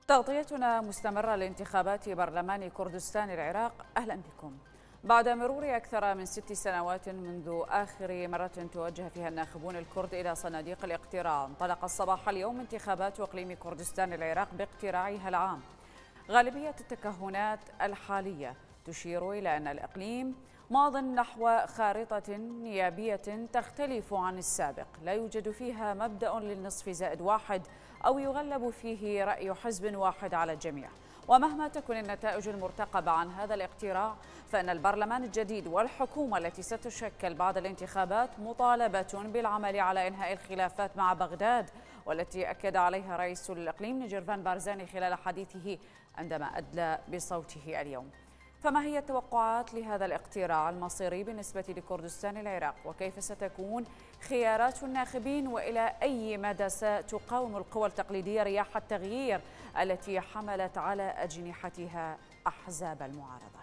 تغطيتنا مستمرة لانتخابات برلمان كردستان العراق. أهلا بكم. بعد مرور أكثر من 6 سنوات منذ آخر مرة توجه فيها الناخبون الكرد إلى صناديق الاقتراع، انطلق الصباح اليوم انتخابات إقليم كردستان العراق باقتراعها العام. غالبية التكهنات الحالية تشير إلى أن الإقليم ماض نحو خارطة نيابية تختلف عن السابق، لا يوجد فيها مبدأ للنصف زائد واحد أو يغلب فيه رأي حزب واحد على الجميع. ومهما تكن النتائج المرتقبة عن هذا الاقتراع، فإن البرلمان الجديد والحكومة التي ستشكل بعد الانتخابات مطالبة بالعمل على إنهاء الخلافات مع بغداد، والتي أكد عليها رئيس الإقليم نيجيرفان بارزاني خلال حديثه عندما أدلى بصوته اليوم. فما هي التوقعات لهذا الاقتراع المصيري بالنسبة لكردستان العراق؟ وكيف ستكون خيارات الناخبين؟ وإلى أي مدى ستقاوم القوى التقليدية رياح التغيير التي حملت على أجنحتها أحزاب المعارضة؟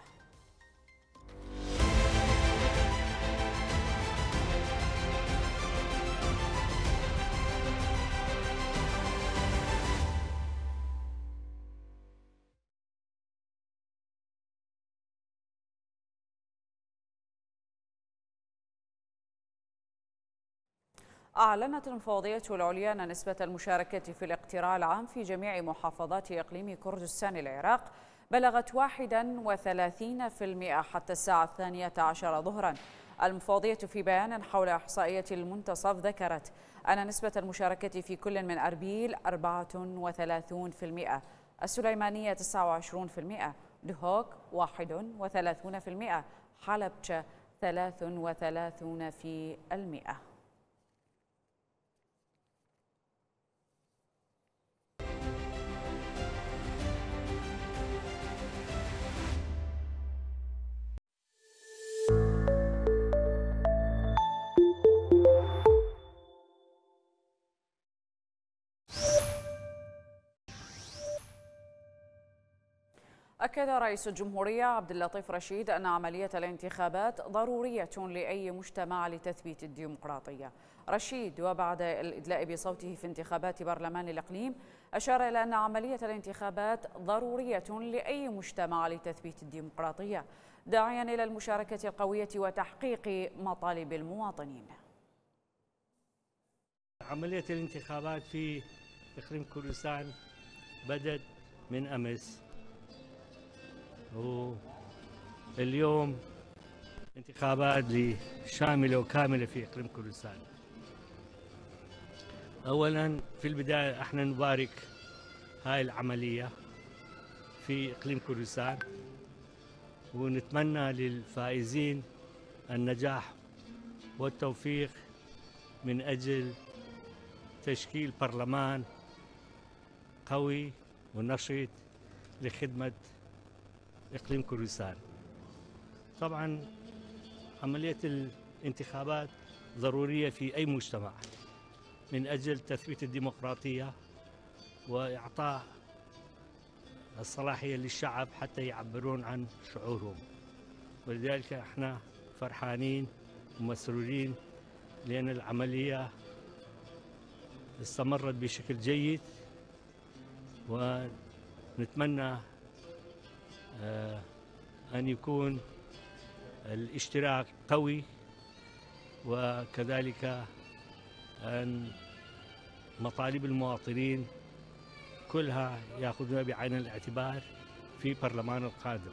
أعلنت المفوضية العليا أن نسبة المشاركة في الاقتراع العام في جميع محافظات إقليم كردستان العراق بلغت 31% حتى الساعة 12 ظهرا. المفوضية في بيان حول إحصائية المنتصف ذكرت أن نسبة المشاركة في كل من أربيل 34%، السليمانية 29%، دهوك 31%، حلبشة 33%. أكد رئيس الجمهورية عبد اللطيف رشيد أن عملية الانتخابات ضرورية لأي مجتمع لتثبيت الديمقراطية. رشيد وبعد الإدلاء بصوته في انتخابات برلمان الإقليم أشار إلى أن عملية الانتخابات ضرورية لأي مجتمع لتثبيت الديمقراطية، داعيا إلى المشاركة القوية وتحقيق مطالب المواطنين. عملية الانتخابات في إقليم كردستان بدأت من أمس، واليوم انتخابات شاملة وكاملة في إقليم كردستان. أولا في البداية احنا نبارك هاي العملية في إقليم كردستان، ونتمنى للفائزين النجاح والتوفيق من أجل تشكيل برلمان قوي ونشيط لخدمة إقليم كردستان. طبعا عملية الانتخابات ضرورية في أي مجتمع من أجل تثبيت الديمقراطية وإعطاء الصلاحية للشعب حتى يعبرون عن شعورهم، ولذلك احنا فرحانين ومسرورين لأن العملية استمرت بشكل جيد، ونتمنى أن يكون الاشتراك قوي، وكذلك أن مطالب المواطنين كلها يأخذونها بعين الاعتبار في برلمان القادم.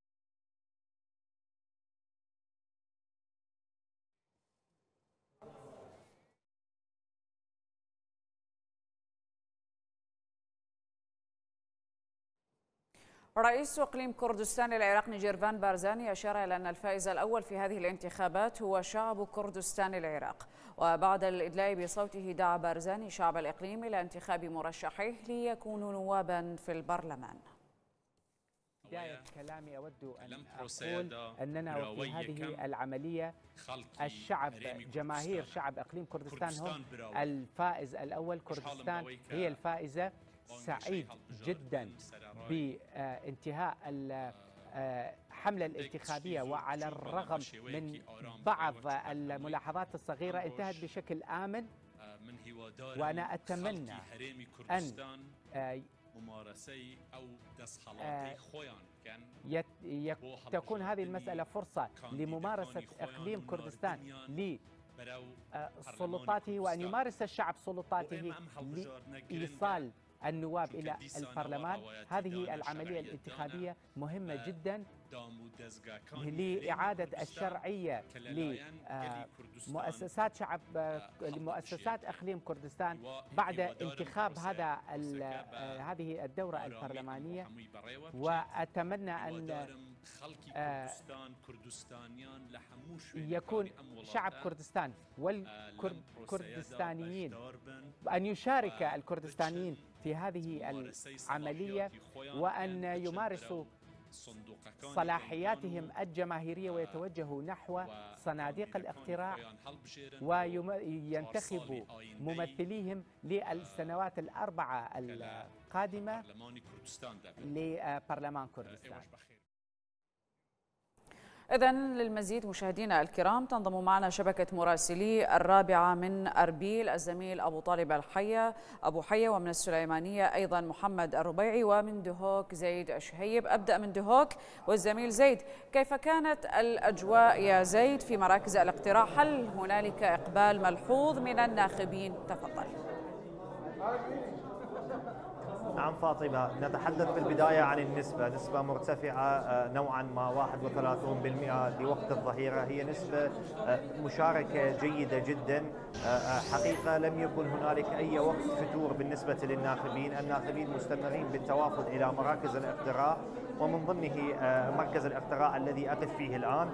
رئيس إقليم كردستان العراق نيجيرفان بارزاني أشار إلى أن الفائز الأول في هذه الانتخابات هو شعب كردستان العراق. وبعد الإدلاء بصوته دعا بارزاني شعب الإقليم إلى انتخاب مرشحيه ليكونوا نوابا في البرلمان. بداية كلامي أود أن أقول أننا في هذه العملية الشعب، جماهير شعب إقليم كردستان هم الفائز الأول. كردستان هي الفائزة. سعيد جدا بانتهاء الحملة الانتخابية، وعلى الرغم من بعض الملاحظات الصغيرة انتهت بشكل آمن. وأنا أتمنى أن تكون هذه المسألة فرصة لممارسة إقليم كردستان لسلطاته، وأن يمارس الشعب سلطاته لإيصال النواب إلى البرلمان. هذه العملية الانتخابية مهمة جدا لإعادة الشرعية لمؤسسات إقليم كردستان بعد انتخاب هذه الدورة البرلمانية. وأتمنى أن يكون شعب كردستان والكردستانيين، أن يشارك الكردستانيين في هذه العملية، وأن يمارسوا صلاحياتهم الجماهيرية ويتوجهوا نحو صناديق الاقتراع وينتخبوا ممثليهم للسنوات الأربعة القادمة لبرلمان كردستان. إذن للمزيد مشاهدينا الكرام تنضم معنا شبكة مراسلي الرابعة من أربيل الزميل أبو طالب أبو حية، ومن السليمانية أيضا محمد الربيعي، ومن دهوك زيد الشهيب. أبدأ من دهوك والزميل زيد، كيف كانت الأجواء يا زيد في مراكز الاقتراع؟ هل هنالك إقبال ملحوظ من الناخبين؟ تفضل. نعم فاطمة، نتحدث في البداية عن نسبة مرتفعة نوعا ما، 31% لوقت الظهيرة، هي نسبة مشاركة جيدة جدا. حقيقة لم يكن هنالك أي وقت فتور بالنسبة للناخبين، الناخبين مستمرين بالتوافد إلى مراكز الاقتراع، ومن ضمنه مركز الاقتراع الذي أقف فيه الآن.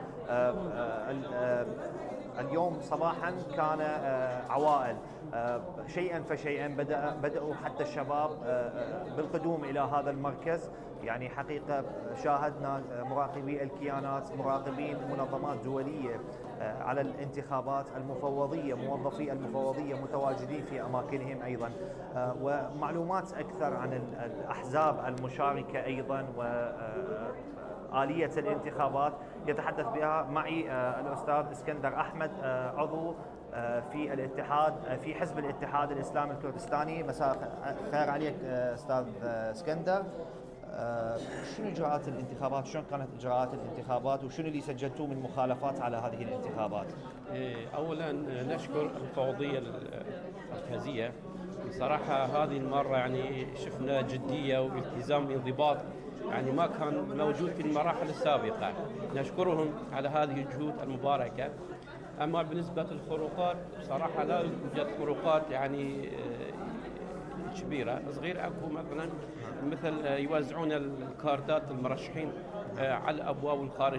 اليوم صباحا كان عوائل، شيئا فشيئا بدأوا حتى الشباب بالقدوم إلى هذا المركز. يعني حقيقة شاهدنا مراقبي الكيانات، مراقبين منظمات دولية على الانتخابات، المفوضية، موظفي المفوضية متواجدين في أماكنهم أيضا، ومعلومات أكثر عن الأحزاب المشاركة أيضا وآلية الانتخابات يتحدث بها معي الأستاذ اسكندر أحمد، عضو في الاتحاد، في حزب الاتحاد الإسلامي الكردستاني. مساء خير عليك أستاذ اسكندر. شنو إجراءات الانتخابات؟ شلون كانت إجراءات الانتخابات وشنو اللي سجلتوه من مخالفات على هذه الانتخابات؟ أولا نشكر المفوضية المركزية، بصراحة هذه المرة يعني شفنا جدية والتزام وانضباط يعني ما كان موجود في المراحل السابقة، نشكرهم على هذه الجهود المباركة. أما بالنسبة للخروقات بصراحة لا يوجد خروقات يعني كبيرة، صغير اكو مثل يوزعون الكاردات المرشحين على الابواب والخارج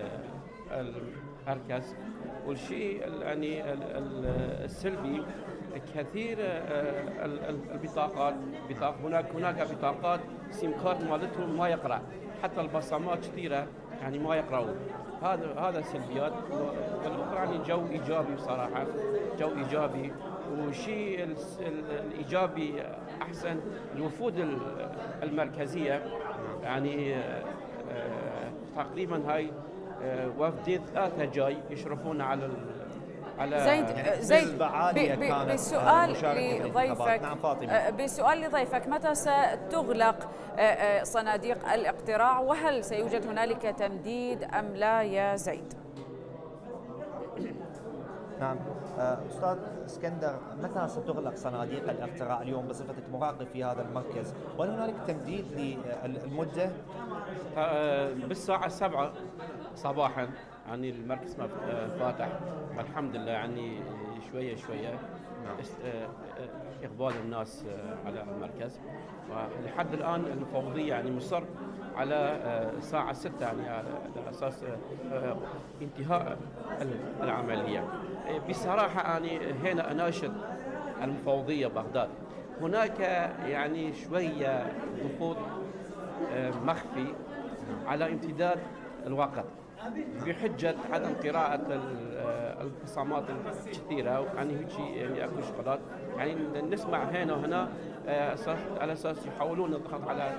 المركز. والشيء يعني السلبي كثير البطاقات، هناك بطاقات سيم كارد مالتهم ما يقرأ، حتى البصمات كثيرة يعني ما يقرأون. هذا سلبيات. والاخرى يعني جو ايجابي بصراحة، جو ايجابي. والشيء الايجابي احسن الوفود المركزيه، يعني تقريبا هاي وفدين 3 جاي يشرفون على زيد بسؤال لضيفك. نعم فاطمة. بسؤال لضيفك، متى ستغلق صناديق الاقتراع، وهل سيوجد هنالك تمديد ام لا يا زيد؟ نعم أستاذ اسكندر، متى ستغلق صناديق الاقتراع اليوم بصفتك مراقب في هذا المركز؟ وهل هنالك تمديد للمدة؟ بالساعة 7 صباحا يعني المركز فاتح، الحمد لله يعني شوية إقبال الناس على المركز. ولحد الآن المفوضية يعني مصر على الساعة 6 يعني على أساس انتهاء العملية. بصراحة يعني هنا أناشد المفوضية بغداد، هناك يعني شوية ضغوط مخفي على امتداد الوقت بحجة عدم قراءة البصمات الكثيرة، يعني يعني اكو شغلات يعني نسمع هنا وهنا على اساس يحاولون الضغط على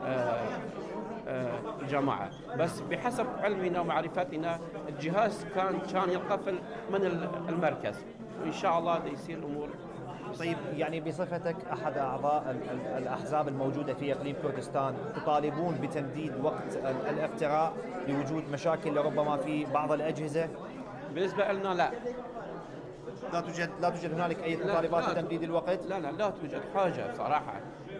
الجماعة. بس بحسب علمنا ومعرفتنا الجهاز كان ينقفل من المركز، وإن شاء الله يصير الأمور طيب يعني بصفتك أحد أعضاء الأحزاب الموجودة في إقليم كردستان، تطالبون بتمديد وقت الاقتراع لوجود مشاكل لربما في بعض الأجهزة؟ بالنسبة لنا لا. لا توجد هنالك أي مطالبات بتمديد الوقت؟ لا توجد حاجة صراحة.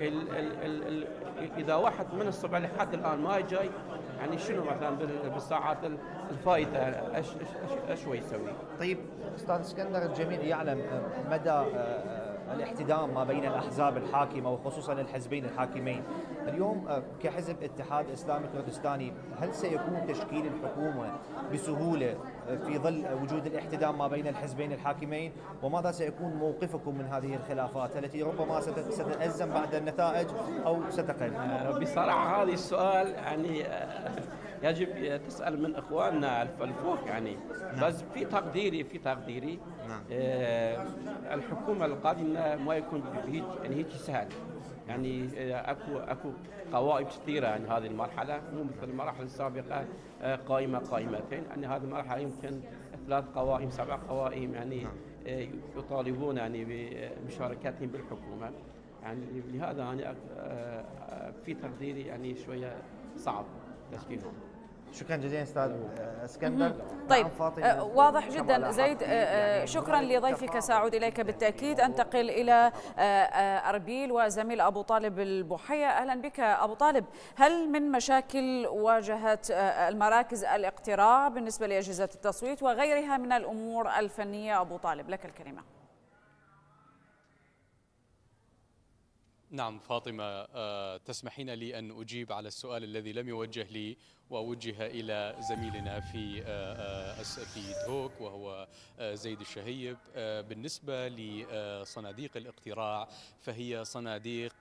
إذا واحد من الصبح لحد الآن ما جاي، يعني شنو مثلا بالساعات الفائتة ايش يسوي؟ طيب أستاذ اسكندر، الجميع يعلم مدى الاحتدام ما بين الأحزاب الحاكمة وخصوصا الحزبين الحاكمين. اليوم كحزب اتحاد إسلامي كردستاني، هل سيكون تشكيل الحكومة بسهولة في ظل وجود الاحتدام ما بين الحزبين الحاكمين؟ وماذا سيكون موقفكم من هذه الخلافات التي ربما ستتأزم بعد النتائج أو ستقل؟ بصراحة هذا السؤال يعني يجب تسأل من إخواننا الفوق يعني. بس في تقديري الحكومة القادمة ما يكون بهيك يعني هيك سهل. يعني اكو قوائم كثيره يعني هذه المرحله، مو مثل المراحل السابقه قائمتين. يعني هذه المرحله يمكن 3 قوائم 7 قوائم يعني يطالبون يعني بمشاركتهم بالحكومه. يعني لهذا انا في تقديري يعني شويه صعب تشكيلهم. شكرا جزيلا استاذ اسكندر. طيب واضح جدا زيد. شكرا لضيفك، سأعود اليك بالتاكيد. انتقل الى اربيل وزميل ابو طالب البحية. اهلا بك ابو طالب. هل من مشاكل واجهت المراكز الاقتراع بالنسبه لاجهزه التصويت وغيرها من الامور الفنيه؟ ابو طالب لك الكلمه. نعم فاطمة، تسمحين لي أن أجيب على السؤال الذي لم يوجه لي ووجه إلى زميلنا في دهوك وهو زيد الشهيب. بالنسبة لصناديق الاقتراع فهي صناديق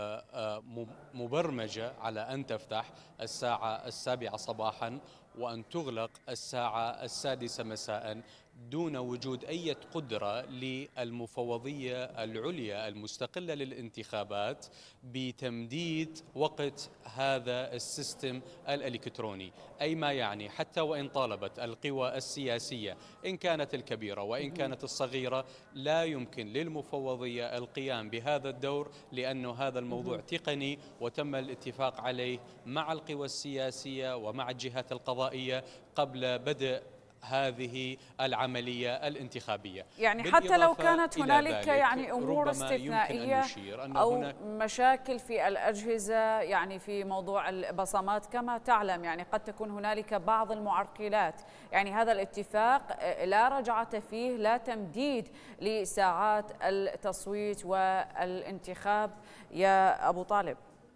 مبرمجة على أن تفتح الساعة 7 صباحا وأن تغلق الساعة 6 مساء دون وجود أي قدرة للمفوضية العليا المستقلة للانتخابات بتمديد وقت هذا السيستم الإلكتروني. أي ما يعني حتى وإن طالبت القوى السياسية إن كانت الكبيرة وإن كانت الصغيرة لا يمكن للمفوضية القيام بهذا الدور، لأنه هذا الموضوع تقني وتم الاتفاق عليه مع القوى السياسية ومع الجهات القضائية قبل بدء هذه العملية الانتخابية. يعني حتى لو كانت هنالك يعني أمور استثنائية أو مشاكل في الأجهزة، يعني في موضوع البصمات كما تعلم، يعني قد تكون هنالك بعض المعرقلات. يعني هذا الاتفاق لا رجعة فيه، لا تمديد لساعات التصويت والانتخاب يا أبو طالب.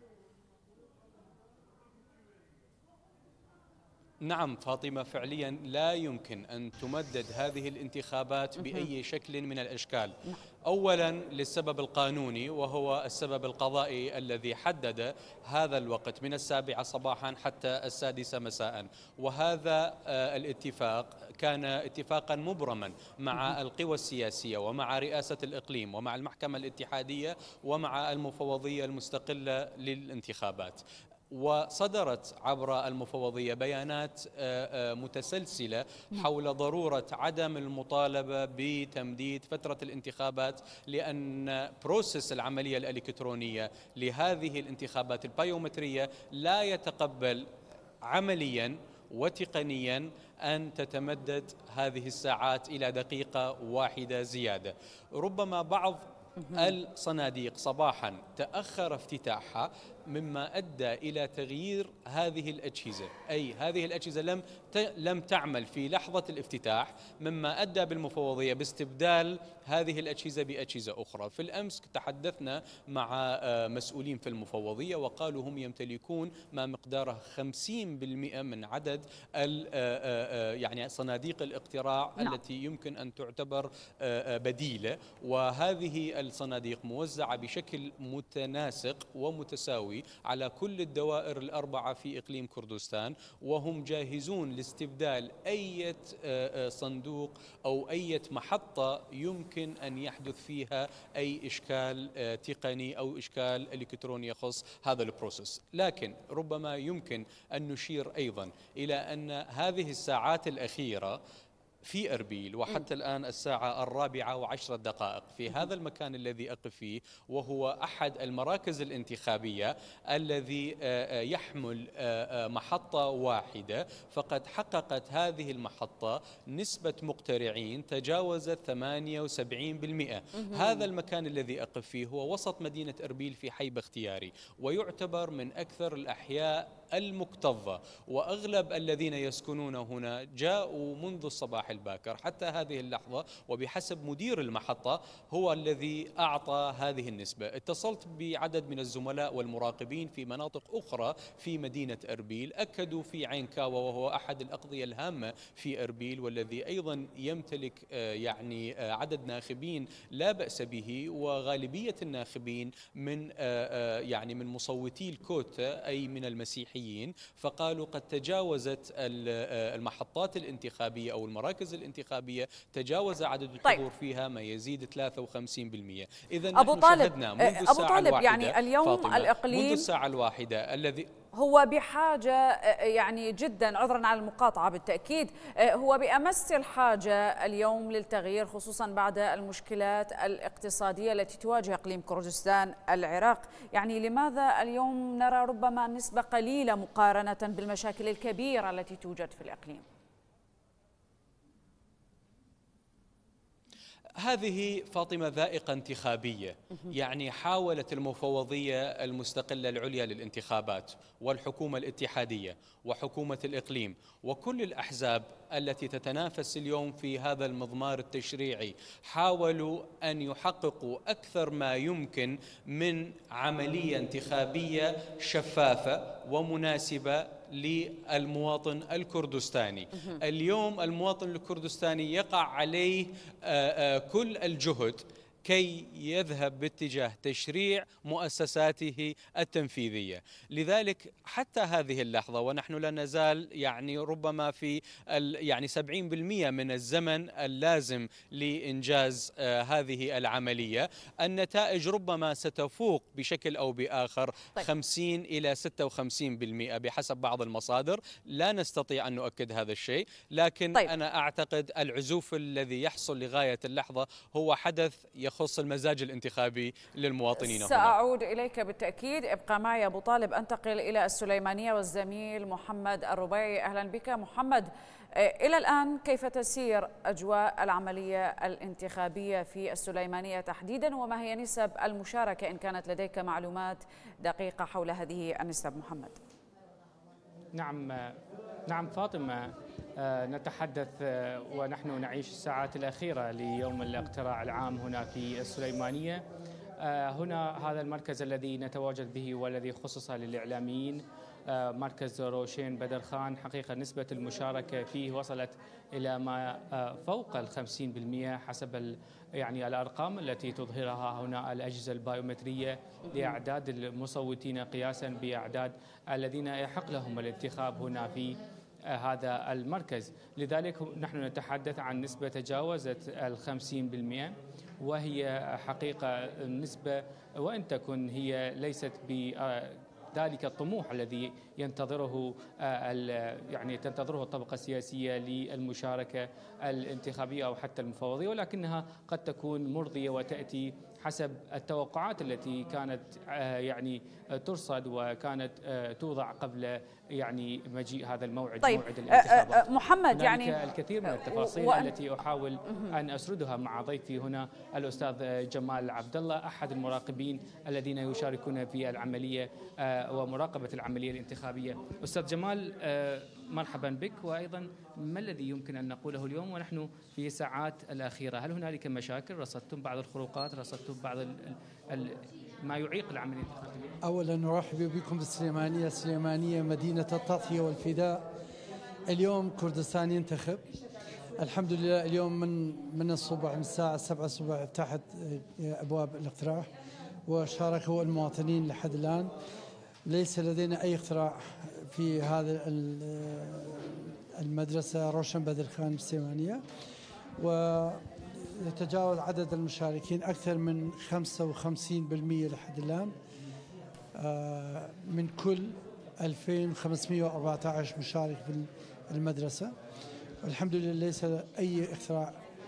نعم فاطمة، فعليا لا يمكن أن تمدد هذه الانتخابات بأي شكل من الأشكال. أولا للسبب القانوني وهو السبب القضائي الذي حدد هذا الوقت من 7 صباحا حتى 6 مساء، وهذا الاتفاق كان اتفاقا مبرما مع القوى السياسية ومع رئاسة الإقليم ومع المحكمة الاتحادية ومع المفوضية المستقلة للانتخابات. وصدرت عبر المفوضية بيانات متسلسلة حول ضرورة عدم المطالبة بتمديد فترة الانتخابات، لأن بروسيس العملية الإلكترونية لهذه الانتخابات البايومترية لا يتقبل عمليا وتقنيا أن تتمدد هذه الساعات إلى دقيقة واحدة زيادة. ربما بعض الصناديق صباحا تأخر افتتاحها مما أدى إلى تغيير هذه الأجهزة، أي هذه الأجهزة لم تعمل في لحظة الافتتاح، مما أدى بالمفوضية باستبدال هذه الأجهزة بأجهزة أخرى. في الأمس تحدثنا مع مسؤولين في المفوضية وقالوا هم يمتلكون ما مقداره 50% من عدد يعني صناديق الاقتراع التي يمكن أن تعتبر بديلة، وهذه الصناديق موزعة بشكل متناسق ومتساوي على كل الدوائر ال4 في إقليم كردستان، وهم جاهزون لاستبدال أي صندوق أو أي محطة يمكن أن يحدث فيها أي إشكال تقني أو إشكال إلكتروني يخص هذا البروسيس. لكن ربما يمكن أن نشير أيضا إلى أن هذه الساعات الأخيرة في أربيل، وحتى الآن الساعة 4:10 في هذا المكان الذي أقف فيه، وهو أحد المراكز الانتخابية الذي يحمل محطة واحدة، فقد حققت هذه المحطة نسبة مقترعين تجاوزت 78%. هذا المكان الذي أقف فيه هو وسط مدينة أربيل في حي باختياري، ويعتبر من أكثر الأحياء المكتظة، وأغلب الذين يسكنون هنا جاءوا منذ الصباح الباكر حتى هذه اللحظة، وبحسب مدير المحطة هو الذي أعطى هذه النسبة. اتصلت بعدد من الزملاء والمراقبين في مناطق أخرى في مدينة أربيل، أكدوا في عينكاوى وهو أحد الأقضية الهامة في أربيل، والذي أيضا يمتلك يعني عدد ناخبين لا بأس به، وغالبية الناخبين من يعني من مصوتي الكوتا أي من المسيحيين، فقالوا قد تجاوزت المحطات الانتخابية أو المراكز الانتخابية تجاوز عدد الحضور فيها ما يزيد 53%. إذا أبو طالب يعني اليوم الإقليم منذ الساعة الواحدة الذي هو بحاجة يعني جدا، عذرا على المقاطعة بالتأكيد، هو بأمس الحاجة اليوم للتغيير، خصوصا بعد المشكلات الاقتصادية التي تواجه إقليم كردستان العراق. يعني لماذا اليوم نرى ربما نسبة قليلة مقارنة بالمشاكل الكبيرة التي توجد في الإقليم؟ هذه فاطمة ذائقة انتخابية، يعني حاولت المفوضية المستقلة العليا للانتخابات والحكومة الاتحادية وحكومة الإقليم وكل الأحزاب التي تتنافس اليوم في هذا المضمار التشريعي، حاولوا أن يحققوا أكثر ما يمكن من عملية انتخابية شفافة ومناسبة للمواطن الكردستاني. اليوم المواطن الكردستاني يقع عليه كل الجهد كي يذهب باتجاه تشريع مؤسساته التنفيذية. لذلك حتى هذه اللحظة ونحن لا نزال يعني ربما في يعني 70% من الزمن اللازم لإنجاز هذه العملية، النتائج ربما ستفوق بشكل أو بآخر 50 إلى 56% بحسب بعض المصادر. لا نستطيع أن نؤكد هذا الشيء، لكن أنا أعتقد العزوف الذي يحصل لغاية اللحظة هو حدث يخص المزاج الانتخابي للمواطنين هنا. سأعود إليك بالتأكيد، ابقى معي أبو طالب. أنتقل إلى السليمانية والزميل محمد الربيعي. أهلا بك محمد. إلى الآن كيف تسير أجواء العملية الانتخابية في السليمانية تحديدا، وما هي نسب المشاركة إن كانت لديك معلومات دقيقة حول هذه النسب محمد؟ نعم فاطمة، نتحدث ونحن نعيش الساعات الأخيرة ليوم الاقتراع العام هنا في السليمانية. هنا هذا المركز الذي نتواجد به والذي خصص للإعلاميين، مركز روشين بدر خان. حقيقة نسبة المشاركة فيه وصلت إلى ما فوق 50% حسب يعني الأرقام التي تظهرها هنا الأجهزة البايومترية لأعداد المصوتين قياسا بأعداد الذين يحق لهم الانتخاب هنا في هذا المركز. لذلك نحن نتحدث عن نسبة تجاوزت 50%، وهي حقيقة نسبة وإن تكن هي ليست ذلك الطموح الذي ينتظره يعني تنتظره الطبقة السياسية للمشاركة الانتخابية أو حتى المفوضية، ولكنها قد تكون مرضية وتأتي حسب التوقعات التي كانت يعني ترصد وكانت توضع قبل يعني مجيء هذا الموعد. موعد الانتخابات. محمد، يعني الكثير من التفاصيل التي أحاول أن أسردها مع ضيفي هنا الأستاذ جمال عبد الله، أحد المراقبين الذين يشاركون في العملية ومراقبة العملية الانتخابية. أستاذ جمال، مرحبا بك. وأيضا ما الذي يمكن أن نقوله اليوم ونحن في الساعات الأخيرة؟ هل هنالك مشاكل؟ رصدتم بعض الخروقات؟ رصدتم بعض ما يعيق العملية الانتخابية؟ أولا نرحب بكم بالسليمانية. السليمانية مدينة التضحية والفداء. اليوم كردستان ينتخب الحمد لله. اليوم من الصبح من الساعة 7 الصبح افتتحت أبواب الاقتراع وشاركوا المواطنين لحد الآن. ليس لدينا أي اقتراع في هذا المدرسة روشن بدر خان بالسليمانية، ويتجاوز عدد المشاركين أكثر من 55% لحد الآن من كل 2514 مشارك في المدرسة. والحمد لله ليس أي اختراع.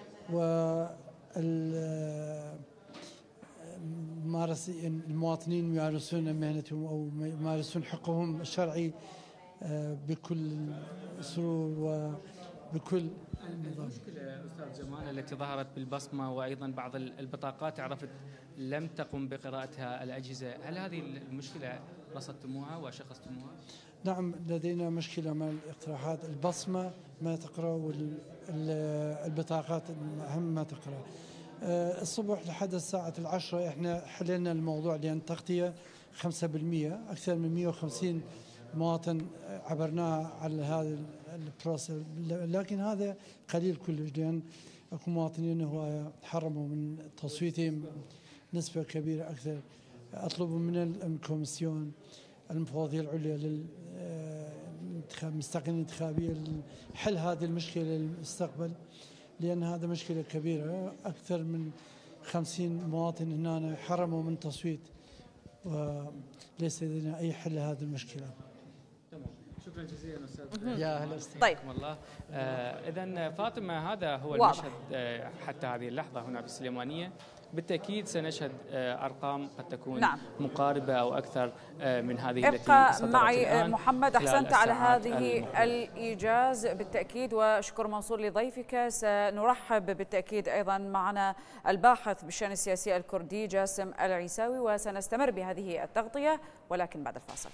المواطنين يمارسون مهنتهم أو يمارسون حقهم الشرعي بكل سرور وبكل نظام. المشكلة أستاذ جمال التي ظهرت بالبصمة وأيضا بعض البطاقات عرفت لم تقم بقراءتها الأجهزة، هل هذه المشكلة رصدتموها وشخصتموها؟ نعم، لدينا مشكلة مع الاقتراحات. البصمة ما تقرأ والبطاقات أهم ما تقرأ. الصبح لحد الساعة 10 احنا حللنا الموضوع، لأن تغطية 5%، أكثر من 150 مواطن عبرناها على هذا البروسيس، لكن هذا قليل كلش، لأن اكو مواطنين هو حرموا من تصويتهم نسبة كبيرة أكثر. أطلب من الكوميسيون المفوضية العليا للمستقلين الانتخابية حل هذه المشكلة للمستقبل، لأن هذا مشكلة كبيرة. أكثر من 50 مواطن هنا حرموا من تصويت، وليس لدينا أي حل لهذه المشكلة. تمام، شكرا جزيلا استاذ. يا هلا استاذ. طيب الله. اذا فاطمه، هذا هو واضح. المشهد حتى هذه اللحظه هنا في السليمانيه. بالتاكيد سنشهد ارقام قد تكون نعم. مقاربه او اكثر من هذه التي ابقى صدرت معي الآن. محمد. احسنت على هذه المقبلة. الايجاز بالتاكيد، وشكر منصور لضيفك. سنرحب بالتاكيد ايضا معنا الباحث بالشان السياسي الكردي جاسم العيساوي، وسنستمر بهذه التغطيه ولكن بعد الفاصل.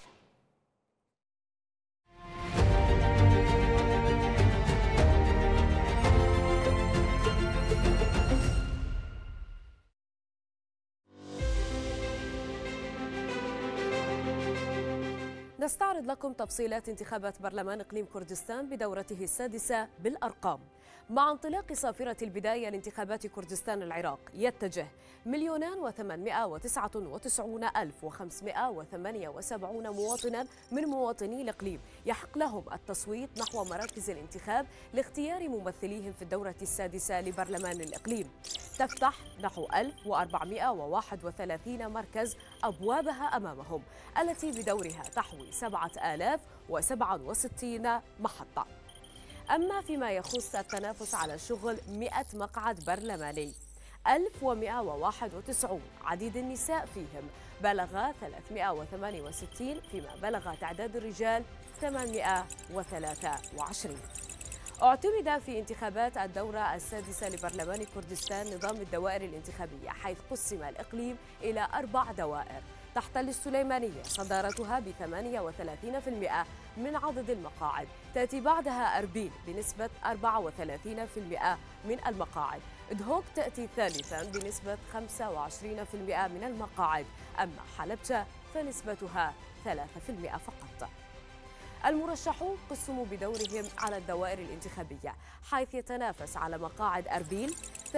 نستعرض لكم تفصيلات انتخابات برلمان إقليم كردستان بدورته السادسة بالأرقام. مع انطلاق صافرة البداية لانتخابات كردستان العراق، يتجه 1,899,578 مواطنا من مواطني الإقليم يحق لهم التصويت نحو مراكز الانتخاب لاختيار ممثليهم في الدورة السادسة لبرلمان الإقليم. تفتح نحو 1431 مركز أبوابها أمامهم، التي بدورها تحوي 7067 محطة. أما فيما يخص التنافس على شغل 100 مقعد برلماني، 1191 عديد النساء فيهم بلغ 368، فيما بلغ تعداد الرجال 823. اعتمد في انتخابات الدورة السادسة لبرلمان كردستان نظام الدوائر الانتخابية، حيث قسم الإقليم إلى 4 دوائر. تحتل السليمانية صدارتها ب 38% من عدد المقاعد، تأتي بعدها أربيل بنسبة 34% من المقاعد. دهوك تأتي ثالثا بنسبة 25% من المقاعد، أما حلبجة فنسبتها 3% فقط. المرشحون قسموا بدورهم على الدوائر الانتخابية، حيث يتنافس على مقاعد أربيل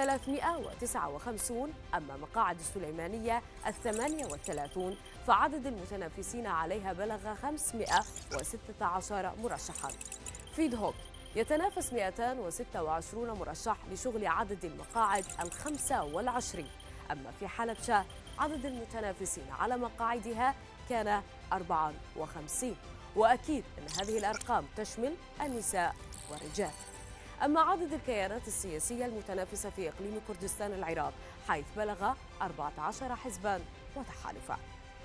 359، أما مقاعد السليمانية 38، فعدد المتنافسين عليها بلغ 516 مرشحا. في دهوك يتنافس 226 مرشح لشغل عدد المقاعد 25، أما في حلبجة عدد المتنافسين على مقاعدها كان 54. وأكيد أن هذه الأرقام تشمل النساء والرجال. أما عدد الكيانات السياسية المتنافسة في إقليم كردستان العراق، حيث بلغ 14 حزباً وتحالفاً.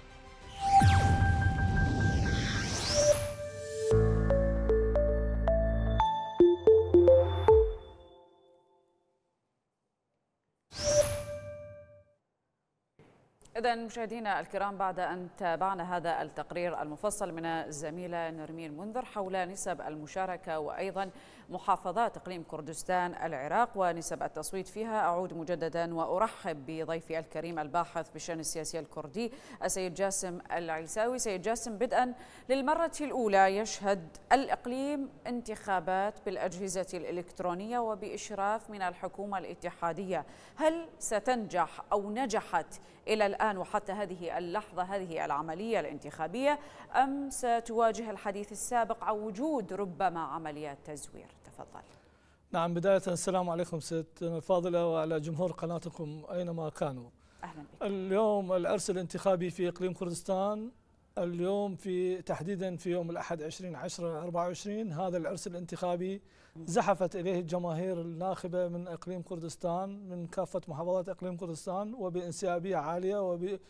إذا مشاهدينا الكرام، بعد أن تابعنا هذا التقرير المفصل من الزميلة نرمين منذر حول نسب المشاركة وأيضا محافظات إقليم كردستان العراق ونسب التصويت فيها، أعود مجددا وأرحب بضيفي الكريم الباحث بالشأن السياسي الكردي السيد جاسم العيساوي. سيد جاسم، بدءا للمرة الأولى يشهد الإقليم انتخابات بالأجهزة الإلكترونية وبإشراف من الحكومة الاتحادية، هل ستنجح أو نجحت إلى الآن وحتى هذه اللحظة هذه العملية الانتخابية، أم ستواجه الحديث السابق عن وجود ربما عمليات تزوير؟ تفضل. نعم، بداية السلام عليكم سيدتنا الفاضلة وعلى جمهور قناتكم أينما كانوا. أهلا بك. اليوم العرس الانتخابي في إقليم كردستان اليوم تحديدا في يوم الأحد 20/10/24 هذا العرس الانتخابي زحفت إليه الجماهير الناخبة من إقليم كردستان من كافة محافظات إقليم كردستان وبانسيابية عالية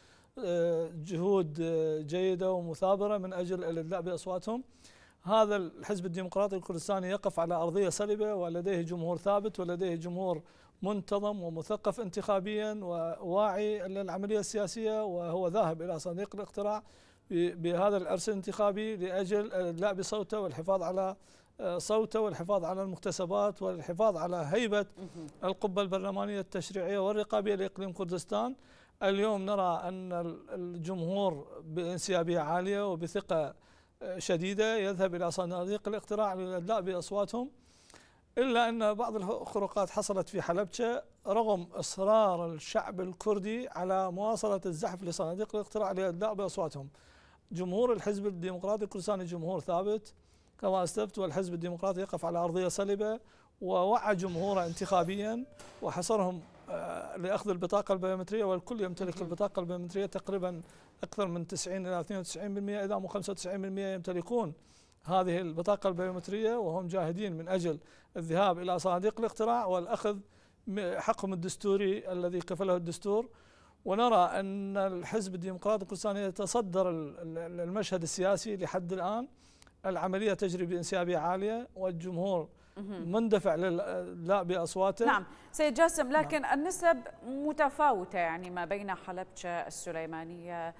وبجهود جيدة ومثابرة من أجل الإدلاء بأصواتهم. هذا الحزب الديمقراطي الكردستاني يقف على أرضية صلبة ولديه جمهور ثابت ولديه جمهور منتظم ومثقف انتخابيا وواعي للعملية السياسية، وهو ذاهب إلى صندوق الاقتراع بهذا العرس الانتخابي لأجل الإدلاء بصوته والحفاظ على صوته والحفاظ على المكتسبات والحفاظ على هيبة القبة البرلمانية التشريعية والرقابية لإقليم كردستان. اليوم نرى أن الجمهور بانسيابية عالية وبثقة شديدة يذهب إلى صناديق الاقتراع للإدلاء بأصواتهم، إلا أن بعض الخروقات حصلت في حلبشة رغم إصرار الشعب الكردي على مواصلة الزحف لصناديق الاقتراع للإدلاء بأصواتهم. جمهور الحزب الديمقراطي الكردستاني جمهور ثابت كما أسلفت، والحزب الديمقراطي يقف على أرضية صلبة ووعى جمهوره انتخابيا وحصرهم لأخذ البطاقة البيومترية، والكل يمتلك البطاقة البيومترية تقريبا أكثر من 90 إلى 92% إذا مو 95% يمتلكون هذه البطاقة البيومترية، وهم جاهدين من أجل الذهاب إلى صناديق الاقتراع والأخذ حقهم الدستوري الذي كفله الدستور. ونرى أن الحزب الديمقراطي الكردستاني يتصدر المشهد السياسي لحد الآن. العملية تجري بانسيابية عالية والجمهور مندفع للإدلاء بأصواته. نعم سيد جاسم، لكن النسب متفاوتة يعني ما بين حلبشة، السليمانية،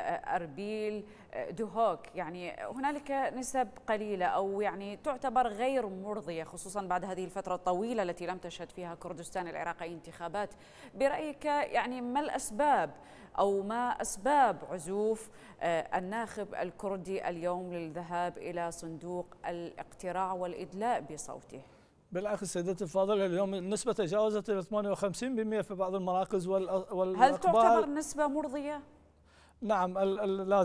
أربيل، دهوك، يعني هنالك نسب قليلة أو يعني تعتبر غير مرضية خصوصا بعد هذه الفترة الطويلة التي لم تشهد فيها كردستان العراقي انتخابات. برأيك يعني ما الأسباب أو ما أسباب عزوف الناخب الكردي اليوم للذهاب إلى صندوق الاقتراع والإدلاء بصوته؟ بالعكس سيدتي الفاضلة، اليوم النسبة تجاوزت إلى 58% في بعض المراكز هل تعتبر نسبة مرضية؟ نعم، لا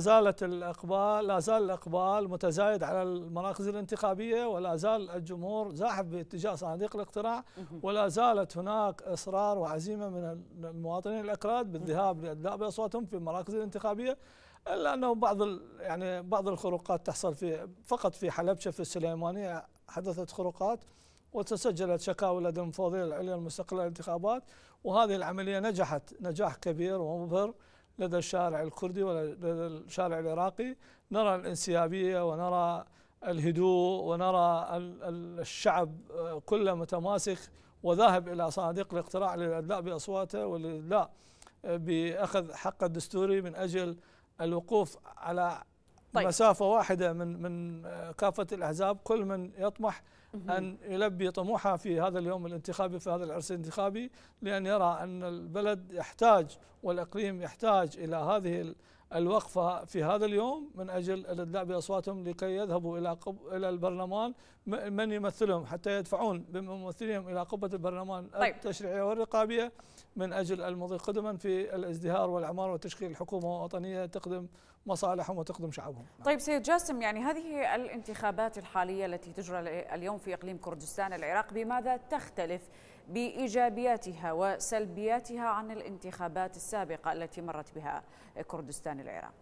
زال الإقبال متزايد على المراكز الانتخابية، ولا زال الجمهور زاحف باتجاه صناديق الاقتراع، ولا زالت هناك إصرار وعزيمة من المواطنين الأكراد بالذهاب للإدلاء بأصواتهم في المراكز الانتخابية. إلا أنه بعض الخروقات تحصل فقط في حلبشة في السليمانية حدثت خروقات وتسجلت شكاوى لدى المفوضية العليا المستقلة للانتخابات، وهذه العملية نجحت نجاح كبير ومبهر لدى الشارع الكردي ولدى الشارع العراقي. نرى الانسيابية ونرى الهدوء ونرى الشعب كله متماسك وذاهب إلى صناديق الاقتراع للإدلاء بأصواته والإدلاء بأخذ حق الدستوري من أجل الوقوف على مسافة واحدة من كافة الأحزاب، كل من يطمح أن يلبي طموحه في هذا اليوم الانتخابي في هذا العرس الانتخابي، لأن يرى أن البلد يحتاج والإقليم يحتاج إلى هذه الوقفة في هذا اليوم من أجل الإدلاء بأصواتهم لكي يذهبوا إلى البرلمان من يمثلهم حتى يدفعون بممثليهم إلى قبة البرلمان التشريعية والرقابية من أجل المضي قدما في الازدهار والإعمار وتشكيل حكومة وطنية تخدم مصالحهم وتخدم شعبهم. طيب سيد جاسم، يعني هذه الانتخابات الحالية التي تجرى اليوم في إقليم كردستان العراق بماذا تختلف بإيجابياتها وسلبياتها عن الانتخابات السابقة التي مرت بها كردستان العراق؟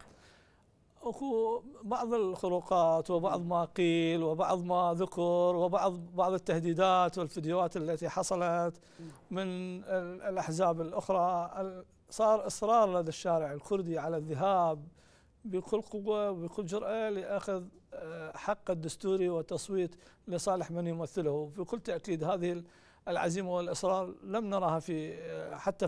أكو بعض الخروقات وبعض ما قيل وبعض ما ذكر وبعض التهديدات والفيديوهات التي حصلت من الأحزاب الأخرى. صار إصرار لدى الشارع الكردي على الذهاب بكل قوة وبكل جرأة لأخذ حق الدستوري والتصويت لصالح من يمثله. بكل تأكيد هذه العزيمة والإصرار لم نراها حتى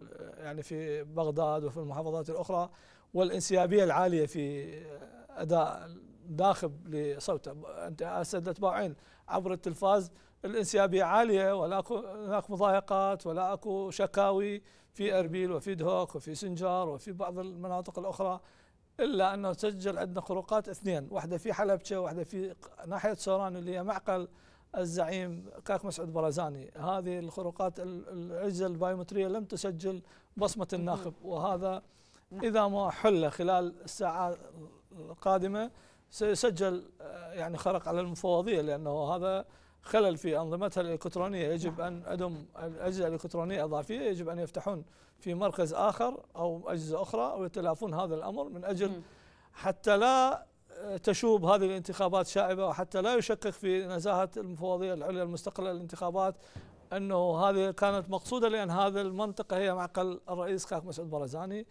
في بغداد وفي المحافظات الأخرى، والانسيابية العالية في أداء الناخب لصوته. أنت أسد تتابعين عبر التلفاز الانسيابية عالية ولا هناك مضايقات ولا أكو شكاوي في أربيل وفي دهوك وفي سنجار وفي بعض المناطق الأخرى، إلا أنه سجل عندنا خروقات اثنين، واحدة في حلبشة واحدة في ناحية سوران اللي هي معقل الزعيم كاك مسعود برزاني. هذه الخروقات الأجهزة البايومترية لم تسجل بصمة الناخب، وهذا إذا ما حل خلال الساعات القادمة سيسجل يعني خرق على المفوضية، لأنه هذا خلل في أنظمتها الإلكترونية. يجب أن عندهم الأجهزة الإلكترونية إضافية يجب أن يفتحون في مركز آخر أو أجهزة أخرى ويتلافون هذا الأمر من أجل حتى لا تشوب هذه الانتخابات شائبة، وحتى لا يشكك في نزاهة المفوضية العليا المستقلة للانتخابات أنه هذه كانت مقصودة، لأن هذه المنطقة هي معقل الرئيس كاك مسعود برزاني،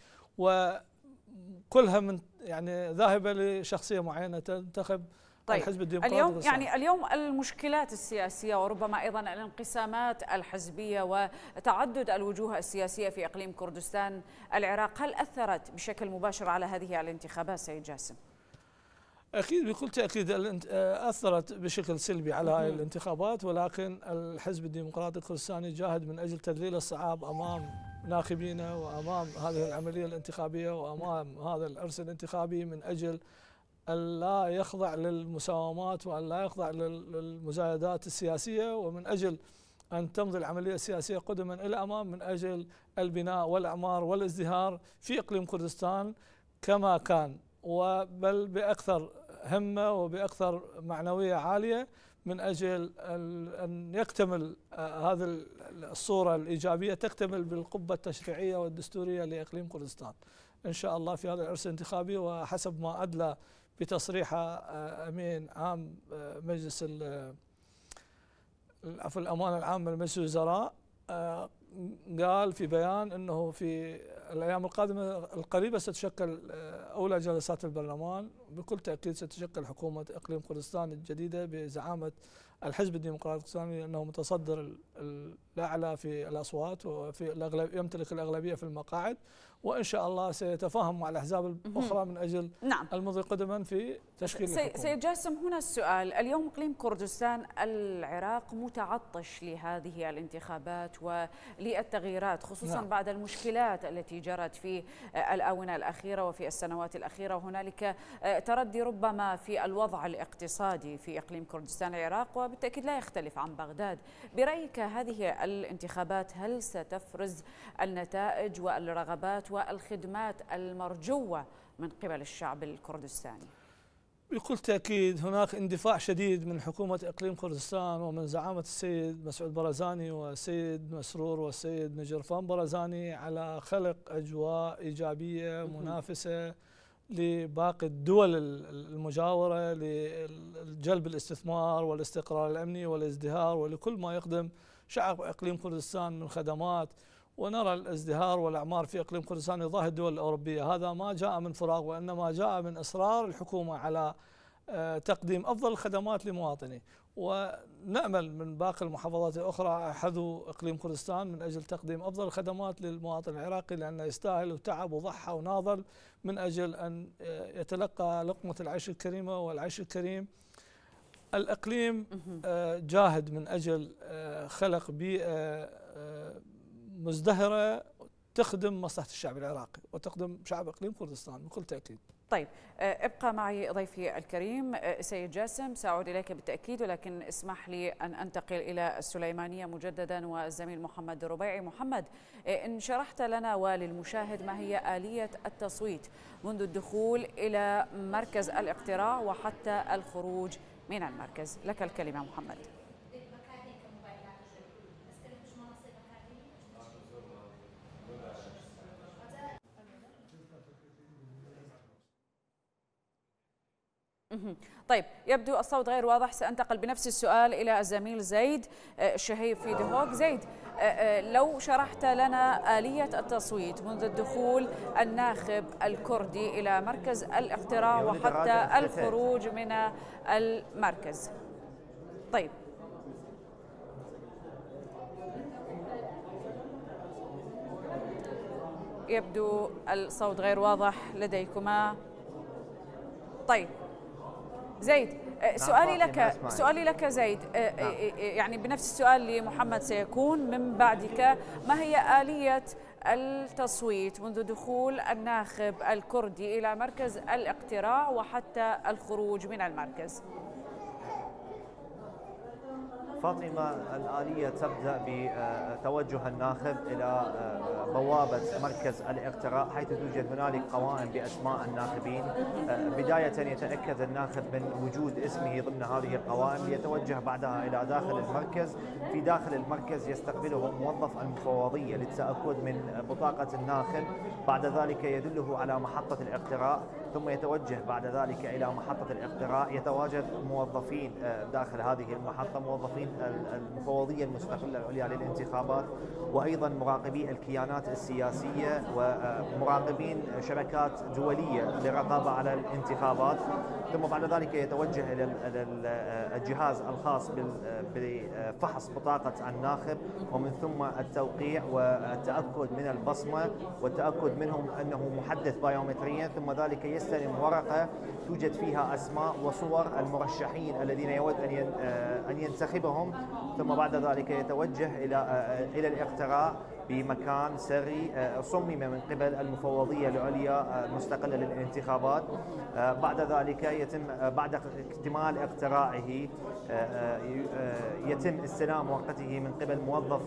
وكلها من يعني ذاهبة لشخصية معينة تنتخب الحزب الديمقراطي. اليوم المشكلات السياسية وربما أيضا الانقسامات الحزبية وتعدد الوجوه السياسية في إقليم كردستان العراق، هل أثرت بشكل مباشر على هذه الانتخابات سيد جاسم؟ أكيد بكل تأكيد أثرت بشكل سلبي على هذه الانتخابات، ولكن الحزب الديمقراطي الكردستاني جاهد من أجل تذليل الصعاب أمام ناخبينه وأمام هذه العملية الانتخابية وأمام هذا العرس الانتخابي، من أجل أن لا يخضع للمساومات وأن لا يخضع للمزايدات السياسية، ومن أجل أن تمضي العملية السياسية قدما إلى الأمام من أجل البناء والإعمار والازدهار في إقليم كردستان كما كان، وبل بأكثر همة وبأكثر معنوية عالية، من أجل أن يكتمل هذه الصورة الإيجابية، تكتمل بالقبة التشريعية والدستورية لإقليم كردستان إن شاء الله في هذا العرس الانتخابي. وحسب ما أدلى بتصريحه أمين عام مجلس الأمانة العامة لمجلس الوزراء، قال في بيان أنه في الأيام القريبة ستشكل أولى جلسات البرلمان، بكل تأكيد ستشكل حكومة إقليم كردستان الجديدة بزعامة الحزب الديمقراطي الكردستاني، لأنه متصدر الأعلى في الأصوات وفي يمتلك الأغلبية في المقاعد، وإن شاء الله سيتفاهم مع الأحزاب الأخرى من أجل المضي قدما في تشكيل الحكومة. سيد جاسم، هنا السؤال، اليوم إقليم كردستان العراق متعطش لهذه الانتخابات وللتغييرات، خصوصا بعد المشكلات التي جرت في الآونة الأخيرة وفي السنوات الأخيرة، وهنالك تردي ربما في الوضع الاقتصادي في إقليم كردستان العراق، وبالتأكيد لا يختلف عن بغداد. برأيك هذه الانتخابات هل ستفرز النتائج والرغبات والخدمات المرجوة من قبل الشعب الكردستاني؟ بكل تأكيد هناك اندفاع شديد من حكومة إقليم كردستان ومن زعامة السيد مسعود برزاني والسيد مسرور والسيد نجرفان برزاني على خلق أجواء إيجابية منافسة لباقي الدول المجاورة لجلب الاستثمار والاستقرار الأمني والازدهار ولكل ما يخدم شعب إقليم كردستان من خدمات. ونرى الازدهار والأعمار في إقليم كردستان يضاهي الدول الأوروبية، هذا ما جاء من فراغ، وإنما جاء من إصرار الحكومة على تقديم أفضل الخدمات لمواطنيه. ونأمل من باقي المحافظات الأخرى حذو إقليم كردستان من أجل تقديم أفضل الخدمات للمواطن العراقي، لأنه يستاهل وتعب وضحى وناضل من أجل أن يتلقى لقمة العيش الكريمة والعيش الكريم. الإقليم جاهد من أجل خلق بيئة مزدهرة تخدم مصلحة الشعب العراقي وتخدم شعب إقليم كردستان بكل تأكيد. طيب، ابقى معي ضيفي الكريم سيد جاسم، سأعود إليك بالتأكيد، ولكن اسمح لي أن أنتقل إلى السليمانية مجددا والزميل محمد الربيعي. محمد، إن شرحت لنا وللمشاهد ما هي آلية التصويت منذ الدخول إلى مركز الاقتراع وحتى الخروج من المركز، لك الكلمة محمد. طيب، يبدو الصوت غير واضح، سأنتقل بنفس السؤال إلى الزميل زيد شهيب في دهوك. زيد، لو شرحت لنا آلية التصويت منذ الدخول الناخب الكردي إلى مركز الاقتراع وحتى الخروج من المركز. طيب، يبدو الصوت غير واضح لديكما. طيب زيد، سؤالي لك زيد، يعني بنفس السؤال لمحمد سيكون من بعدك، ما هي آلية التصويت منذ دخول الناخب الكردي إلى مركز الاقتراع وحتى الخروج من المركز؟ فاطمة، الآلية تبدأ بتوجه الناخب إلى بوابة مركز الاقتراع، حيث توجد هنالك قوائم بأسماء الناخبين. بداية يتأكد الناخب من وجود اسمه ضمن هذه القوائم، ليتوجه بعدها إلى داخل المركز. في داخل المركز يستقبله موظف المفوضية للتأكد من بطاقة الناخب، بعد ذلك يدله على محطة الاقتراع، ثم يتوجه بعد ذلك إلى محطة الاقتراع. يتواجد موظفين داخل هذه المحطة، موظفين المفوضية المستقلة العليا للانتخابات، وأيضا مراقبي الكيانات السياسية ومراقبين شبكات دولية للرقابة على الانتخابات. ثم بعد ذلك يتوجه إلى الجهاز الخاص بفحص بطاقة الناخب، ومن ثم التوقيع والتأكد من البصمة والتأكد منهم أنه محدث بايومتريا. ثم ذلك يستلم ورقة توجد فيها أسماء وصور المرشحين الذين يود أن ينتخبهم. ثم بعد ذلك يتوجه إلى الاقتراع بمكان سري صمم من قبل المفوضية العليا المستقلة للانتخابات. بعد ذلك يتم بعد اكتمال اقتراعه يتم استلام ورقته من قبل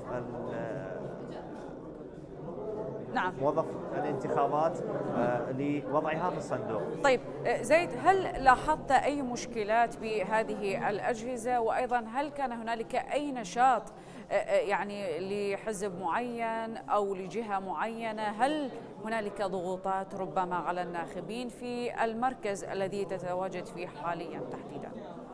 موظف الانتخابات لوضعها في الصندوق. طيب زيد، هل لاحظت أي مشكلات بهذه الأجهزة؟ وأيضا هل كان هنالك أي نشاط يعني لحزب معين أو لجهة معينة؟ هل هنالك ضغوطات ربما على الناخبين في المركز الذي تتواجد فيه حاليا تحديدا؟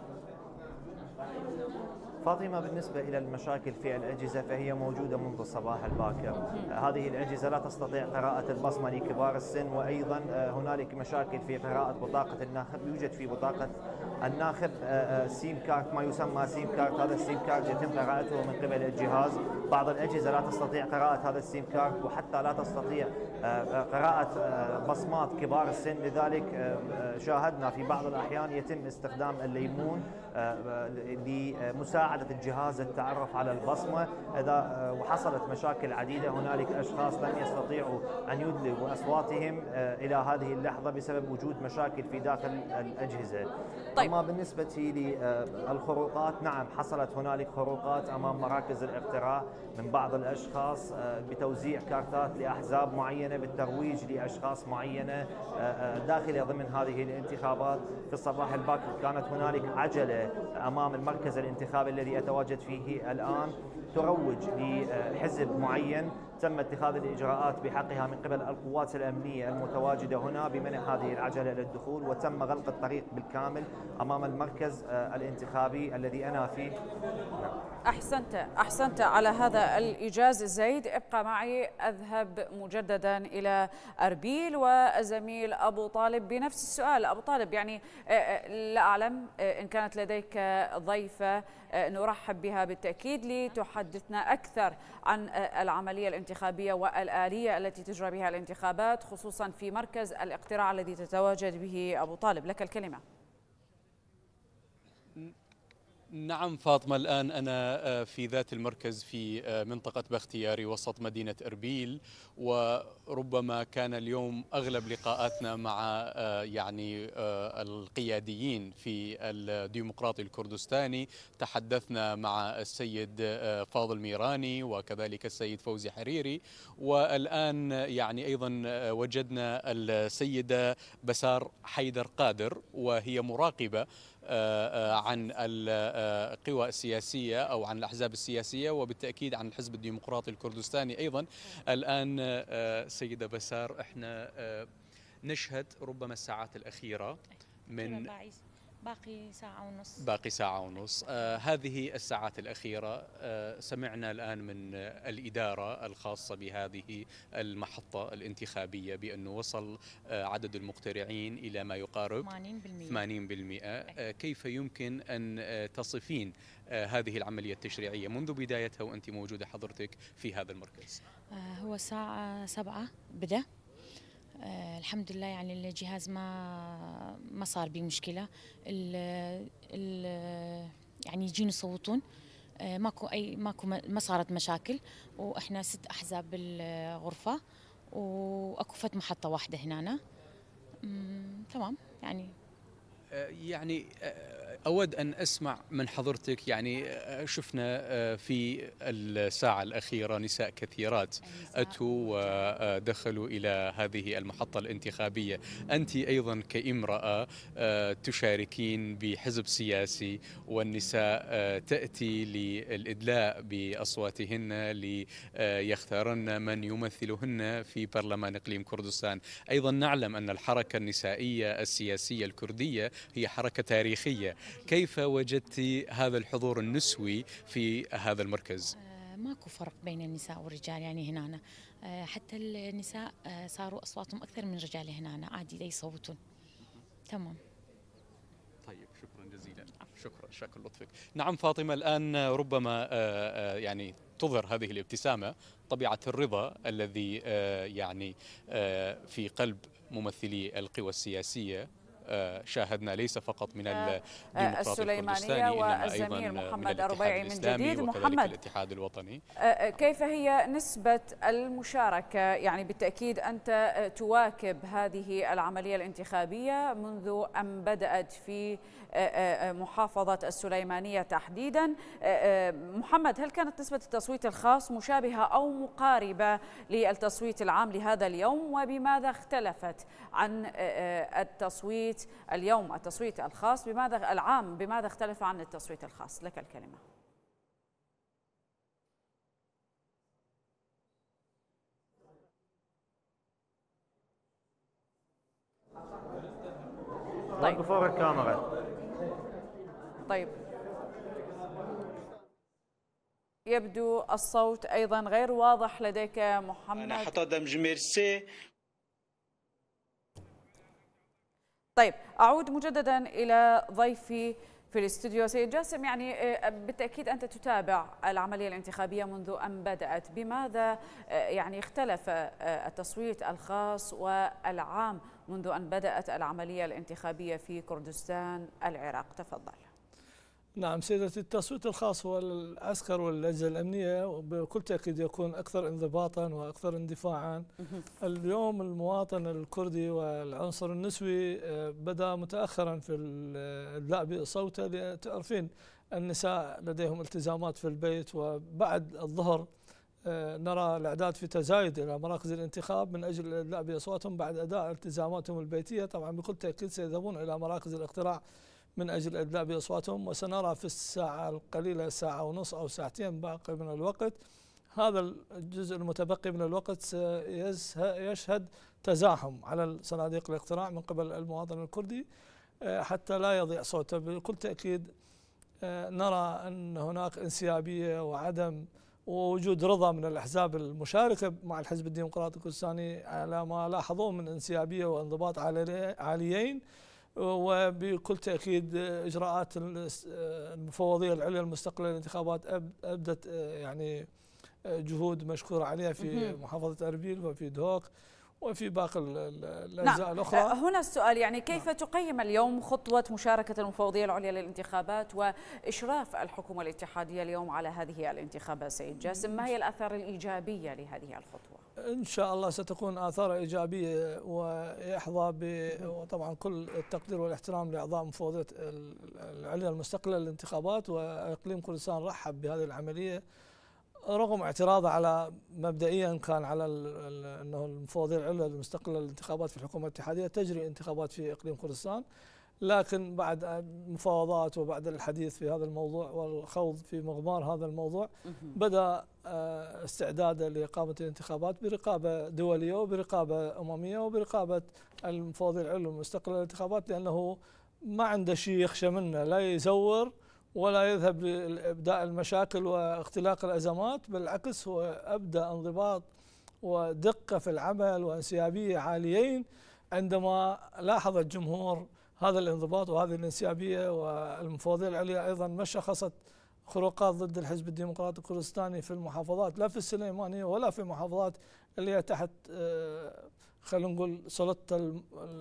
فاطمة، بالنسبة إلى المشاكل في الأجهزة فهي موجودة منذ الصباح الباكر. هذه الأجهزة لا تستطيع قراءة البصمة لكبار السن، وأيضا هنالك مشاكل في قراءة بطاقة الناخب. يوجد في بطاقة الناخب سيم كارت، ما يسمى سيم كارت. هذا السيم كارت يتم قراءته من قبل الجهاز. بعض الأجهزة لا تستطيع قراءة هذا السيم كارت، وحتى لا تستطيع قراءة بصمات كبار السن. لذلك شاهدنا في بعض الأحيان يتم استخدام الليمون لمساعدة الجهاز التعرف على البصمة. وحصلت مشاكل عديدة، هنالك أشخاص لم يستطيعوا أن يدلوا أصواتهم إلى هذه اللحظة بسبب وجود مشاكل في داخل الأجهزة. طيب. أما بالنسبة للخروقات، نعم حصلت هنالك خروقات أمام مراكز الاقتراع من بعض الأشخاص بتوزيع كارتات لأحزاب معينة، بالترويج لأشخاص معينة داخلة ضمن هذه الانتخابات. في الصباح الباكر كانت هنالك عجلة أمام المركز الانتخابي الذي أتواجد فيه الآن تروج لحزب معين. تم اتخاذ الإجراءات بحقها من قبل القوات الأمنية المتواجدة هنا بمنع هذه العجلة للدخول، وتم غلق الطريق بالكامل أمام المركز الانتخابي الذي أنا فيه. أحسنت على هذا الإيجاز زيد. ابقى معي، أذهب مجددا إلى أربيل والزميل أبو طالب بنفس السؤال. أبو طالب، يعني لا أعلم إن كانت لديك ضيفة نرحب بها بالتأكيد لتحدثنا أكثر عن العملية الانتخابية والآلية التي تجرى بها الانتخابات، خصوصا في مركز الاقتراع الذي تتواجد به. أبو طالب، لك الكلمة. نعم فاطمة، الآن أنا في ذات المركز في منطقة باختياري وسط مدينة أربيل، وربما كان اليوم أغلب لقاءاتنا مع يعني القياديين في الديمقراطي الكردستاني. تحدثنا مع السيد فاضل ميراني وكذلك السيد فوزي حريري، والآن يعني أيضا وجدنا السيدة بسار حيدر قادر، وهي مراقبة عن القوى السياسية أو عن الأحزاب السياسية، وبالتأكيد عن الحزب الديمقراطي الكردستاني أيضا. الآن سيدة بسار، احنا نشهد ربما الساعات الأخيرة من باقي ساعة ونص. هذه الساعات الأخيرة سمعنا الآن من الإدارة الخاصة بهذه المحطة الانتخابية بأنه وصل عدد المقترعين إلى ما يقارب 80%. كيف يمكن أن تصفين هذه العملية التشريعية منذ بدايتها وأنت موجودة حضرتك في هذا المركز؟ هو الساعة 7 بدأ. الحمد لله، يعني الجهاز ما صار به مشكلة. يعني يجين يصوتون، ما صارت مشاكل، واحنا 6 أحزاب بالغرفة، واكو فت محطة واحدة هنا. تمام يعني. يعني أود أن أسمع من حضرتك، يعني شفنا في الساعة الأخيرة نساء كثيرات أتوا ودخلوا إلى هذه المحطة الانتخابية. أنت أيضا كامرأة تشاركين بحزب سياسي، والنساء تأتي للإدلاء بأصواتهن ليختارن من يمثلهن في برلمان إقليم كردستان. أيضا نعلم أن الحركة النسائية السياسية الكردية هي حركة تاريخية. كيف وجدت هذا الحضور النسوي في هذا المركز؟ ماكو فرق بين النساء والرجال، يعني هنا حتى النساء صاروا أصواتهم أكثر من الرجال هنا عادي يصوتون. تمام. طيب شكرا جزيلا. شكرا لطفك. نعم فاطمة، الآن ربما يعني تظهر هذه الابتسامة طبيعة الرضا الذي يعني في قلب ممثلي القوى السياسية. شاهدنا ليس فقط من الديمقراطي الكردستاني إنما أيضا محمد الربيعي من جديد. محمد، الاتحاد الوطني، كيف هي نسبة المشاركة؟ يعني بالتأكيد أنت تواكب هذه العملية الانتخابية منذ أن بدأت في محافظة السليمانية تحديدا. محمد، هل كانت نسبة التصويت الخاص مشابهة أو مقاربة للتصويت العام لهذا اليوم؟ وبماذا اختلفت عن التصويت اليوم؟ التصويت الخاص بماذا اختلف عن التصويت الخاص؟ لك الكلمة. طيب فوق الكاميرا. طيب، يبدو الصوت أيضا غير واضح لديك محمد. أنا حتى دمج ميرسي. طيب، أعود مجددا إلى ضيفي في الاستوديو سيد جاسم. يعني بالتأكيد أنت تتابع العملية الانتخابية منذ أن بدأت. بماذا يعني اختلف التصويت الخاص والعام منذ أن بدأت العملية الانتخابية في كردستان العراق؟ تفضل. نعم سيدتي، التصويت الخاص هو العسكر والأجهزة الأمنية بكل تأكيد يكون أكثر انضباطا وأكثر اندفاعا. اليوم المواطن الكردي والعنصر النسوي بدأ متأخرا في الإدلاء بصوته. تعرفين النساء لديهم التزامات في البيت، وبعد الظهر نرى الإعداد في تزايد إلى مراكز الانتخاب من أجل الإدلاء بأصواتهم بعد أداء التزاماتهم البيتية. طبعا بكل تأكيد سيذهبون إلى مراكز الاقتراع من أجل الإدلاء بأصواتهم، وسنرى في الساعة القليلة، ساعة ونص أو ساعتين باقي من الوقت، هذا الجزء المتبقي من الوقت سيشهد تزاحم على صناديق الاقتراع من قبل المواطن الكردي حتى لا يضيع صوته. بكل تأكيد نرى أن هناك انسيابية وعدم ووجود رضا من الأحزاب المشاركة مع الحزب الديمقراطي الكردستاني على ما لاحظوه من انسيابية وانضباط عاليين. وبكل تأكيد إجراءات المفوضية العليا المستقلة للانتخابات أبدت يعني جهود مشكورة عليها في محافظة أربيل وفي دهوك وفي باقي الأجزاء الأخرى. هنا السؤال، يعني كيف تقيم اليوم خطوة مشاركة المفوضية العليا للانتخابات وإشراف الحكومة الاتحادية اليوم على هذه الانتخابات سيد جاسم؟ ما هي الآثار الإيجابية لهذه الخطوة؟ إن شاء الله ستكون آثار إيجابية، ويحظى وطبعا كل التقدير والاحترام لأعضاء مفوضية العليا المستقلة للانتخابات. وإقليم كردستان رحب بهذه العملية رغم اعتراضه على مبدئيا كان على أنه المفوضية العليا المستقلة للانتخابات في الحكومة الاتحادية تجري انتخابات في إقليم كردستان، لكن بعد المفاوضات وبعد الحديث في هذا الموضوع والخوض في مغمار هذا الموضوع بدأ استعداده لإقامة الانتخابات برقابة دولية وبرقابة أممية وبرقابة المفوضية العليا المستقلة للانتخابات، لأنه ما عنده شيء يخشى منه، لا يزور ولا يذهب لإبداء المشاكل واختلاق الأزمات، بالعكس هو أبدأ انضباط ودقة في العمل وانسيابية عاليين عندما لاحظ الجمهور هذا الانضباط وهذه الانسيابية. والمفوضية العليا أيضا ما شخصت خروقات ضد الحزب الديمقراطي الكردستاني في المحافظات، لا في السليمانية ولا في المحافظات اللي هي تحت خلينا نقول سلطة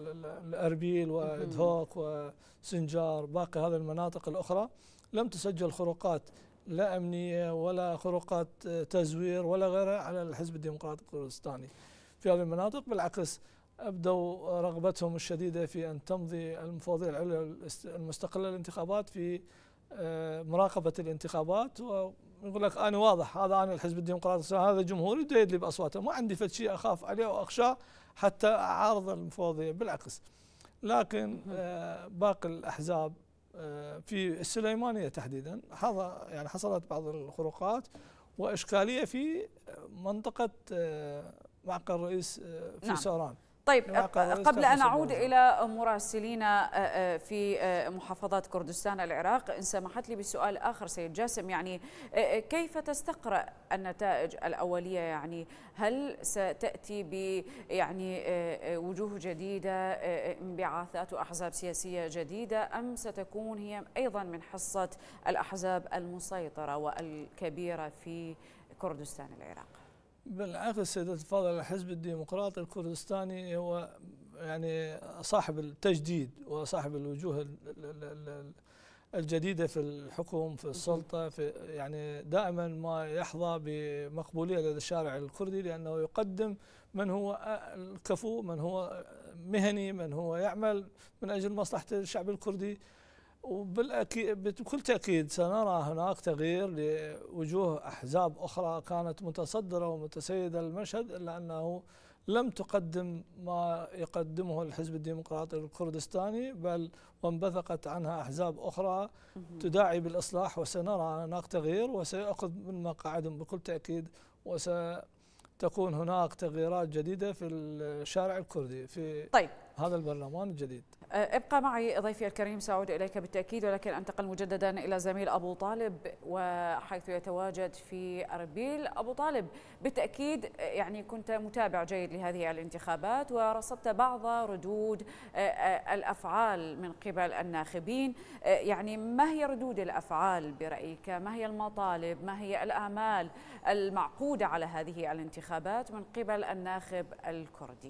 الأربيل ودهوك وسنجار باقي هذه المناطق الأخرى. لم تسجل خروقات لا أمنية ولا خروقات تزوير ولا غيرها على الحزب الديمقراطي الكردستاني في هذه المناطق. بالعكس أبدوا رغبتهم الشديدة في أن تمضي المفوضية العليا المستقلة للانتخابات في مراقبة الانتخابات، ويقول لك أنا واضح، هذا أنا الحزب الديمقراطي، هذا جمهوري بده يدلي بأصواته، ما عندي فد شيء أخاف عليه وأخشاه حتى أعارض المفوضية، بالعكس. لكن باقي الأحزاب في السليمانية تحديدا يعني حصلت بعض الخروقات وإشكالية في منطقة معقل الرئيس في سوران. طيب قبل أن أعود إلى مراسلينا في محافظات كردستان العراق، إن سمحت لي بسؤال آخر سيد جاسم، يعني كيف تستقرأ النتائج الأولية؟ يعني هل ستأتي ب يعني وجوه جديدة، انبعاثات وأحزاب سياسية جديدة، أم ستكون هي أيضا من حصة الأحزاب المسيطرة والكبيرة في كردستان العراق؟ بالعكس سيدة الفاضل، الحزب الديمقراطي الكردستاني هو يعني صاحب التجديد وصاحب الوجوه الجديدة في الحكم في السلطة، في يعني دائما ما يحظى بمقبولية لدى الشارع الكردي، لأنه يقدم من هو الكفو، من هو مهني، من هو يعمل من أجل مصلحة الشعب الكردي. بكل تأكيد سنرى هناك تغيير لوجوه أحزاب أخرى كانت متصدرة ومتسيدة المشهد، إلا أنه لم تقدم ما يقدمه الحزب الديمقراطي الكردستاني، بل وانبثقت عنها أحزاب أخرى تداعي بالإصلاح، وسنرى هناك تغيير وسيأخذ من مقاعدهم بكل تأكيد، وستكون هناك تغييرات جديدة في الشارع الكردي في هذا البرلمان الجديد. ابقى معي ضيفي الكريم، سأعود إليك بالتأكيد، ولكن أنتقل مجددا إلى زميل أبو طالب وحيث يتواجد في أربيل. أبو طالب، بالتأكيد يعني كنت متابع جيد لهذه الانتخابات ورصدت بعض ردود الأفعال من قبل الناخبين، يعني ما هي ردود الأفعال برأيك؟ ما هي المطالب؟ ما هي الآمال المعقودة على هذه الانتخابات من قبل الناخب الكردي؟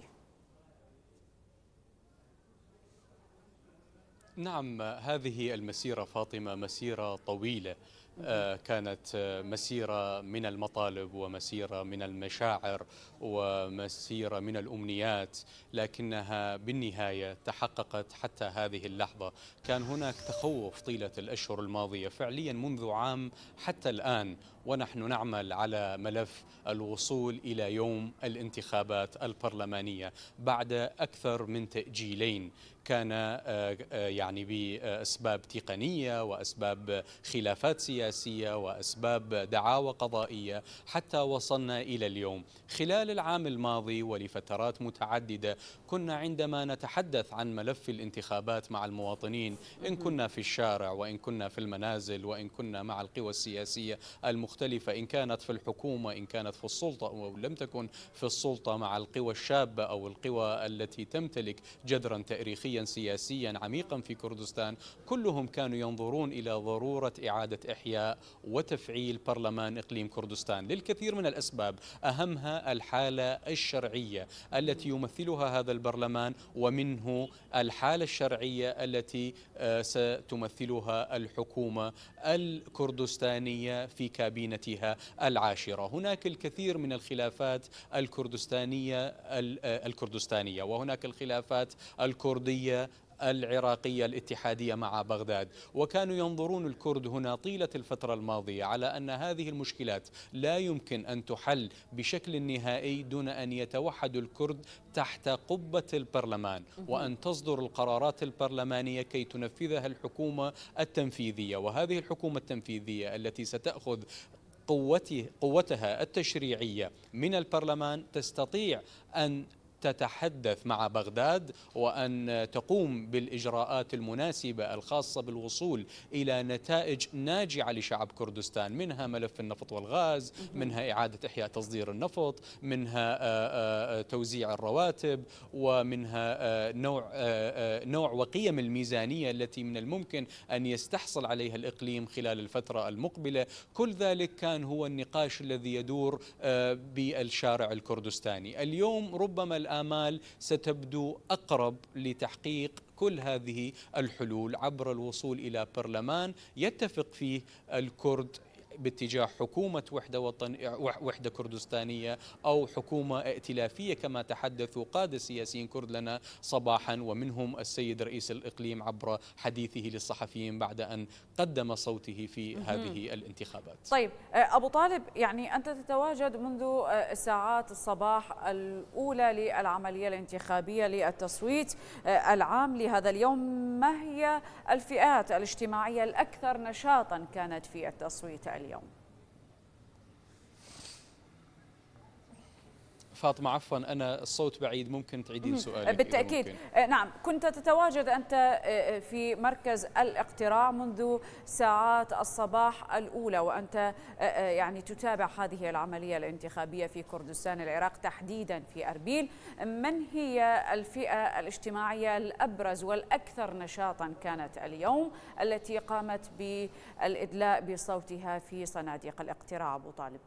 نعم، هذه المسيرة فاطمة مسيرة طويلة، كانت مسيرة من المطالب ومسيرة من المشاعر ومسيرة من الأمنيات، لكنها بالنهاية تحققت حتى هذه اللحظة. كان هناك تخوف طيلة الأشهر الماضية، فعليا منذ عام حتى الآن ونحن نعمل على ملف الوصول إلى يوم الانتخابات البرلمانية بعد أكثر من تأجيلين، كان يعني بأسباب تقنية وأسباب خلافات سياسية وأسباب دعاوى قضائية حتى وصلنا إلى اليوم. خلال العام الماضي ولفترات متعددة كنا عندما نتحدث عن ملف الانتخابات مع المواطنين، إن كنا في الشارع وإن كنا في المنازل وإن كنا مع القوى السياسية المختلفة، إن كانت في الحكومة إن كانت في السلطة أو لم تكن في السلطة، مع القوى الشابة أو القوى التي تمتلك جذرا تاريخيا سياسيا عميقا في كردستان، كلهم كانوا ينظرون إلى ضرورة إعادة إحياء وتفعيل برلمان إقليم كردستان للكثير من الأسباب، أهمها الحالة الشرعية التي يمثلها هذا البرلمان، ومنه الحالة الشرعية التي ستمثلها الحكومة الكردستانية في كابينتها العاشرة. هناك الكثير من الخلافات الكردستانية وهناك الخلافات الكردية العراقية الاتحادية مع بغداد، وكانوا ينظرون الكرد هنا طيلة الفترة الماضية على أن هذه المشكلات لا يمكن أن تحل بشكل نهائي دون أن يتوحد الكرد تحت قبة البرلمان، وأن تصدر القرارات البرلمانية كي تنفذها الحكومة التنفيذية. وهذه الحكومة التنفيذية التي ستأخذ قوتها التشريعية من البرلمان تستطيع أن تتحدث مع بغداد وأن تقوم بالإجراءات المناسبة الخاصة بالوصول إلى نتائج ناجعة لشعب كردستان، منها ملف النفط والغاز، منها إعادة إحياء تصدير النفط، منها توزيع الرواتب، ومنها نوع وقيم الميزانية التي من الممكن أن يستحصل عليها الإقليم خلال الفترة المقبلة. كل ذلك كان هو النقاش الذي يدور بالشارع الكردستاني. اليوم ربما الآمال ستبدو أقرب لتحقيق كل هذه الحلول عبر الوصول إلى برلمان يتفق فيه الكرد باتجاه حكومة وحدة كردستانية أو حكومة ائتلافية كما تحدثوا قادة سياسيين كرد لنا صباحا، ومنهم السيد رئيس الإقليم عبر حديثه للصحفيين بعد أن قدم صوته في هذه الانتخابات. طيب أبو طالب، يعني أنت تتواجد منذ ساعات الصباح الأولى للعملية الانتخابية للتصويت العام لهذا اليوم، ما هي الفئات الاجتماعية الأكثر نشاطا كانت في التصويت اليوم؟ فاطمة عفوا أنا الصوت بعيد، ممكن تعيدين سؤالك؟ بالتأكيد. نعم، كنت تتواجد أنت في مركز الاقتراع منذ ساعات الصباح الأولى، وأنت يعني تتابع هذه العملية الانتخابية في كردستان العراق تحديدا في أربيل. من هي الفئة الاجتماعية الأبرز والأكثر نشاطا كانت اليوم التي قامت بالإدلاء بصوتها في صناديق الاقتراع أبو طالب؟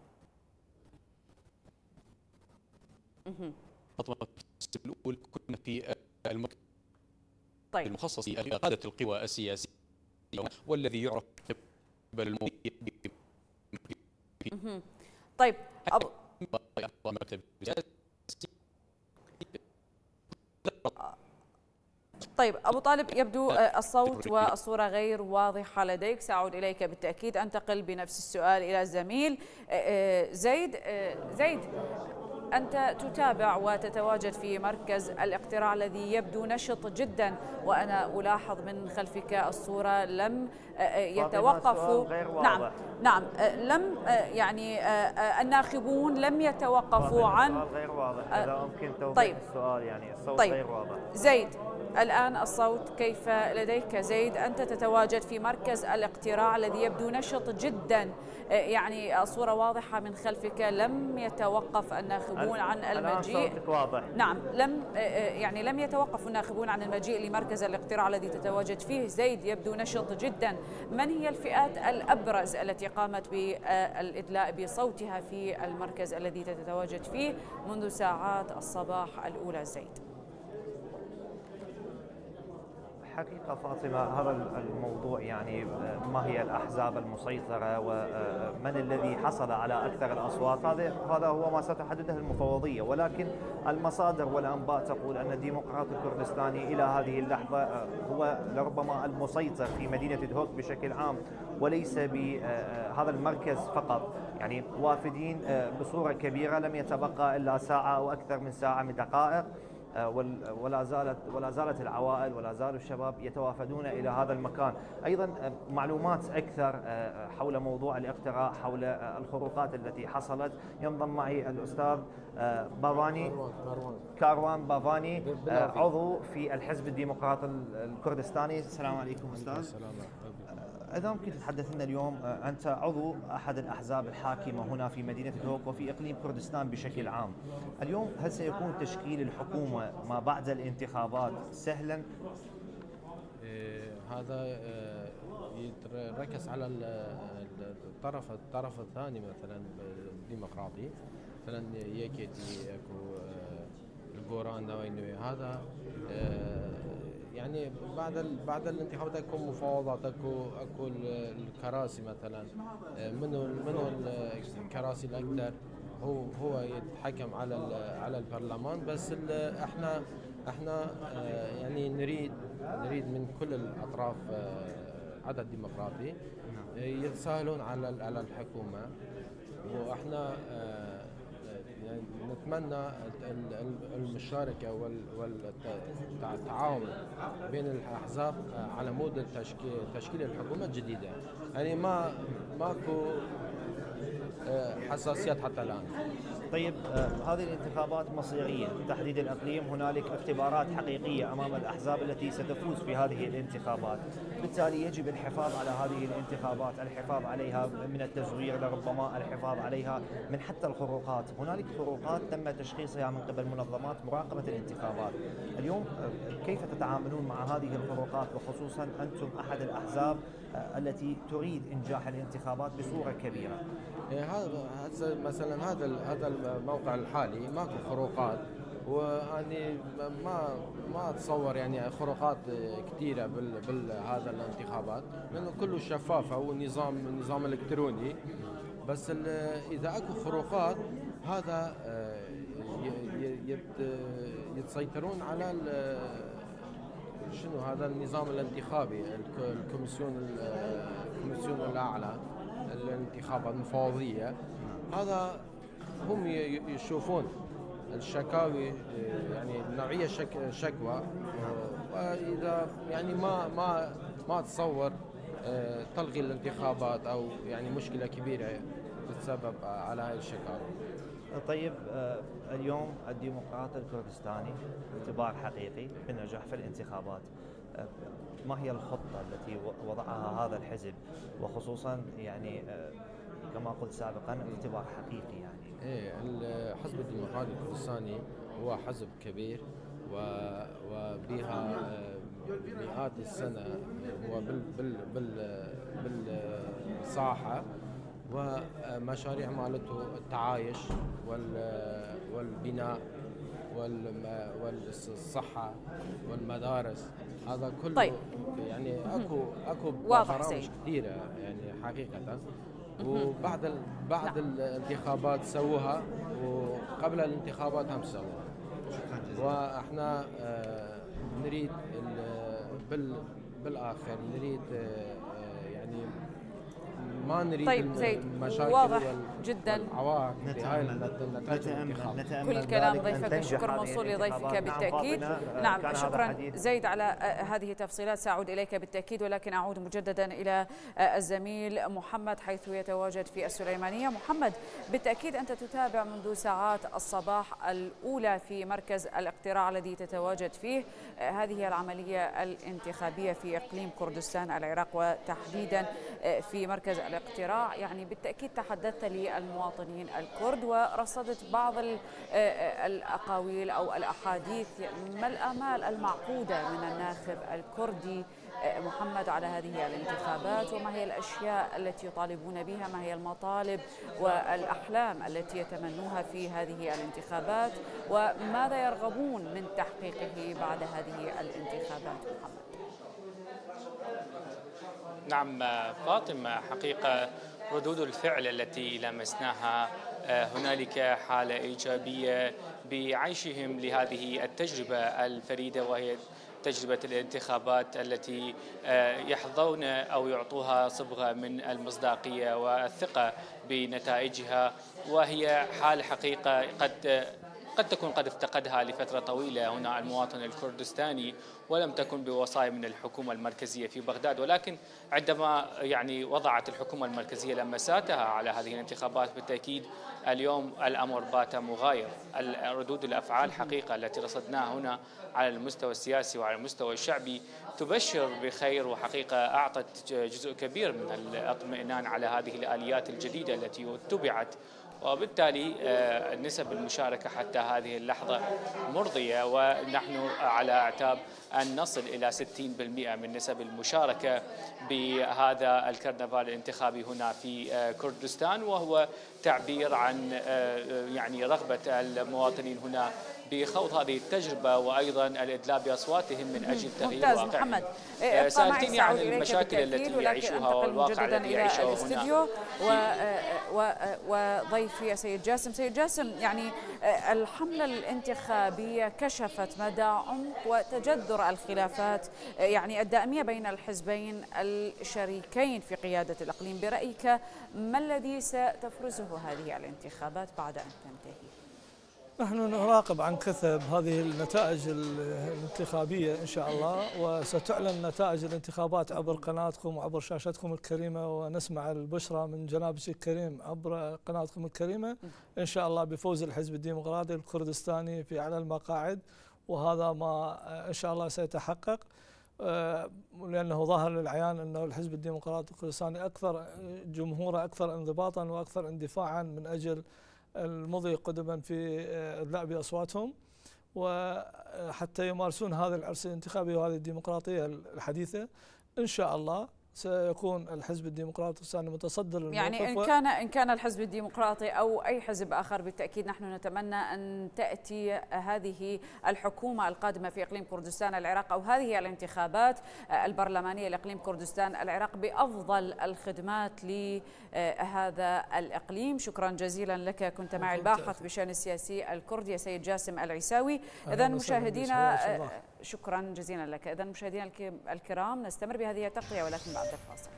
الأولى كنا في المركز المخصص لقادة القوى السياسية والذي يعرف قبل الموضوع. طيب أبو طالب، يبدو الصوت والصورة غير واضحة لديك، سأعود إليك بالتأكيد. أنتقل بنفس السؤال إلى الزميل زيد. زيد، أنت تتابع وتتواجد في مركز الاقتراع الذي يبدو نشط جدا، وأنا ألاحظ من خلفك الصورة لم يتوقفوا. نعم لم يعني الناخبون لم يتوقفوا عن غير واضح. إذا ممكن توضيح طيب. السؤال، يعني الصوت غير واضح. زيد، الآن الصوت كيف لديك زيد؟ أنت تتواجد في مركز الاقتراع الذي يبدو نشط جدا، يعني الصورة واضحة من خلفك، لم يتوقف الناخبون عن المجيء. الآن صوتك واضح. نعم، لم يتوقف الناخبون عن المجيء لمركز الاقتراع الذي تتواجد فيه. زيد، يبدو نشط جدا. من هي الفئات الأبرز التي قامت بالإدلاء بصوتها في المركز الذي تتواجد فيه منذ ساعات الصباح الأولى زيد؟ حقيقة فاطمة، هذا الموضوع يعني ما هي الأحزاب المسيطرة ومن الذي حصل على أكثر الأصوات، هذا هو ما ستحدده المفوضية، ولكن المصادر والأنباء تقول أن الديمقراط الكردستاني إلى هذه اللحظة هو لربما المسيطر في مدينة دهوك بشكل عام، وليس بهذا المركز فقط. يعني وافدين بصورة كبيرة، لم يتبقى إلا ساعة أو أكثر من ساعة من دقائق، ولا زالت العوائل ولا زالوا الشباب يتوافدون إلى هذا المكان. أيضا معلومات أكثر حول موضوع الاقتراع، حول الخروقات التي حصلت، ينضم معي الأستاذ كاروان بافاني، عضو في الحزب الديمقراطي الكردستاني. السلام عليكم أستاذ. إذا ممكن تتحدث لنا اليوم، أنت عضو أحد الأحزاب الحاكمة هنا في مدينة دهوك وفي إقليم كردستان بشكل عام. اليوم هل سيكون تشكيل الحكومة ما بعد الانتخابات سهلا؟ هذا يركز على الطرف الثاني، مثلا الديمقراطي، مثلا يكيتي اكو الجوران نوينوي، هذا يعني بعد الانتخابات اكو مفاوضات، اكو الكراسي مثلا، منو الكراسي الاكثر هو يتحكم على البرلمان. بس احنا يعني نريد من كل الاطراف عدد ديمقراطي يتساهلون على الحكومه، واحنا نتمنى المشاركة والتعاون بين الأحزاب على مود تشكيل الحكومة الجديدة. يعني ماكو حساسيات حتى الآن. طيب، هذه الانتخابات مصيرية تحديد الإقليم، هنالك اختبارات حقيقية أمام الأحزاب التي ستفوز في هذه الانتخابات، بالتالي يجب الحفاظ على هذه الانتخابات، الحفاظ عليها من التزوير لربما، الحفاظ عليها من حتى الخروقات. هنالك خروقات تم تشخيصها من قبل منظمات مراقبة الانتخابات. اليوم كيف تتعاملون مع هذه الخروقات، وخصوصا أنتم أحد الأحزاب التي تريد إنجاح الانتخابات بصورة كبيرة؟ هذا مثلا هذا الموقع الحالي ماكو خروقات، واني ما اتصور يعني خروقات كثيره بهذا الانتخابات، لانه كله شفاف او نظام الكتروني. بس اذا اكو خروقات هذا يتسيطرون على شنو هذا النظام الانتخابي، الكوميسيون الاعلى الانتخابات المفوضيه. هذا هم يشوفون الشكاوي يعني نوعيه شكوى، واذا يعني ما اتصور تلغي الانتخابات او يعني مشكله كبيره تتسبب على هاي الشكاوي. طيب اليوم الديمقراط الكردستاني اعتبار حقيقي بالنجاح في الانتخابات، ما هي الخطة التي وضعها هذا الحزب، وخصوصا يعني كما قلت سابقا اعتبار حقيقي يعني؟ الحزب الديمقراطي الكردستاني هو حزب كبير وبها مئات السنة هو بالساحة، ومشاريع مالته التعايش والبناء والصحة والمدارس، هذا كله. طيب. يعني اكو برامج كثيرة يعني حقيقة. وبعد الانتخابات سووها، وقبل الانتخابات هم سووها. واحنا نريد بالاخر نريد يعني ما نريد المشاكل واضح جدا. والعوائق بهاي الانتخابات. كل كلام ضيفك الشكر موصول لضيفك بالتأكيد. نعم شكرا زيد على هذه التفصيلات، سأعود إليك بالتأكيد، ولكن أعود مجددا إلى الزميل محمد حيث يتواجد في السليمانية. محمد، بالتأكيد أنت تتابع منذ ساعات الصباح الأولى في مركز الاقتراع الذي تتواجد فيه هذه العملية الانتخابية في إقليم كردستان العراق، وتحديدا في مركز الاقتراع. يعني بالتأكيد تحدثت للمواطنين الكرد ورصدت بعض الأقاويل أو الأحاديث. ما الآمال المعقودة من الناخب الكردي محمد على هذه الانتخابات، وما هي الأشياء التي يطالبون بها، ما هي المطالب والأحلام التي يتمنوها في هذه الانتخابات، وماذا يرغبون من تحقيقه بعد هذه الانتخابات محمد؟ نعم فاطمة، حقيقة ردود الفعل التي لمسناها هنالك حالة إيجابية بعيشهم لهذه التجربة الفريدة، وهي تجربة الانتخابات التي يحظون أو يعطوها صبغة من المصداقية والثقة بنتائجها، وهي حال حقيقة قد تكون قد افتقدها لفترة طويلة هنا المواطن الكردستاني، ولم تكن بوصايا من الحكومة المركزية في بغداد. ولكن عندما يعني وضعت الحكومة المركزية لمساتها على هذه الانتخابات، بالتأكيد اليوم الأمر بات مغاير. ردود الأفعال حقيقة التي رصدناها هنا على المستوى السياسي وعلى المستوى الشعبي تبشر بخير، وحقيقة أعطت جزء كبير من الاطمئنان على هذه الآليات الجديدة التي اتبعت، وبالتالي نسب المشاركة حتى هذه اللحظة مرضية، ونحن على اعتاب أن نصل إلى 60% من نسب المشاركة بهذا الكرنفال الانتخابي هنا في كردستان، وهو تعبير عن يعني رغبة المواطنين هنا بخوض هذه التجربة، وأيضا الإدلاء بأصواتهم من أجل تغيير واقعهم. ممتاز محمد. سألتني عن المشاكل التي يعيشها والواقع الذي يعيشه هنا. وضيفي سيد جاسم. سيد جاسم، يعني الحملة الانتخابية كشفت مدى عمق وتجذر الخلافات يعني الدائمية بين الحزبين الشريكين في قيادة الإقليم. برأيك ما الذي ستفرزه هذه الانتخابات بعد أن تنتهي؟ نحن نراقب عن كثب هذه النتائج الانتخابية إن شاء الله، وستعلن نتائج الانتخابات عبر قناتكم وعبر شاشتكم الكريمة، ونسمع البشرى من جنابك الكريم عبر قناتكم الكريمة إن شاء الله بفوز الحزب الديمقراطي الكردستاني في أعلى المقاعد، وهذا ما إن شاء الله سيتحقق، لأنه ظاهر للعيان أنه الحزب الديمقراطي الكردستاني أكثر جمهوره أكثر انضباطا وأكثر اندفاعا من أجل المضي قدما في الادلاء باصواتهم، وحتى يمارسون هذا العرس الانتخابي وهذه الديمقراطيه الحديثه ان شاء الله سيكون الحزب الديمقراطي الثاني متصدر الموقف. يعني إن كان الحزب الديمقراطي أو أي حزب آخر، بالتأكيد نحن نتمنى أن تأتي هذه الحكومة القادمة في إقليم كردستان العراق أو هذه الانتخابات البرلمانية لإقليم كردستان العراق بأفضل الخدمات لهذا الإقليم. شكرا جزيلا لك، كنت معي الباحث بشأن السياسي الكردي سيد جاسم العيساوي. إذا مشاهدينا شكرا جزيلا لك. إذا مشاهدينا الكرام نستمر بهذه التغطية ولكن بعد الفاصل.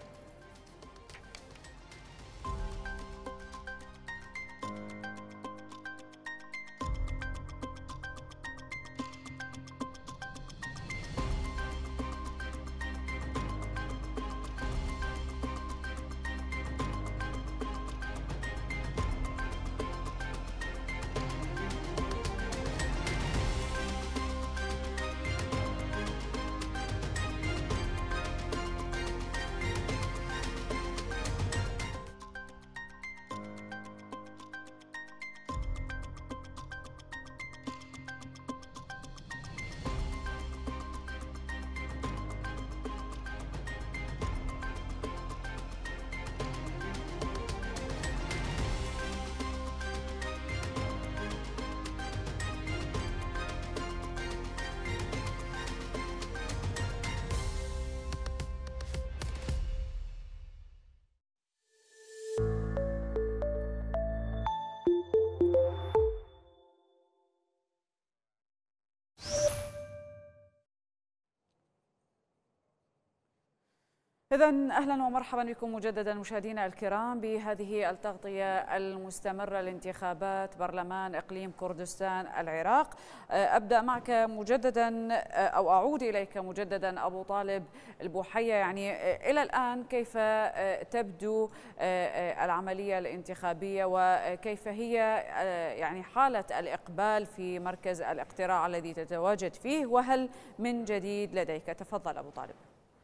إذا أهلا ومرحبا بكم مجددا مشاهدينا الكرام بهذه التغطية المستمرة لانتخابات برلمان إقليم كردستان العراق. أبدأ معك مجددا أو أعود إليك مجددا أبو طالب البوحية، يعني إلى الآن كيف تبدو العملية الانتخابية وكيف هي يعني حالة الإقبال في مركز الاقتراع الذي تتواجد فيه، وهل من جديد لديك؟ تفضل أبو طالب.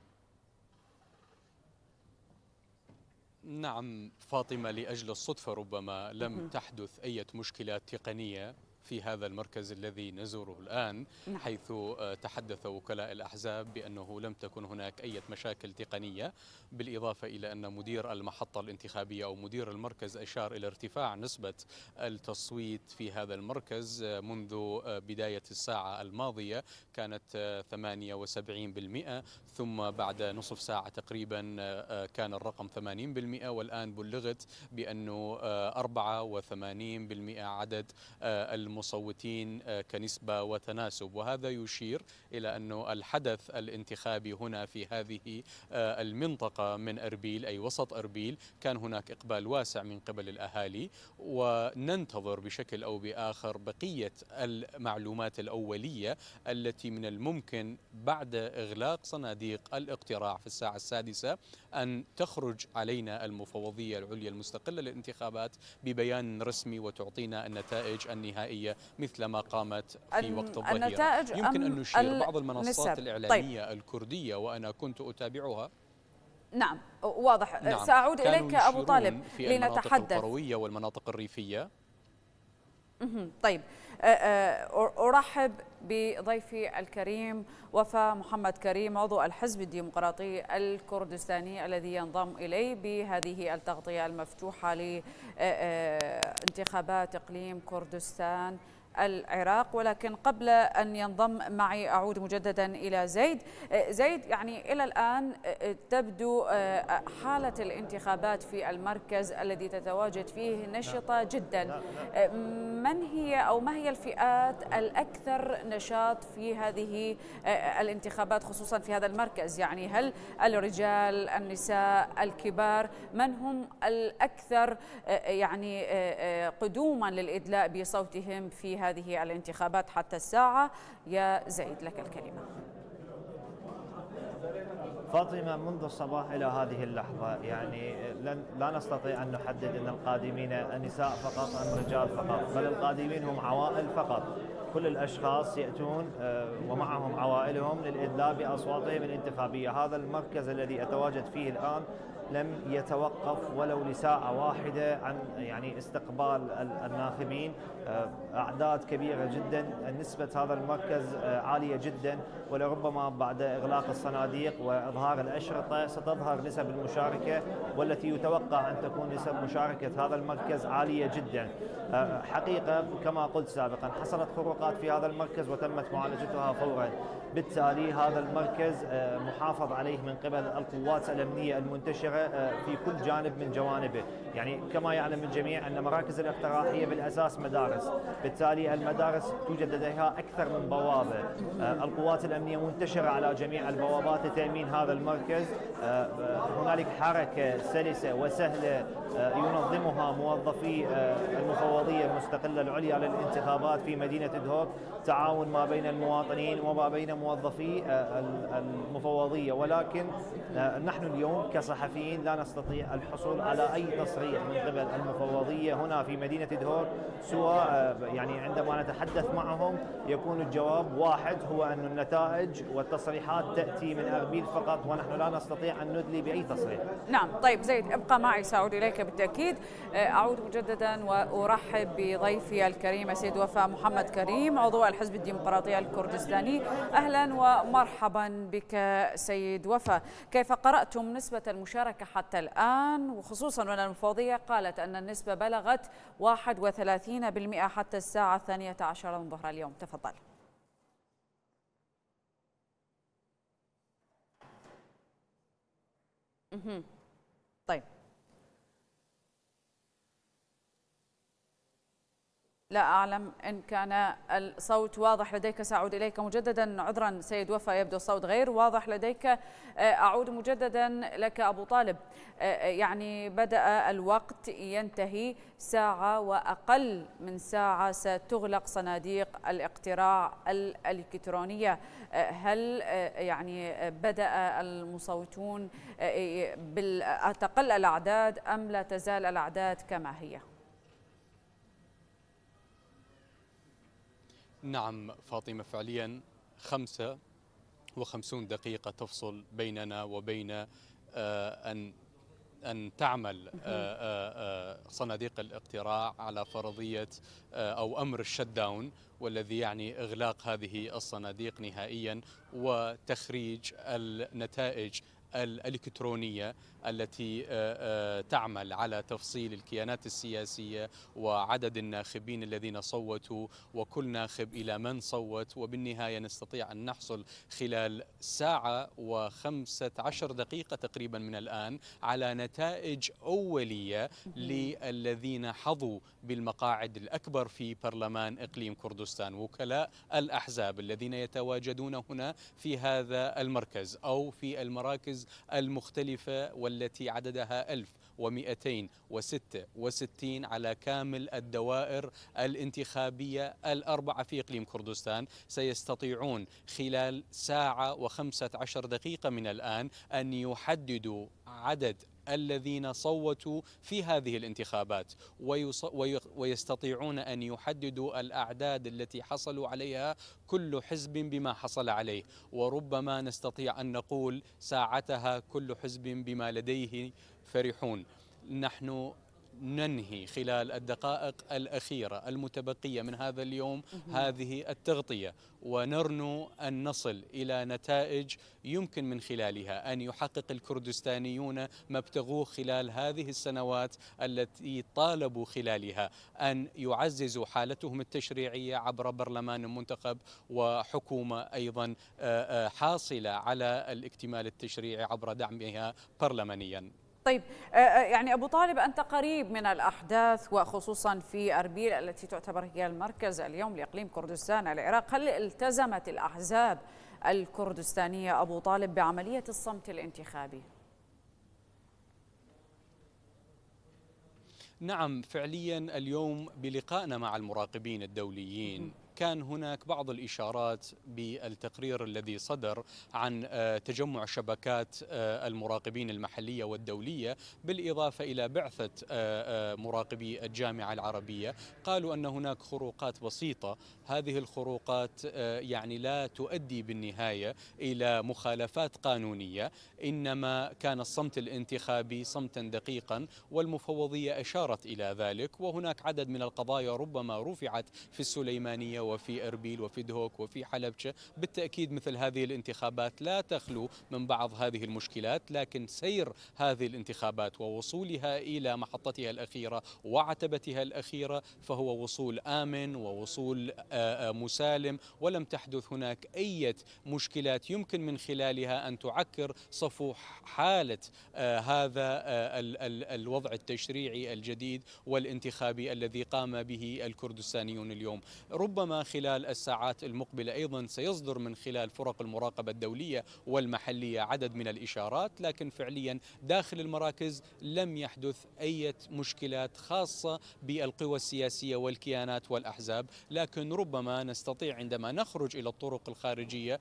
نعم فاطمة، لأجل الصدفة ربما لم تحدث أي مشكلات تقنية في هذا المركز الذي نزوره الآن، حيث تحدث وكلاء الأحزاب بأنه لم تكن هناك أي مشاكل تقنية، بالإضافة إلى أن مدير المحطة الانتخابية أو مدير المركز أشار إلى ارتفاع نسبة التصويت في هذا المركز منذ بداية الساعة الماضية كانت 78%، ثم بعد نصف ساعة تقريبا كان الرقم 80%، والآن بلغت بأنه 84% عدد المصوتين كنسبة وتناسب، وهذا يشير إلى أنه الحدث الانتخابي هنا في هذه المنطقة من أربيل أي وسط أربيل كان هناك إقبال واسع من قبل الأهالي، وننتظر بشكل أو بآخر بقية المعلومات الأولية التي من الممكن بعد إغلاق صناديق الاقتراع في الساعة السادسة أن تخرج علينا المفوضية العليا المستقلة للانتخابات ببيان رسمي وتعطينا النتائج النهائية مثل ما قامت في وقت الظهيرة. يمكن أن نشير بعض المنصات الإعلامية الكردية وأنا كنت أتابعها. نعم واضح. نعم. سأعود إليك أبو طالب في المناطق القروية والمناطق الريفية. طيب أرحب بضيفي الكريم وفاء محمد كريم عضو الحزب الديمقراطي الكردستاني الذي ينضم إلي بهذه التغطية المفتوحة لانتخابات إقليم كردستان العراق. ولكن قبل أن ينضم معي أعود مجددا إلى زيد. زيد، يعني إلى الآن تبدو حالة الانتخابات في المركز الذي تتواجد فيه نشطة جدا. من هي أو ما هي الفئات الأكثر نشاط في هذه الانتخابات خصوصا في هذا المركز؟ يعني هل الرجال، النساء، الكبار، من هم الأكثر يعني قدوما للإدلاء بصوتهم في هذه الانتخابات حتى الساعة؟ يا زيد لك الكلمة. فاطمة، منذ الصباح إلى هذه اللحظة يعني لا نستطيع أن نحدد أن القادمين النساء فقط أم رجال فقط، بل القادمين هم عوائل فقط. كل الأشخاص يأتون ومعهم عوائلهم للإدلاء بأصواتهم الانتخابية. هذا المركز الذي أتواجد فيه الآن لم يتوقف ولو لساعة واحدة عن يعني استقبال الناخبين. أعداد كبيرة جدا، نسبة هذا المركز عالية جدا، ولربما بعد إغلاق الصناديق وإظهار الأشرطة ستظهر نسب المشاركة، والتي يتوقع أن تكون نسب مشاركة هذا المركز عالية جدا. حقيقة كما قلت سابقا حصلت خروقات في هذا المركز وتمت معالجتها فورا، بالتالي هذا المركز محافظ عليه من قبل القوات الأمنية المنتشرة في كل جانب من جوانبه. يعني كما يعلم الجميع أن مراكز الاقتراع هي بالأساس مدارس، بالتالي المدارس توجد لديها أكثر من بوابة. القوات الأمنية منتشرة على جميع البوابات لتأمين هذا المركز. هنالك حركة سلسة وسهلة ينظمها موظفي المفوضية المستقلة العليا للانتخابات في مدينة دهوك، تعاون ما بين المواطنين وما بين موظفي المفوضية. ولكن نحن اليوم كصحفيين لا نستطيع الحصول على أي تصريح من قبل المفوضية هنا في مدينة دهوك، سوى يعني عندما نتحدث معهم يكون الجواب واحد، هو أن النتائج والتصريحات تأتي من أربيل فقط، ونحن لا نستطيع أن ندلي بأي تصريح. نعم. طيب زيد، ابقى معي، سأعود إليك بالتأكيد. أعود مجددا وأرحب بضيفي الكريم السيد وفاء محمد كريم، عضو الحزب الديمقراطي الكردستاني. أهلا ومرحبا بك سيد وفاء. كيف قرأتم نسبة المشاركة حتى الآن، وخصوصا وأن المفوضية قالت أن النسبة بلغت 31% حتى الساعة 12 من ظهر اليوم؟ تفضل. طيب، لا أعلم إن كان الصوت واضح لديك. سأعود إليك مجددا. عذرا سيد وفاء، يبدو الصوت غير واضح لديك. أعود مجددا لك أبو طالب. يعني بدأ الوقت ينتهي، ساعة وأقل من ساعة ستغلق صناديق الاقتراع الإلكترونية. هل يعني بدأ المصوتون تقل الأعداد أم لا تزال الأعداد كما هي؟ نعم فاطمة، فعليا 55 دقيقة تفصل بيننا وبين أن تعمل صناديق الاقتراع على فرضية أو أمر الشت داون، والذي يعني إغلاق هذه الصناديق نهائيا وتخريج النتائج الإلكترونية التي تعمل على تفصيل الكيانات السياسية وعدد الناخبين الذين صوتوا وكل ناخب إلى من صوت. وبالنهاية نستطيع أن نحصل خلال ساعة و15 دقيقة تقريبا من الآن على نتائج أولية للذين حظوا بالمقاعد الأكبر في برلمان إقليم كردستان، وكلاء الأحزاب الذين يتواجدون هنا في هذا المركز أو في المراكز المختلفة، والتي عددها 1266 على كامل الدوائر الانتخابية الأربعة في إقليم كردستان. سيستطيعون خلال ساعة و15 دقيقة من الآن أن يحددوا عدد الذين صوتوا في هذه الانتخابات، ويستطيعون أن يحددوا الأعداد التي حصلوا عليها كل حزب بما حصل عليه، وربما نستطيع أن نقول ساعتها كل حزب بما لديه فرحون. نحن ننهي خلال الدقائق الأخيرة المتبقية من هذا اليوم هذه التغطية، ونرنو أن نصل إلى نتائج يمكن من خلالها أن يحقق الكردستانيون ما ابتغوه خلال هذه السنوات التي طالبوا خلالها أن يعززوا حالتهم التشريعية عبر برلمان منتخب وحكومة أيضا حاصلة على الاكتمال التشريعي عبر دعمها برلمانيا. طيب، يعني أبو طالب، أنت قريب من الأحداث وخصوصا في أربيل التي تعتبر هي المركز اليوم لإقليم كردستان العراق. هل التزمت الأحزاب الكردستانية أبو طالب بعملية الصمت الانتخابي؟ نعم، فعليا اليوم بلقائنا مع المراقبين الدوليين كان هناك بعض الإشارات بالتقرير الذي صدر عن تجمع شبكات المراقبين المحلية والدولية بالإضافة إلى بعثة مراقبي الجامعة العربية. قالوا أن هناك خروقات بسيطة، هذه الخروقات يعني لا تؤدي بالنهاية إلى مخالفات قانونية، إنما كان الصمت الانتخابي صمتا دقيقا، والمفوضية أشارت إلى ذلك. وهناك عدد من القضايا ربما رفعت في السليمانية وفي أربيل وفي دهوك وفي حلبشة. بالتأكيد مثل هذه الانتخابات لا تخلو من بعض هذه المشكلات، لكن سير هذه الانتخابات ووصولها إلى محطتها الأخيرة وعتبتها الأخيرة فهو وصول آمن ووصول مسالم، ولم تحدث هناك أي مشكلات يمكن من خلالها أن تعكر صفو حالة هذا الوضع التشريعي الجديد والانتخابي الذي قام به الكردستانيون اليوم. ربما خلال الساعات المقبلة أيضا سيصدر من خلال فرق المراقبة الدولية والمحلية عدد من الإشارات، لكن فعليا داخل المراكز لم يحدث أي مشكلات خاصة بالقوى السياسية والكيانات والأحزاب. لكن ربما نستطيع عندما نخرج إلى الطرق الخارجية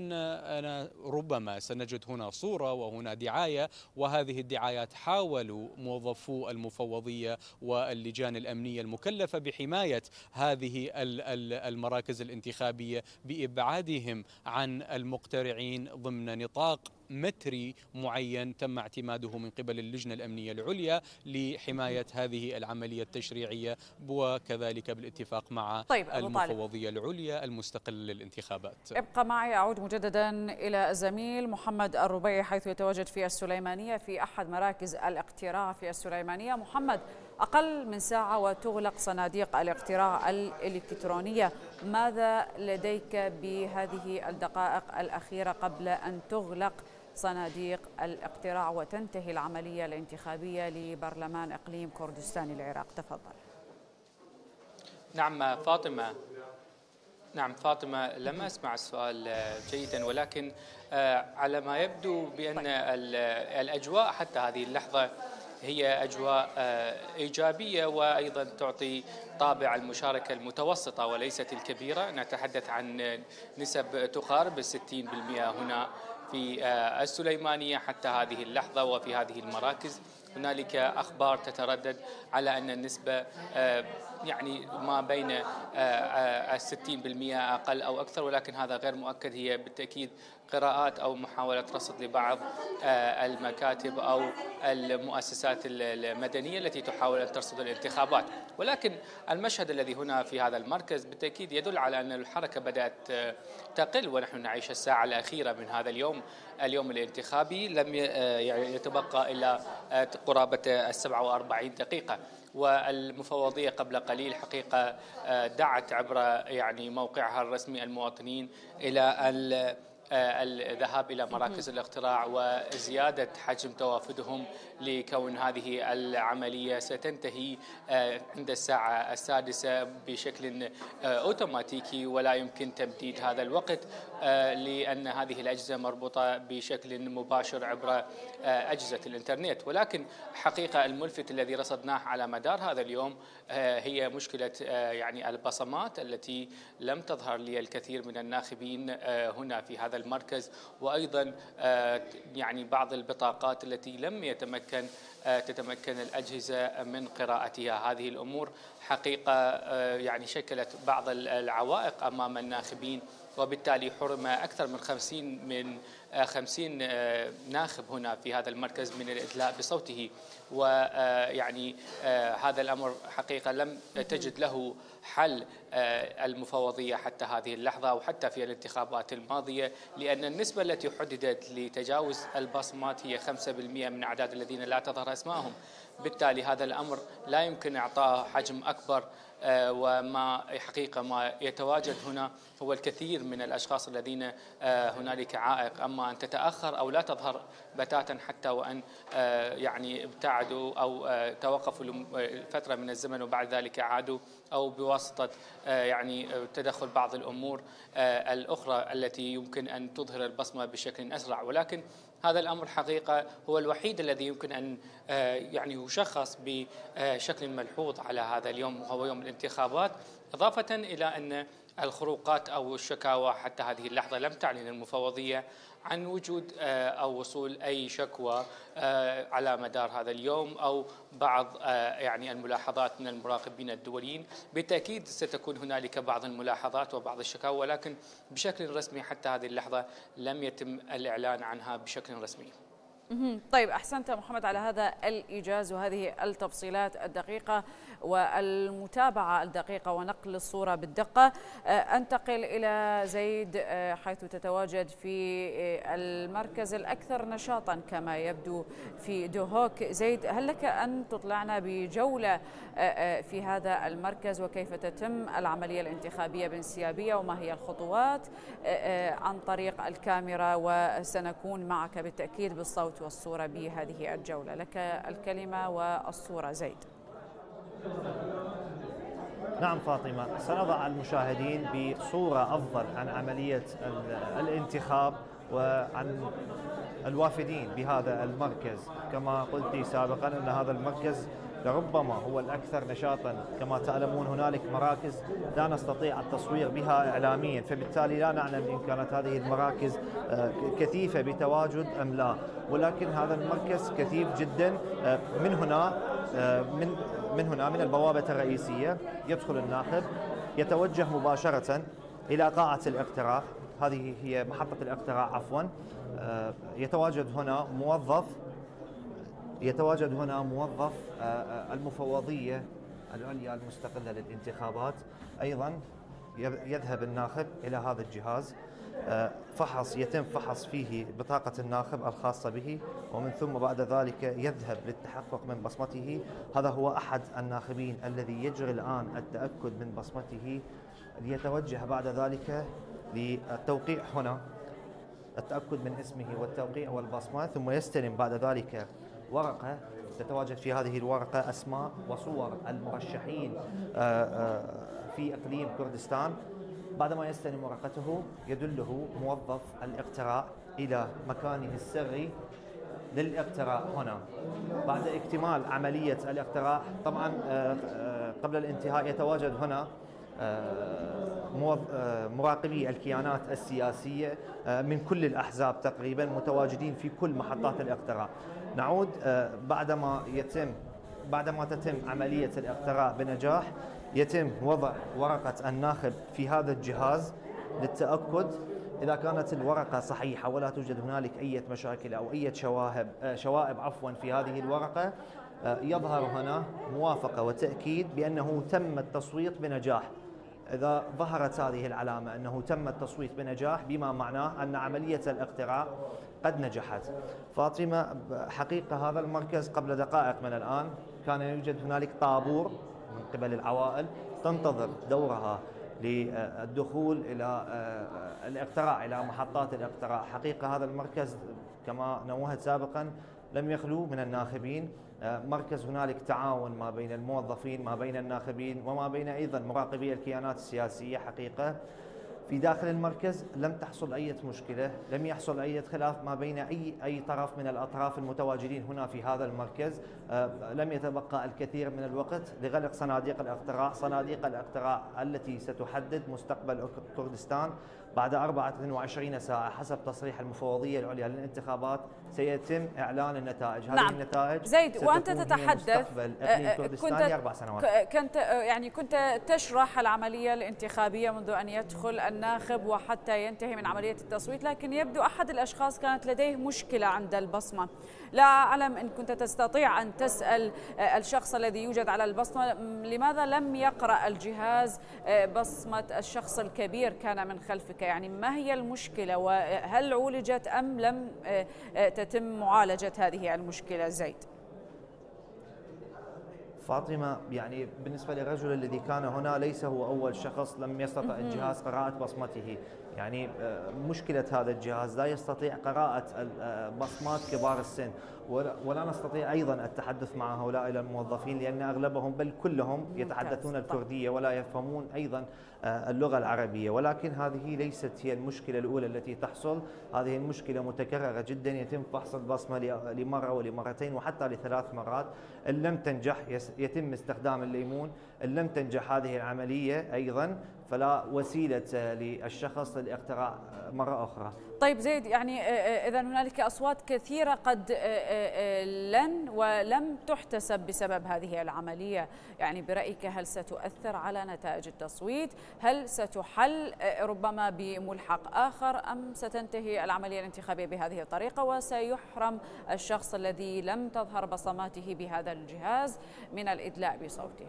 فإننا ربما سنجد هنا صورة وهنا دعاية، وهذه الدعايات حاولوا موظفو المفوضية واللجان الأمنية المكلفة بحماية هذه المراكز الانتخابية بإبعادهم عن المقترعين ضمن نطاق متري معين تم اعتماده من قبل اللجنة الأمنية العليا لحماية هذه العملية التشريعية، وكذلك بالاتفاق مع المفوضية العليا المستقلة للانتخابات. ابقى معي، أعود مجددا إلى الزميل محمد الربيعي حيث يتواجد في السليمانية في أحد مراكز الاقتراع في السليمانية. محمد، أقل من ساعة وتغلق صناديق الاقتراع الإلكترونية، ماذا لديك بهذه الدقائق الأخيرة قبل أن تغلق صناديق الاقتراع وتنتهي العملية الانتخابية لبرلمان إقليم كردستان العراق؟ تفضل. نعم فاطمة، لم أسمع السؤال جيدا، ولكن على ما يبدو بأن الأجواء حتى هذه اللحظة هي أجواء إيجابية، وأيضا تعطي طابع المشاركة المتوسطة وليست الكبيرة. نتحدث عن نسب تقارب 60% هنا في السليمانية حتى هذه اللحظة. وفي هذه المراكز هنالك أخبار تتردد على أن النسبة يعني ما بين 60% أقل أو أكثر، ولكن هذا غير مؤكد. هي بالتأكيد قراءات أو محاولة رصد لبعض المكاتب أو المؤسسات المدنية التي تحاول أن ترصد الانتخابات. ولكن المشهد الذي هنا في هذا المركز بالتأكيد يدل على أن الحركة بدأت تقل، ونحن نعيش الساعة الأخيرة من هذا اليوم الانتخابي. لم يتبقى إلا قرابة 47 دقيقة، والمفوضية قبل قليل حقيقة دعت عبر يعني موقعها الرسمي المواطنين إلى الذهاب إلى مراكز الاقتراع وزيادة حجم توافدهم، لكون هذه العملية ستنتهي عند الساعة 6 بشكل أوتوماتيكي، ولا يمكن تمديد هذا الوقت لأن هذه الأجهزة مربوطة بشكل مباشر عبر أجهزة الإنترنت. ولكن حقيقة الملفت الذي رصدناه على مدار هذا اليوم هي مشكلة يعني البصمات التي لم تظهر للكثير من الناخبين هنا في هذا المركز، وأيضا يعني بعض البطاقات التي لم تتمكن الأجهزة من قراءتها. هذه الأمور حقيقة يعني شكلت بعض العوائق أمام الناخبين، وبالتالي حرم أكثر من 50 ناخب هنا في هذا المركز من الإدلاء بصوته. ويعني هذا الأمر حقيقة لم تجد له حل المفوضية حتى هذه اللحظة أو حتى في الانتخابات الماضية، لأن النسبة التي حددت لتجاوز البصمات هي 5% من أعداد الذين لا تظهر أسمائهم. بالتالي هذا الأمر لا يمكن إعطاء حجم أكبر، وما حقيقة ما يتواجد هنا هو الكثير من الأشخاص الذين هنالك عائق، أما أن تتأخر أو لا تظهر بتاتا حتى وأن يعني ابتعدوا أو توقفوا لفترة من الزمن وبعد ذلك عادوا، أو بواسطة يعني تدخل بعض الأمور الأخرى التي يمكن أن تظهر البصمة بشكل أسرع. ولكن هذا الأمر حقيقة هو الوحيد الذي يمكن أن يعني يشخص بشكل ملحوظ على هذا اليوم، وهو يوم الانتخابات، إضافة إلى أن الخروقات أو الشكاوى حتى هذه اللحظة لم تعلن المفوضية عن وجود أو وصول أي شكوى على مدار هذا اليوم أو بعض يعني الملاحظات من المراقبين الدوليين. بالتأكيد ستكون هنالك بعض الملاحظات وبعض الشكاوى، ولكن بشكل رسمي حتى هذه اللحظة لم يتم الإعلان عنها بشكل رسمي. طيب، أحسنت محمد على هذا الإيجاز وهذه التفصيلات الدقيقة والمتابعة الدقيقة ونقل الصورة بالدقة. أنتقل إلى زيد حيث تتواجد في المركز الأكثر نشاطا كما يبدو في دهوك. زيد، هل لك أن تطلعنا بجولة في هذا المركز وكيف تتم العملية الانتخابية بانسيابية وما هي الخطوات عن طريق الكاميرا، وسنكون معك بالتأكيد بالصوت والصورة بهذه الجولة. لك الكلمة والصورة زيد. نعم فاطمة، سنضع المشاهدين بصورة أفضل عن عملية الانتخاب وعن الوافدين بهذا المركز. كما قلت سابقا أن هذا المركز لربما هو الأكثر نشاطا. كما تعلمون هنالك مراكز لا نستطيع التصوير بها إعلاميا، فبالتالي لا نعلم إن كانت هذه المراكز كثيفة بتواجد أم لا، ولكن هذا المركز كثيف جدا. من البوابة الرئيسية يدخل الناخب، يتوجه مباشرة إلى قاعة الاقتراع. هذه هي محطة الاقتراع عفوا. يتواجد هنا موظف المفوضية العليا المستقلة للانتخابات. أيضا يذهب الناخب إلى هذا الجهاز، يتم فحص فيه بطاقة الناخب الخاصة به، ومن ثم بعد ذلك يذهب للتحقق من بصمته. هذا هو أحد الناخبين الذي يجري الآن التأكد من بصمته، ليتوجه بعد ذلك للتوقيع هنا، التأكد من اسمه والتوقيع والبصمة، ثم يستلم بعد ذلك ورقة تتواجد في هذه الورقة أسماء وصور المرشحين في إقليم كردستان. بعدما يستلم ورقته يدله موظف الاقتراع إلى مكانه السري للاقتراع هنا. بعد اكتمال عملية الاقتراع طبعا قبل الانتهاء يتواجد هنا مراقبي الكيانات السياسية من كل الأحزاب تقريبا متواجدين في كل محطات الاقتراع. نعود بعدما تتم عملية الاقتراع بنجاح، يتم وضع ورقة الناخب في هذا الجهاز للتأكد إذا كانت الورقة صحيحة ولا توجد هنالك أي مشاكل أو أي شوائب في هذه الورقة. يظهر هنا موافقة وتأكيد بأنه تم التصويت بنجاح. إذا ظهرت هذه العلامة أنه تم التصويت بنجاح، بما معناه أن عملية الاقتراع قد نجحت. فاطمة، حقيقة هذا المركز قبل دقائق من الآن كان يوجد هنالك طابور من قبل العوائل تنتظر دورها للدخول إلى الاقتراع، إلى محطات الاقتراع. حقيقة هذا المركز كما نوهت سابقا لم يخلو من الناخبين. مركز هنالك تعاون ما بين الموظفين، ما بين الناخبين، وما بين أيضا مراقبي الكيانات السياسية. حقيقة في داخل المركز لم تحصل أي مشكلة، لم يحصل أي خلاف ما بين أي طرف من الأطراف المتواجدين هنا في هذا المركز. لم يتبقى الكثير من الوقت لغلق صناديق الاقتراع التي ستحدد مستقبل كردستان. بعد 24 ساعة حسب تصريح المفوضية العليا للانتخابات سيتم إعلان النتائج. نعم. هذه النتائج زيد، وأنت تتحدث كنت تشرح العملية الانتخابية منذ أن يدخل الناخب وحتى ينتهي من عملية التصويت، لكن يبدو أحد الأشخاص كانت لديه مشكلة عند البصمة. لا أعلم إن كنت تستطيع أن تسأل الشخص الذي يوجد على البصمة لماذا لم يقرأ الجهاز بصمة الشخص الكبير كان من خلفك؟ يعني ما هي المشكلة وهل عولجت أم لم تتم معالجة هذه المشكلة زيد؟ فاطمة، يعني بالنسبة للرجل الذي كان هنا ليس هو أول شخص لم يستطع الجهاز قراءة بصمته. يعني مشكلة هذا الجهاز لا يستطيع قراءة بصمات كبار السن، ولا نستطيع أيضا التحدث مع هؤلاء الموظفين لأن أغلبهم بل كلهم يتحدثون الكردية ولا يفهمون أيضا اللغة العربية. ولكن هذه ليست هي المشكلة الأولى التي تحصل، هذه المشكلة متكررة جدا. يتم فحص البصمة لمرة ولمرتين وحتى ل3 مرات. إن لم تنجح يتم استخدام الليمون. إن لم تنجح هذه العملية أيضا فلا وسيلة للشخص للاقتراع مرة أخرى. طيب زيد، يعني إذا هنالك أصوات كثيرة قد ولم تحتسب بسبب هذه العملية، يعني برأيك هل ستؤثر على نتائج التصويت؟ هل ستحل ربما بملحق آخر، أم ستنتهي العملية الانتخابية بهذه الطريقة وسيحرم الشخص الذي لم تظهر بصماته بهذا الجهاز من الإدلاء بصوته؟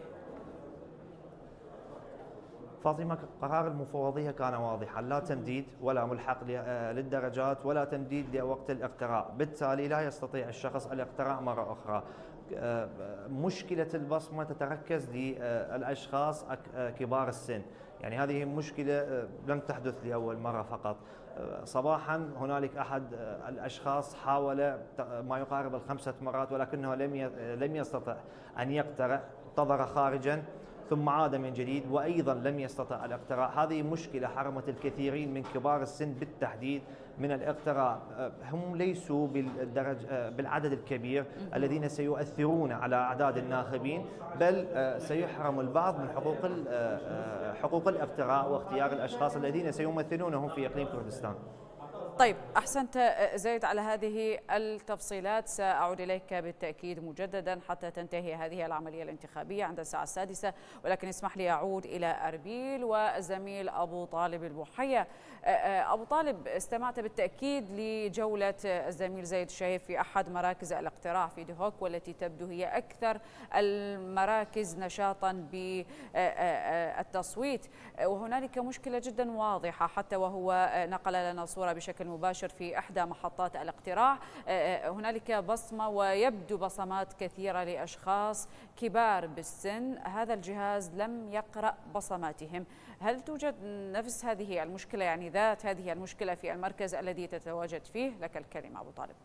فاطمة، قرار المفوضية كان واضحا، لا تمديد ولا ملحق للدرجات ولا تمديد لوقت الاقتراع، بالتالي لا يستطيع الشخص الاقتراع مرة أخرى. مشكلة البصمة تتركز للأشخاص كبار السن، يعني هذه مشكلة لم تحدث لأول مرة فقط. صباحا هنالك أحد الأشخاص حاول ما يقارب ال5 مرات ولكنه لم يستطع أن يقترع، انتظر خارجا ثم عاد من جديد وأيضا لم يستطع الاقتراع. هذه مشكلة حرمت الكثيرين من كبار السن بالتحديد من الاقتراع. هم ليسوا بالعدد الكبير الذين سيؤثرون على أعداد الناخبين، بل سيحرم البعض من حقوق الاقتراع واختيار الأشخاص الذين سيمثلونهم في إقليم كردستان. طيب، أحسنت زيد على هذه التفصيلات. سأعود إليك بالتأكيد مجددا حتى تنتهي هذه العملية الانتخابية عند الساعة 6، ولكن اسمح لي أعود إلى أربيل والزميل أبو طالب المحيا. أبو طالب، استمعت بالتأكيد لجولة الزميل زيد شايف في أحد مراكز الاقتراع في دهوك، والتي تبدو هي أكثر المراكز نشاطا بالتصويت، وهنالك مشكلة جدا واضحة حتى وهو نقل لنا صورة بشكل مباشر في إحدى محطات الاقتراع. هنالك بصمة ويبدو بصمات كثيرة لأشخاص كبار بالسن، هذا الجهاز لم يقرأ بصماتهم. هل توجد نفس هذه المشكلة، يعني ذات هذه المشكلة في المركز الذي تتواجد فيه؟ لك الكلمة أبو طالب.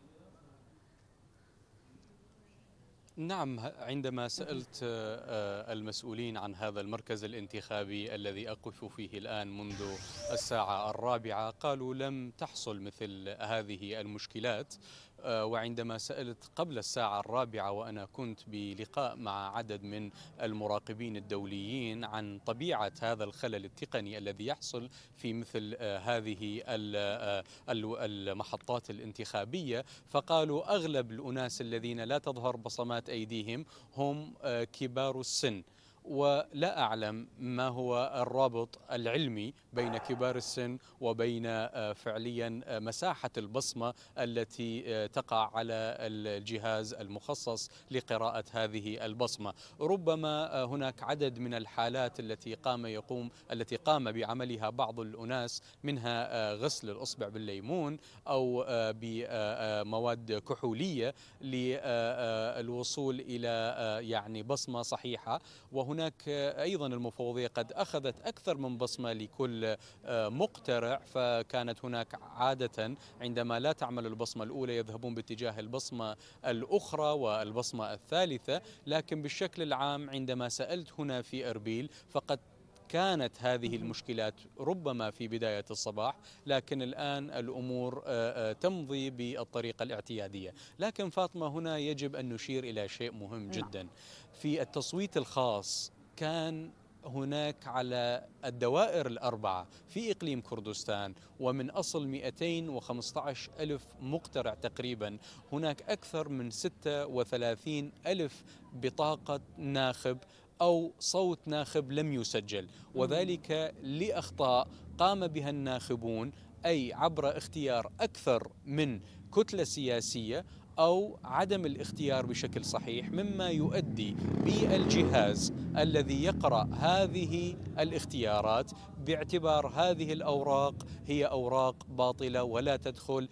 نعم، عندما سألت المسؤولين عن هذا المركز الانتخابي الذي أقف فيه الآن منذ الساعة 4 قالوا لم تحصل مثل هذه المشكلات. وعندما سألت قبل الساعة 4 وأنا كنت بلقاء مع عدد من المراقبين الدوليين عن طبيعة هذا الخلل التقني الذي يحصل في مثل هذه المحطات الانتخابية، فقالوا أغلب الأناس الذين لا تظهر بصمات أيديهم هم كبار السن، ولا أعلم ما هو الرابط العلمي بين كبار السن وبين فعليا مساحة البصمة التي تقع على الجهاز المخصص لقراءة هذه البصمة. ربما هناك عدد من الحالات التي قام بعملها بعض الأناس، منها غسل الأصبع بالليمون أو بمواد كحولية للوصول إلى يعني بصمة صحيحة. وهناك أيضا المفوضية قد أخذت أكثر من بصمة لكل مقترع، فكانت هناك عادة عندما لا تعمل البصمة الأولى يذهبون باتجاه البصمة الأخرى والبصمة الثالثة. لكن بالشكل العام عندما سألت هنا في أربيل فقد كانت هذه المشكلات ربما في بداية الصباح، لكن الآن الأمور تمضي بالطريقة الاعتيادية. لكن فاطمة، هنا يجب أن نشير إلى شيء مهم جدا. في التصويت الخاص كان هناك على الدوائر ال4 في إقليم كردستان، ومن أصل 215 ألف مقترع تقريبا، هناك أكثر من 36 ألف بطاقة ناخب أو صوت ناخب لم يسجل، وذلك لأخطاء قام بها الناخبون، أي عبر اختيار أكثر من كتلة سياسية أو عدم الاختيار بشكل صحيح، مما يؤدي بالجهاز الذي يقرأ هذه الاختيارات باعتبار هذه الأوراق هي أوراق باطلة ولا تدخل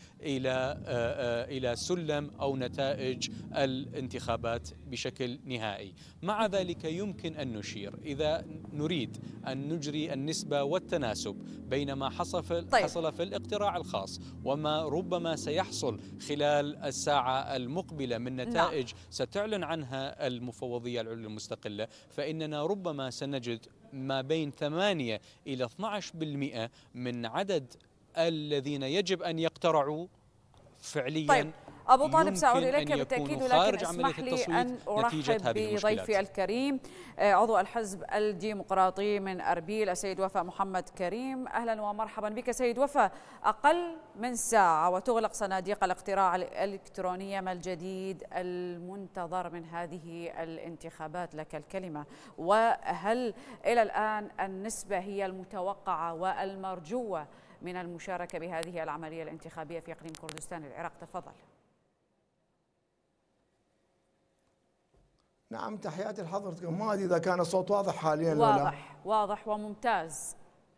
إلى سلم أو نتائج الانتخابات بشكل نهائي. مع ذلك يمكن أن نشير إذا نريد أن نجري النسبة والتناسب بين ما حصل في الاقتراع الخاص وما ربما سيحصل خلال الساعة المقبلة من نتائج ستعلن عنها المفوضية العليا المستقلة، فإننا ربما سنجد ما بين 8 إلى 12% من عدد الذين يجب أن يقترعوا فعليا أبو طالب سأعود يمكن إليك أن بالتأكيد، يكونوا ولكن خارج عملية اسمح لي التصويت أن نتيجة أرحب هذه بضيفي المشكلات. الكريم عضو الحزب الديمقراطي من أربيل السيد وفاء محمد كريم. أهلا ومرحبا بك سيد وفاء. أقل من ساعة وتغلق صناديق الاقتراع الإلكترونية، ما الجديد المنتظر من هذه الانتخابات؟ لك الكلمة. وهل إلى الآن النسبة هي المتوقعة والمرجوة من المشاركة بهذه العملية الانتخابية في إقليم كردستان العراق؟ تفضل. نعم، تحياتي لحضرتكم. ما أدري إذا كان الصوت واضح حاليا. واضح واضح وممتاز.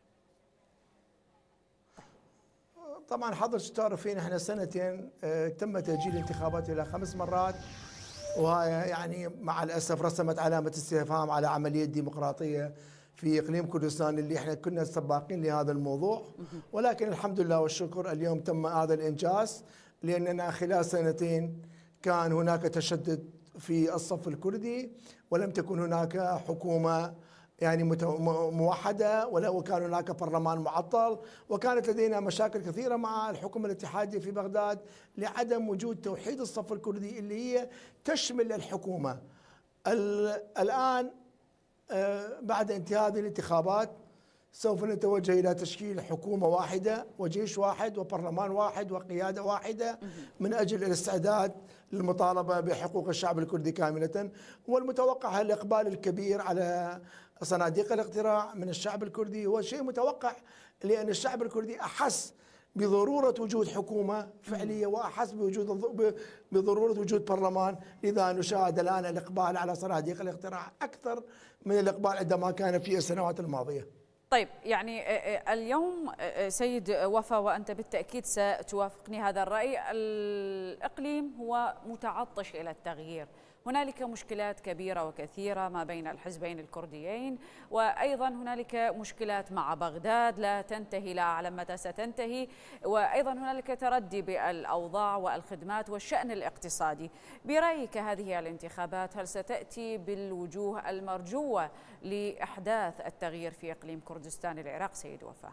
طبعا حضرتك تعرفين احنا سنتين تم تأجيل الانتخابات إلى 5 مرات، وهي يعني مع الأسف رسمت علامة استفهام على عملية ديمقراطية في إقليم كردستان اللي احنا كنا سباقين لهذا الموضوع. ولكن الحمد لله والشكر اليوم تم هذا الإنجاز، لأننا خلال سنتين كان هناك تشدد في الصف الكردي، ولم تكن هناك حكومة يعني موحدة، وكان هناك برلمان معطل، وكانت لدينا مشاكل كثيرة مع الحكومة الاتحادية في بغداد لعدم وجود توحيد الصف الكردي اللي هي تشمل الحكومة. الآن بعد انتهاء هذه الانتخابات سوف نتوجه إلى تشكيل حكومة واحدة وجيش واحد وبرلمان واحد وقيادة واحدة من أجل الاستعداد للمطالبة بحقوق الشعب الكردي كاملة. والمتوقع الإقبال الكبير على صناديق الاقتراع من الشعب الكردي هو شيء متوقع، لأن الشعب الكردي أحس بضرورة وجود حكومة فعلية وأحس بضرورة وجود برلمان. لذا نشاهد الآن الإقبال على صناديق الاقتراع أكثر من الإقبال عندما كان في السنوات الماضية. طيب، يعني اليوم سيد وفاء، وأنت بالتأكيد ستوافقني هذا الرأي، الإقليم هو متعطش إلى التغيير. هنالك مشكلات كبيرة وكثيرة ما بين الحزبين الكرديين، وأيضا هنالك مشكلات مع بغداد لا تنتهي، لا أعلم متى ستنتهي، وأيضا هنالك تردي بالأوضاع والخدمات والشأن الاقتصادي. برأيك هذه الانتخابات هل ستأتي بالوجوه المرجوة لإحداث التغيير في إقليم كردستان العراق سيد وفاء؟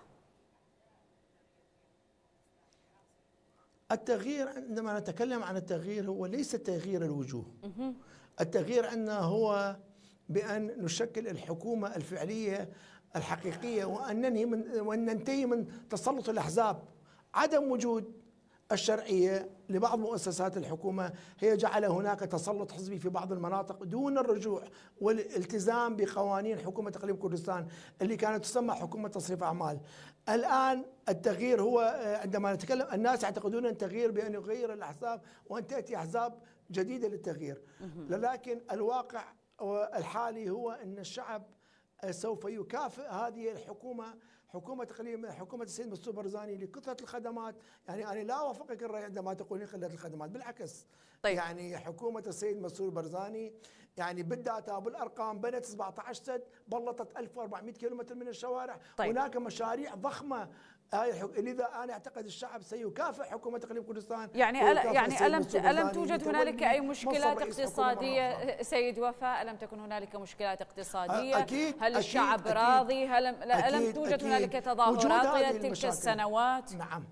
التغيير، عندما نتكلم عن التغيير، هو ليس تغيير الوجوه. التغيير عندنا هو بأن نشكل الحكومة الفعلية الحقيقية، وأن ننتهي من تسلط الأحزاب. عدم وجود الشرعية لبعض مؤسسات الحكومة هي جعل هناك تسلط حزبي في بعض المناطق دون الرجوع والالتزام بقوانين حكومة إقليم كردستان اللي كانت تسمى حكومة تصريف أعمال. الآن التغيير هو عندما نتكلم، الناس يعتقدون أن التغيير بأن يغير الأحزاب وأن تأتي أحزاب جديدة للتغيير، لكن الواقع الحالي هو أن الشعب سوف يكافئ هذه الحكومة، حكومة السيد مسرور برزاني، لكثرة الخدمات. يعني أنا لا أوافقك الرأي عندما تقولين قلة الخدمات، بالعكس. طيب. يعني حكومة السيد مسرور برزاني يعني بالداتا بالأرقام بنت 17 سد، بلطت 1400 كيلومتر من الشوارع. طيب. هناك مشاريع ضخمة، لذا أنا أعتقد الشعب سيكافئ حكومة إقليم كردستان. يعني ألم توجد هنالك أي مشكلات اقتصادية سيد وفاء؟ ألم تكن هنالك مشكلات اقتصادية؟ هل الشعب راضي؟ ألم توجد هنالك تظاهرات طيلة تلك السنوات؟ نعم،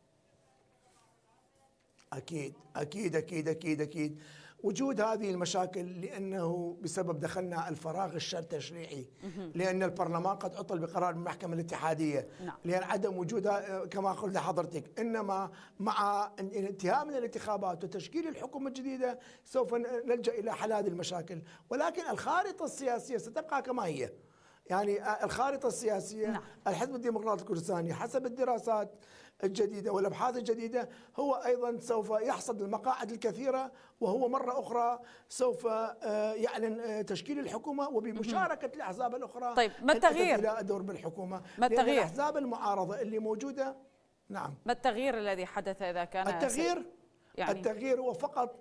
أكيد أكيد أكيد أكيد أكيد وجود هذه المشاكل، لأنه بسبب دخلنا الفراغ التشريعي، لأن البرلمان قد عطل بقرار المحكمة الاتحادية، لأن عدم وجودها كما قلت لحضرتك. إنما مع انتهاء من الانتخابات وتشكيل الحكومة الجديدة سوف نلجأ إلى حل هذه المشاكل، ولكن الخارطة السياسية ستبقى كما هي. يعني الخارطة السياسية الحزب الديمقراطي الكردستاني حسب الدراسات الجديدة والأبحاث الجديدة هو أيضا سوف يحصد المقاعد الكثيرة، وهو مرة أخرى سوف يعلن تشكيل الحكومة وبمشاركة الأحزاب الأخرى. طيب، ما التغيير؟ إلى الدور بالحكومة. ما التغيير؟ الأحزاب المعارضة اللي موجودة. نعم. ما التغيير الذي حدث إذا كان التغيير هو فقط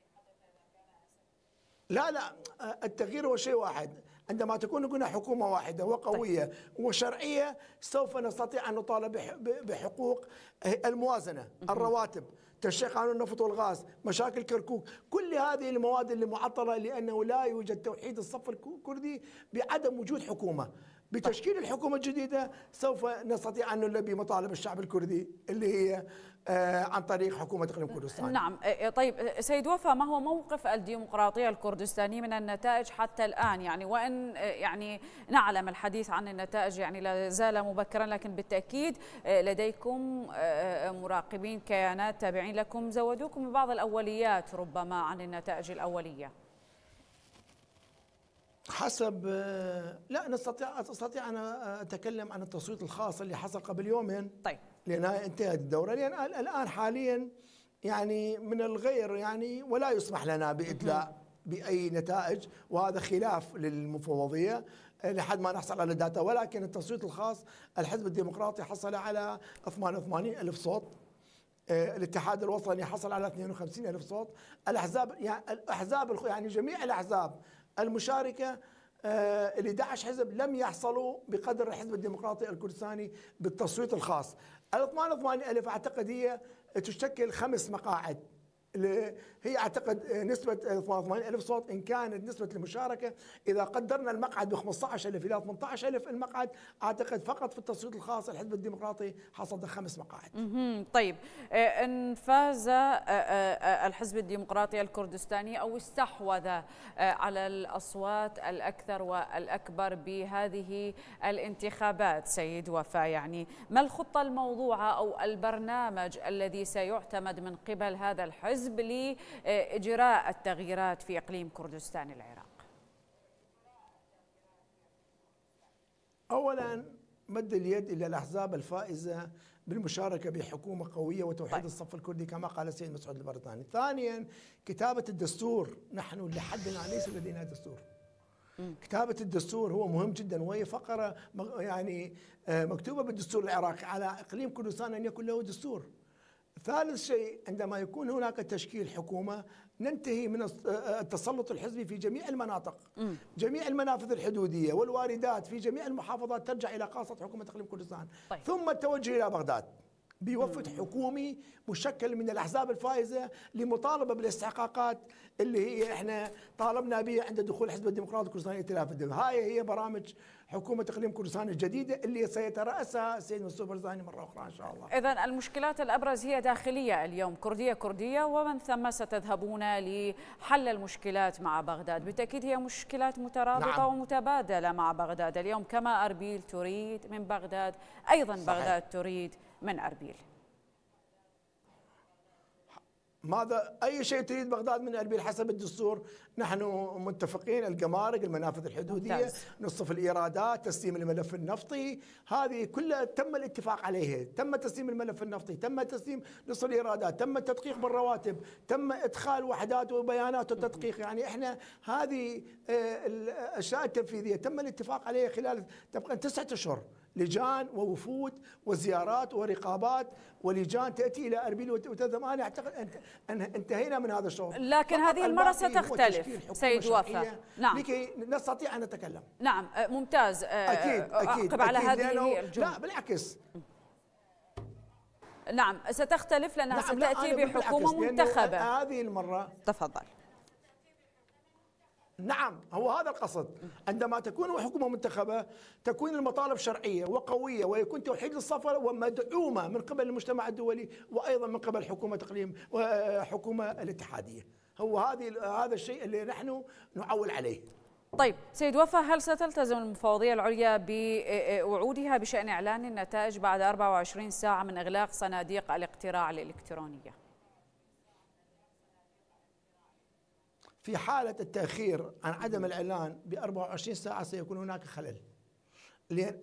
لا التغيير هو شيء واحد. عندما تكون هنا حكومة واحدة وقوية وشرعية سوف نستطيع أن نطالب بحقوق الموازنة، الرواتب، تشريع قانون النفط والغاز، مشاكل كركوك، كل هذه المواد اللي معطلة لأنه لا يوجد توحيد الصف الكردي بعدم وجود حكومة. بتشكيل الحكومة الجديدة سوف نستطيع أن نلبي مطالب الشعب الكردي اللي هي عن طريق حكومة إقليم كردستان. نعم. طيب سيد وفا، ما هو موقف الديمقراطية الكردستانية من النتائج حتى الآن؟ يعني وإن يعني نعلم الحديث عن النتائج يعني لا زال مبكرا، لكن بالتأكيد لديكم مراقبين، كيانات تابعين لكم زودوكم ببعض الأوليات ربما عن النتائج الأولية. حسب لا استطيع ان اتكلم عن التصويت الخاص اللي حصل قبل يومين. طيب. لان انتهت الدوره، لان الان حاليا يعني من الغير يعني ولا يسمح لنا بادلاء باي نتائج، وهذا خلاف للمفوضيه لحد ما نحصل على داتا. ولكن التصويت الخاص الحزب الديمقراطي حصل على 88,000 صوت، الاتحاد الوطني حصل على 52,000 صوت، الاحزاب يعني جميع الاحزاب المشاركة ال 11 حزب لم يحصلوا بقدر الحزب الديمقراطي الكردستاني بالتصويت الخاص. ال 88,000 أعتقد هي تشكل 5 مقاعد، هي أعتقد نسبة 88,000 صوت. إن كانت نسبة المشاركة إذا قدرنا المقعد ب 15,000 إلى 18,000 المقعد، أعتقد فقط في التصويت الخاص الحزب الديمقراطي حصل 5 مقاعد. طيب، إن فاز الحزب الديمقراطي الكردستاني أو استحوذ على الأصوات الأكثر والأكبر بهذه الانتخابات سيد وفا، يعني ما الخطة الموضوعة أو البرنامج الذي سيعتمد من قبل هذا الحزب لإجراء التغييرات في إقليم كردستان العراق؟ أولا مد اليد إلى الأحزاب الفائزة بالمشاركة بحكومة قوية وتوحيد الصف الكردي كما قال السيد مسعود البرزاني. ثانيا كتابة الدستور، نحن لحد الآن ليس لدينا دستور. كتابة الدستور هو مهم جدا، وهي فقرة يعني مكتوبة بالدستور العراقي على إقليم كردستان أن يكون له دستور. ثالث شيء، عندما يكون هناك تشكيل حكومة ننتهي من التسلط الحزبي في جميع المناطق، جميع المنافذ الحدودية والواردات في جميع المحافظات ترجع إلى قاصة حكومة إقليم كردستان. طيب. ثم التوجه إلى بغداد بوفد حكومي مشكل من الأحزاب الفائزة لمطالبة بالاستحقاقات اللي هي احنا طالبنا بها عند دخول حزب الديمقراطي الكردستاني ائتلاف الدولة. هاي هي برامج حكومة إقليم كردستان الجديدة اللي سيترأسها السيد مسعود البرزاني مرة أخرى إن شاء الله. إذن المشكلات الأبرز هي داخلية اليوم، كردية ومن ثم ستذهبون لحل المشكلات مع بغداد. بالتأكيد هي مشكلات مترابطة نعم. ومتبادلة مع بغداد اليوم، كما أربيل تريد من بغداد أيضا صحيح. بغداد تريد من أربيل. ماذا أي شيء تريد بغداد من أربيل حسب الدستور؟ نحن متفقين، الجمارك، المنافذ الحدودية، ممتاز. نصف الإيرادات، تسليم الملف النفطي، هذه كلها تم الاتفاق عليها. تم تسليم الملف النفطي، تم تسليم نصف الإيرادات، تم التدقيق بالرواتب، تم إدخال وحدات وبيانات التدقيق. يعني إحنا هذه الأشياء التنفيذية تم الاتفاق عليها خلال تبقى 9 أشهر، لجان ووفود وزيارات ورقابات ولجان تأتي إلى أربيل وتذهب. أنا أعتقد أن انتهينا من هذا الشغل، لكن هذه المرة ستختلف سيد وفا. نعم، لكي نستطيع أن نتكلم. نعم ممتاز. أكيد أعقب على هذه الجملة. لا بالعكس، نعم ستختلف لأنها ستأتي بحكومة منتخبة. هذه المرة تفضل. نعم، هو هذا القصد. عندما تكون حكومة منتخبة تكون المطالب شرعية وقوية، ويكون توحيد الصف ومدعومة من قبل المجتمع الدولي وأيضا من قبل حكومة إقليم وحكومة الاتحادية. هو هذا الشيء اللي نحن نعول عليه. طيب سيد وفا، هل ستلتزم المفوضية العليا بوعودها بشأن إعلان النتائج بعد 24 ساعة من إغلاق صناديق الاقتراع الإلكترونية؟ في حالة التأخير عن عدم الإعلان ب 24 ساعة سيكون هناك خلل، لأن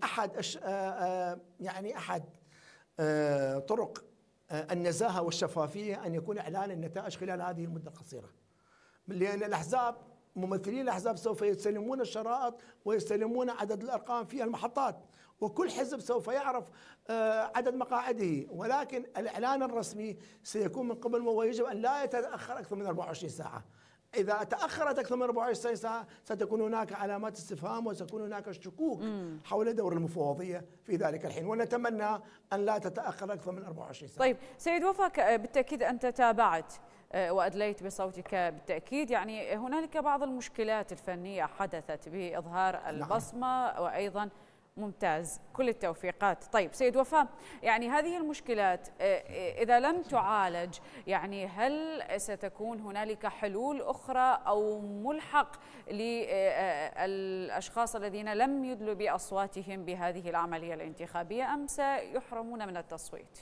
أحد طرق النزاهة والشفافية أن يكون إعلان النتائج خلال هذه المدة القصيرة، لأن الأحزاب ممثلين الأحزاب سوف يستلمون الشرائط ويستلمون عدد الأرقام في المحطات، وكل حزب سوف يعرف عدد مقاعده، ولكن الإعلان الرسمي سيكون من قبل، ويجب أن لا يتأخر أكثر من 24 ساعة. إذا تأخرت أكثر من 24 ساعة ستكون هناك علامات استفهام وستكون هناك شكوك حول دور المفوضية في ذلك الحين، ونتمنى أن لا تتأخر أكثر من 24 ساعة. طيب سيد وفا، بالتأكيد أنت تابعت وأدليت بصوتك بالتأكيد، يعني هنالك بعض المشكلات الفنية حدثت بإظهار البصمة وأيضا ممتاز، كل التوفيقات. طيب سيد وفاء، يعني هذه المشكلات إذا لم تعالج يعني هل ستكون هنالك حلول أخرى أو ملحق للأشخاص الذين لم يدلوا بأصواتهم بهذه العملية الانتخابية أم سيحرمون من التصويت؟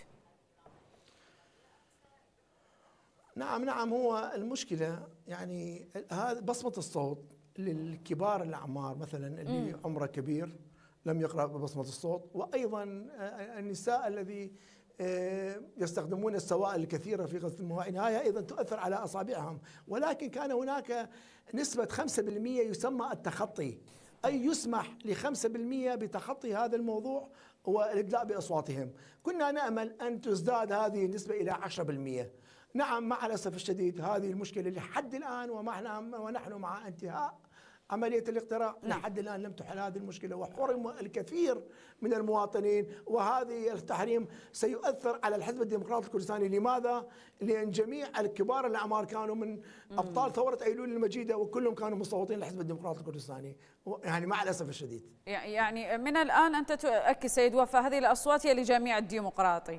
نعم، هو المشكلة يعني هذا بصمة الصوت للكبار الأعمار مثلا اللي عمره كبير لم يقرأ ببصمة الصوت، وأيضا النساء الذي يستخدمون السوائل الكثيرة في غسل المواعين، هاي أيضا تؤثر على أصابعهم. ولكن كان هناك نسبة 5% يسمى التخطي، أي يسمح ل5% بتخطي هذا الموضوع والإدلاء بأصواتهم. كنا نأمل أن تزداد هذه النسبة إلى 10%. نعم، مع الأسف الشديد هذه المشكلة لحد الآن ونحن مع انتهاء عملية الاقتراع لحد الآن لم تحل هذه المشكلة، وحرم الكثير من المواطنين، وهذه التحريم سيؤثر على الحزب الديمقراطي الكردستاني. لماذا؟ لأن جميع الكبار الأعمار كانوا من أبطال ثورة أيلول المجيدة وكلهم كانوا مصوتين للحزب الديمقراطي الكردستاني، يعني مع الأسف الشديد. يعني من الآن أنت تؤكد سيد وفاء هذه الأصوات هي لجميع الديمقراطي؟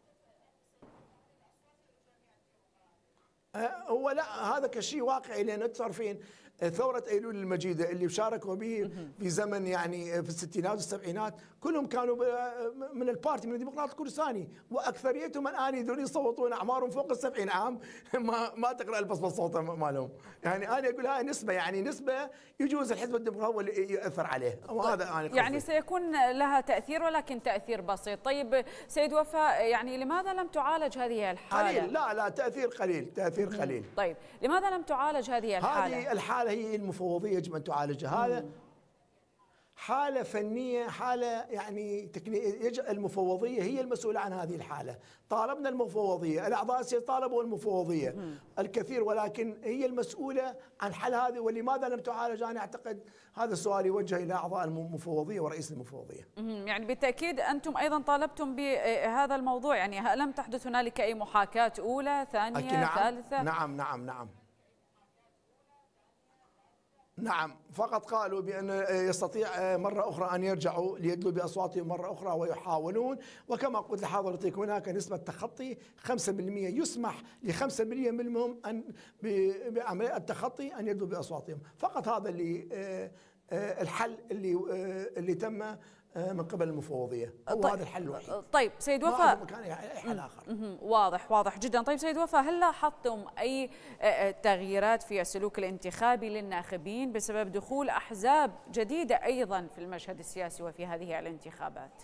هو لا، هذا كشيء واقعي، لأن تعرفين ثورة أيلول المجيدة اللي شاركوا به في زمن يعني في الستينات والسبعينات كلهم كانوا من البارتي من الديمقراطي الكردستاني، وأكثريتهم الآن يدون يصوتون أعمارهم فوق ال70 عام ما تقرأ البصمة الصوت مالهم. يعني أنا أقول هاي نسبة، يعني نسبة يجوز الحزب الديمقراطي واللي يؤثر عليه، وهذا أنا يعني سيكون لها تأثير ولكن تأثير بسيط. طيب سيد وفاء، يعني لماذا لم تعالج هذه الحالة؟ قليل، لا تأثير قليل، تأثير قليل. طيب لماذا لم تعالج هذه الحالة؟ هذه الحالة هي المفوضية يجب أن تعالجها. هذا حالة فنية، حالة يعني تكنيكية. المفوضية هي المسؤولة عن هذه الحالة. طالبنا المفوضية، الأعضاء طالبوا المفوضية الكثير، ولكن هي المسؤولة عن حل هذه. ولماذا لم تعالج؟ أنا أعتقد هذا السؤال يوجه إلى أعضاء المفوضية ورئيس المفوضية. يعني بالتأكيد أنتم أيضا طالبتم بهذا الموضوع، يعني لم تحدث هنالك أي محاكاة أولى ثانية ثالثة؟ نعم، فقط قالوا بأن يستطيع مرة أخرى أن يرجعوا ليدلوا بأصواتهم مرة أخرى ويحاولون. وكما قلت لحضرتك هناك نسبة تخطي 5%، يسمح ل5% منهم أن بعملية التخطي أن يدلوا بأصواتهم. فقط هذا اللي الحل اللي تم من قبل المفوضية، هو هذا الحل الوحيد. طيب سيد وفاء، ما كان أي حل آخر. واضح جدا. طيب سيد وفاء، هل لاحظتم أي تغييرات في السلوك الانتخابي للناخبين بسبب دخول أحزاب جديدة أيضا في المشهد السياسي وفي هذه الانتخابات؟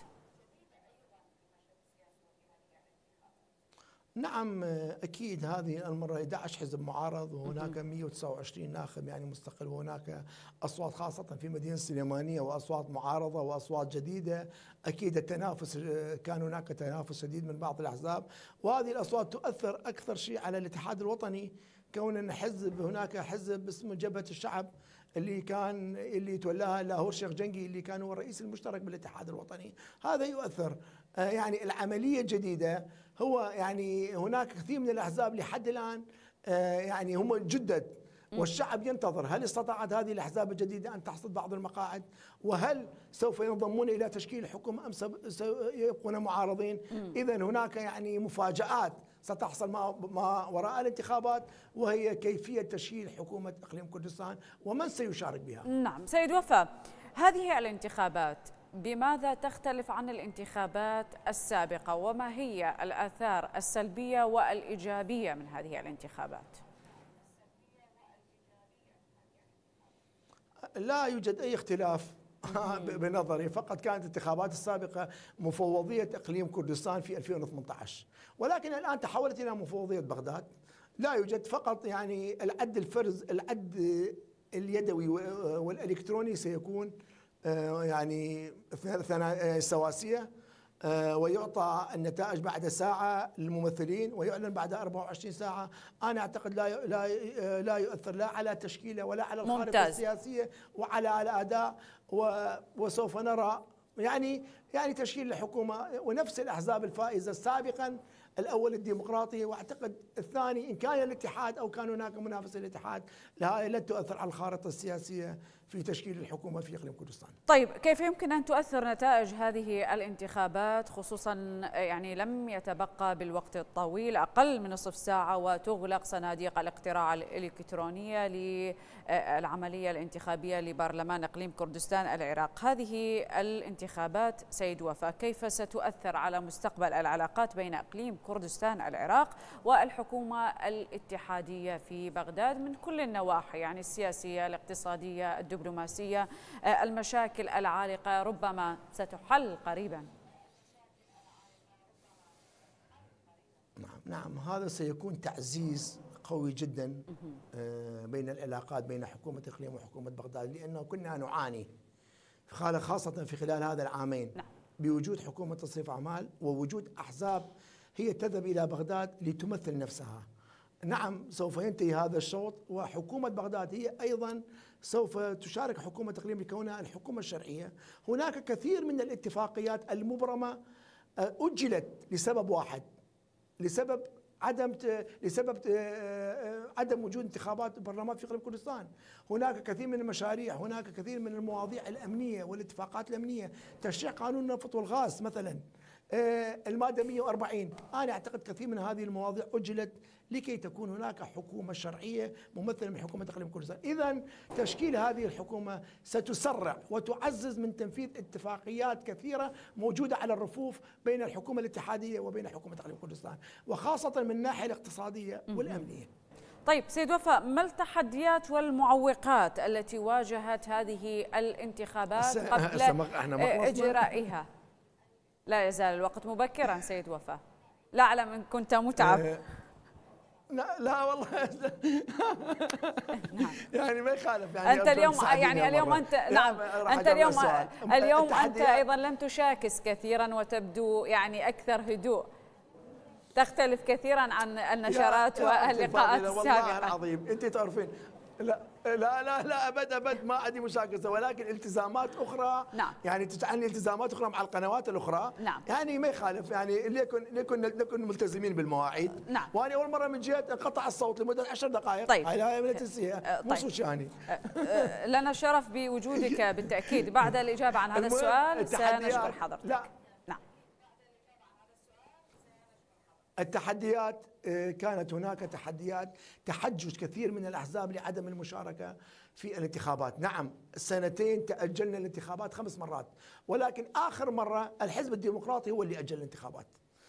نعم أكيد، هذه المرة 11 حزب معارض وهناك 129 ناخب يعني مستقل، وهناك أصوات خاصة في مدينة السليمانية وأصوات معارضة وأصوات جديدة. أكيد التنافس، كان هناك تنافس شديد من بعض الأحزاب، وهذه الأصوات تؤثر أكثر شيء على الاتحاد الوطني، كون أن هناك حزب اسمه جبهة الشعب اللي تولاها لاهور شيخ جنقي اللي كان هو الرئيس المشترك بالاتحاد الوطني. هذا يؤثر. يعني العملية الجديدة هو يعني هناك كثير من الأحزاب لحد الآن يعني هم جدد، والشعب ينتظر هل استطاعت هذه الأحزاب الجديدة أن تحصد بعض المقاعد، وهل سوف ينضمون إلى تشكيل الحكومة أم سيبقون معارضين. إذن هناك يعني مفاجآت ستحصل ما وراء الانتخابات، وهي كيفية تشكيل حكومة إقليم كردستان ومن سيشارك بها. نعم سيد وفاء، هذه الانتخابات بماذا تختلف عن الانتخابات السابقة، وما هي الآثار السلبية والإيجابية من هذه الانتخابات؟ لا يوجد أي اختلاف بنظري، فقط كانت الانتخابات السابقة مفوضية إقليم كردستان في 2018، ولكن الآن تحولت إلى مفوضية بغداد. لا يوجد، فقط يعني العد اليدوي والإلكتروني سيكون يعني سواسية، ويعطى النتائج بعد ساعة للممثلين ويعلن بعد 24 ساعة. أنا أعتقد لا يؤثر لا على تشكيله ولا على الخارطة السياسية وعلى الأداء، وسوف نرى يعني تشكيل الحكومة ونفس الأحزاب الفائزة سابقا. الأول الديمقراطي، وأعتقد الثاني إن كان الاتحاد أو كان هناك منافس للاتحاد، لن تؤثر على الخارطة السياسية في تشكيل الحكومة في إقليم كردستان. طيب كيف يمكن أن تؤثر نتائج هذه الانتخابات، خصوصا يعني لم يتبقى بالوقت الطويل أقل من نصف ساعة وتغلق صناديق الاقتراع الإلكترونية للعملية الانتخابية لبرلمان إقليم كردستان العراق؟ هذه الانتخابات سيد وفاء كيف ستؤثر على مستقبل العلاقات بين إقليم كردستان العراق والحكومة الاتحادية في بغداد من كل النواحي، يعني السياسية، الاقتصادية، الدبلوماسية، المشاكل العالقة ربما ستحل قريبا؟ نعم هذا سيكون تعزيز قوي جدا بين العلاقات بين حكومة إقليم وحكومة بغداد، لأنه كنا نعاني خاصة في خلال هذا العامين بوجود حكومة تصريف أعمال ووجود أحزاب هي تذهب إلى بغداد لتمثل نفسها. نعم سوف ينتهي هذا الشوط وحكومة بغداد هي أيضا سوف تشارك حكومة إقليم لكونها الحكومة الشرعية. هناك كثير من الاتفاقيات المبرمة أجلت لسبب واحد، لسبب عدم وجود انتخابات برلمان في إقليم كردستان. هناك كثير من المشاريع، هناك كثير من المواضيع الأمنية والاتفاقات الأمنية، تشريع قانون النفط والغاز مثلا، المادة 140. أنا أعتقد كثير من هذه المواضيع أجلت لكي تكون هناك حكومة شرعية ممثلة من حكومة إقليم كردستان. إذن تشكيل هذه الحكومة ستسرع وتعزز من تنفيذ اتفاقيات كثيرة موجودة على الرفوف بين الحكومة الاتحادية وبين حكومة إقليم كردستان، وخاصة من الناحية الاقتصادية والأمنية. طيب سيد وفاء، ما التحديات والمعوقات التي واجهت هذه الانتخابات قبل إجرائها؟ لا يزال الوقت مبكرا سيد وفاء، لا أعلم إن كنت متعب. لا والله يعني ما يخالف، يعني أنت اليوم اليوم أنت أيضا لم تشاكس كثيرا وتبدو يعني أكثر هدوء، تختلف كثيرا عن النشرات واللقاءات السابقة. والله العظيم أنت تعرفين لا لا لا لا أبد ما عندي مشاكسة، ولكن التزامات أخرى. نعم. يعني تجعلني التزامات أخرى مع القنوات الأخرى. نعم. يعني ما يخالف، يعني ليكن ملتزمين بالمواعيد. نعم. وأنا أول مرة من جهة انقطع الصوت لمدة 10 دقائق. طيب. هاي من التسيئة مصوش يعني. لنا الشرف بوجودك بالتأكيد. بعد الإجابة عن هذا السؤال سنشكر حضرتك. لا. التحديات كانت هناك تحديات، تحجج كثير من الأحزاب لعدم المشاركة في الانتخابات. نعم سنتين تأجلنا الانتخابات 5 مرات، ولكن آخر مرة الحزب الديمقراطي هو اللي أجل الانتخابات،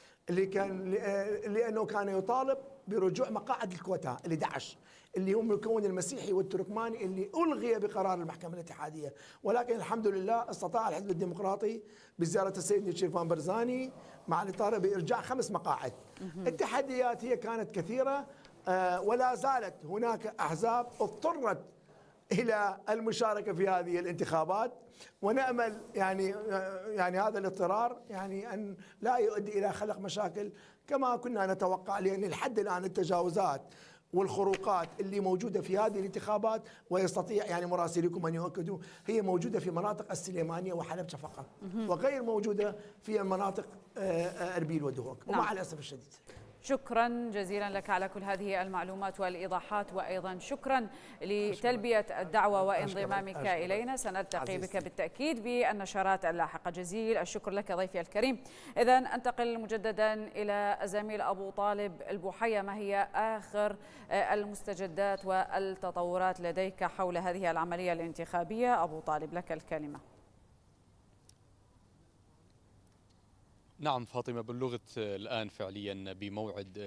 لأنه كان يطالب برجوع مقاعد الكوتا ال 11 اللي هم المكون المسيحي والتركماني اللي ألغي بقرار المحكمة الاتحادية. ولكن الحمد لله استطاع الحزب الديمقراطي بزيارة السيد نشيرفان برزاني مع الإطار بإرجاع 5 مقاعد. التحديات هي كانت كثيرة، ولا زالت هناك أحزاب اضطرت إلى المشاركة في هذه الانتخابات، ونأمل يعني هذا الاضطرار يعني أن لا يؤدي إلى خلق مشاكل كما كنا نتوقع، لأن لحد الآن التجاوزات والخروقات اللي موجودة في هذه الانتخابات، ويستطيع يعني مراسليكم أن يؤكدوا، هي موجودة في مناطق السليمانية وحلبجة فقط، وغير موجودة في مناطق أربيل ودهوك. ومع الأسف الشديد. شكرا جزيلا لك على كل هذه المعلومات والإيضاحات، وأيضا شكرا لتلبية الدعوة وانضمامك إلينا. سنلتقي بك بالتأكيد بالنشرات اللاحقة. جزيل الشكر لك ضيفي الكريم. إذا أنتقل مجددا إلى الزميل أبو طالب البوحية، ما هي آخر المستجدات والتطورات لديك حول هذه العملية الانتخابية؟ أبو طالب لك الكلمة. نعم فاطمة، بلغت الآن فعليا بموعد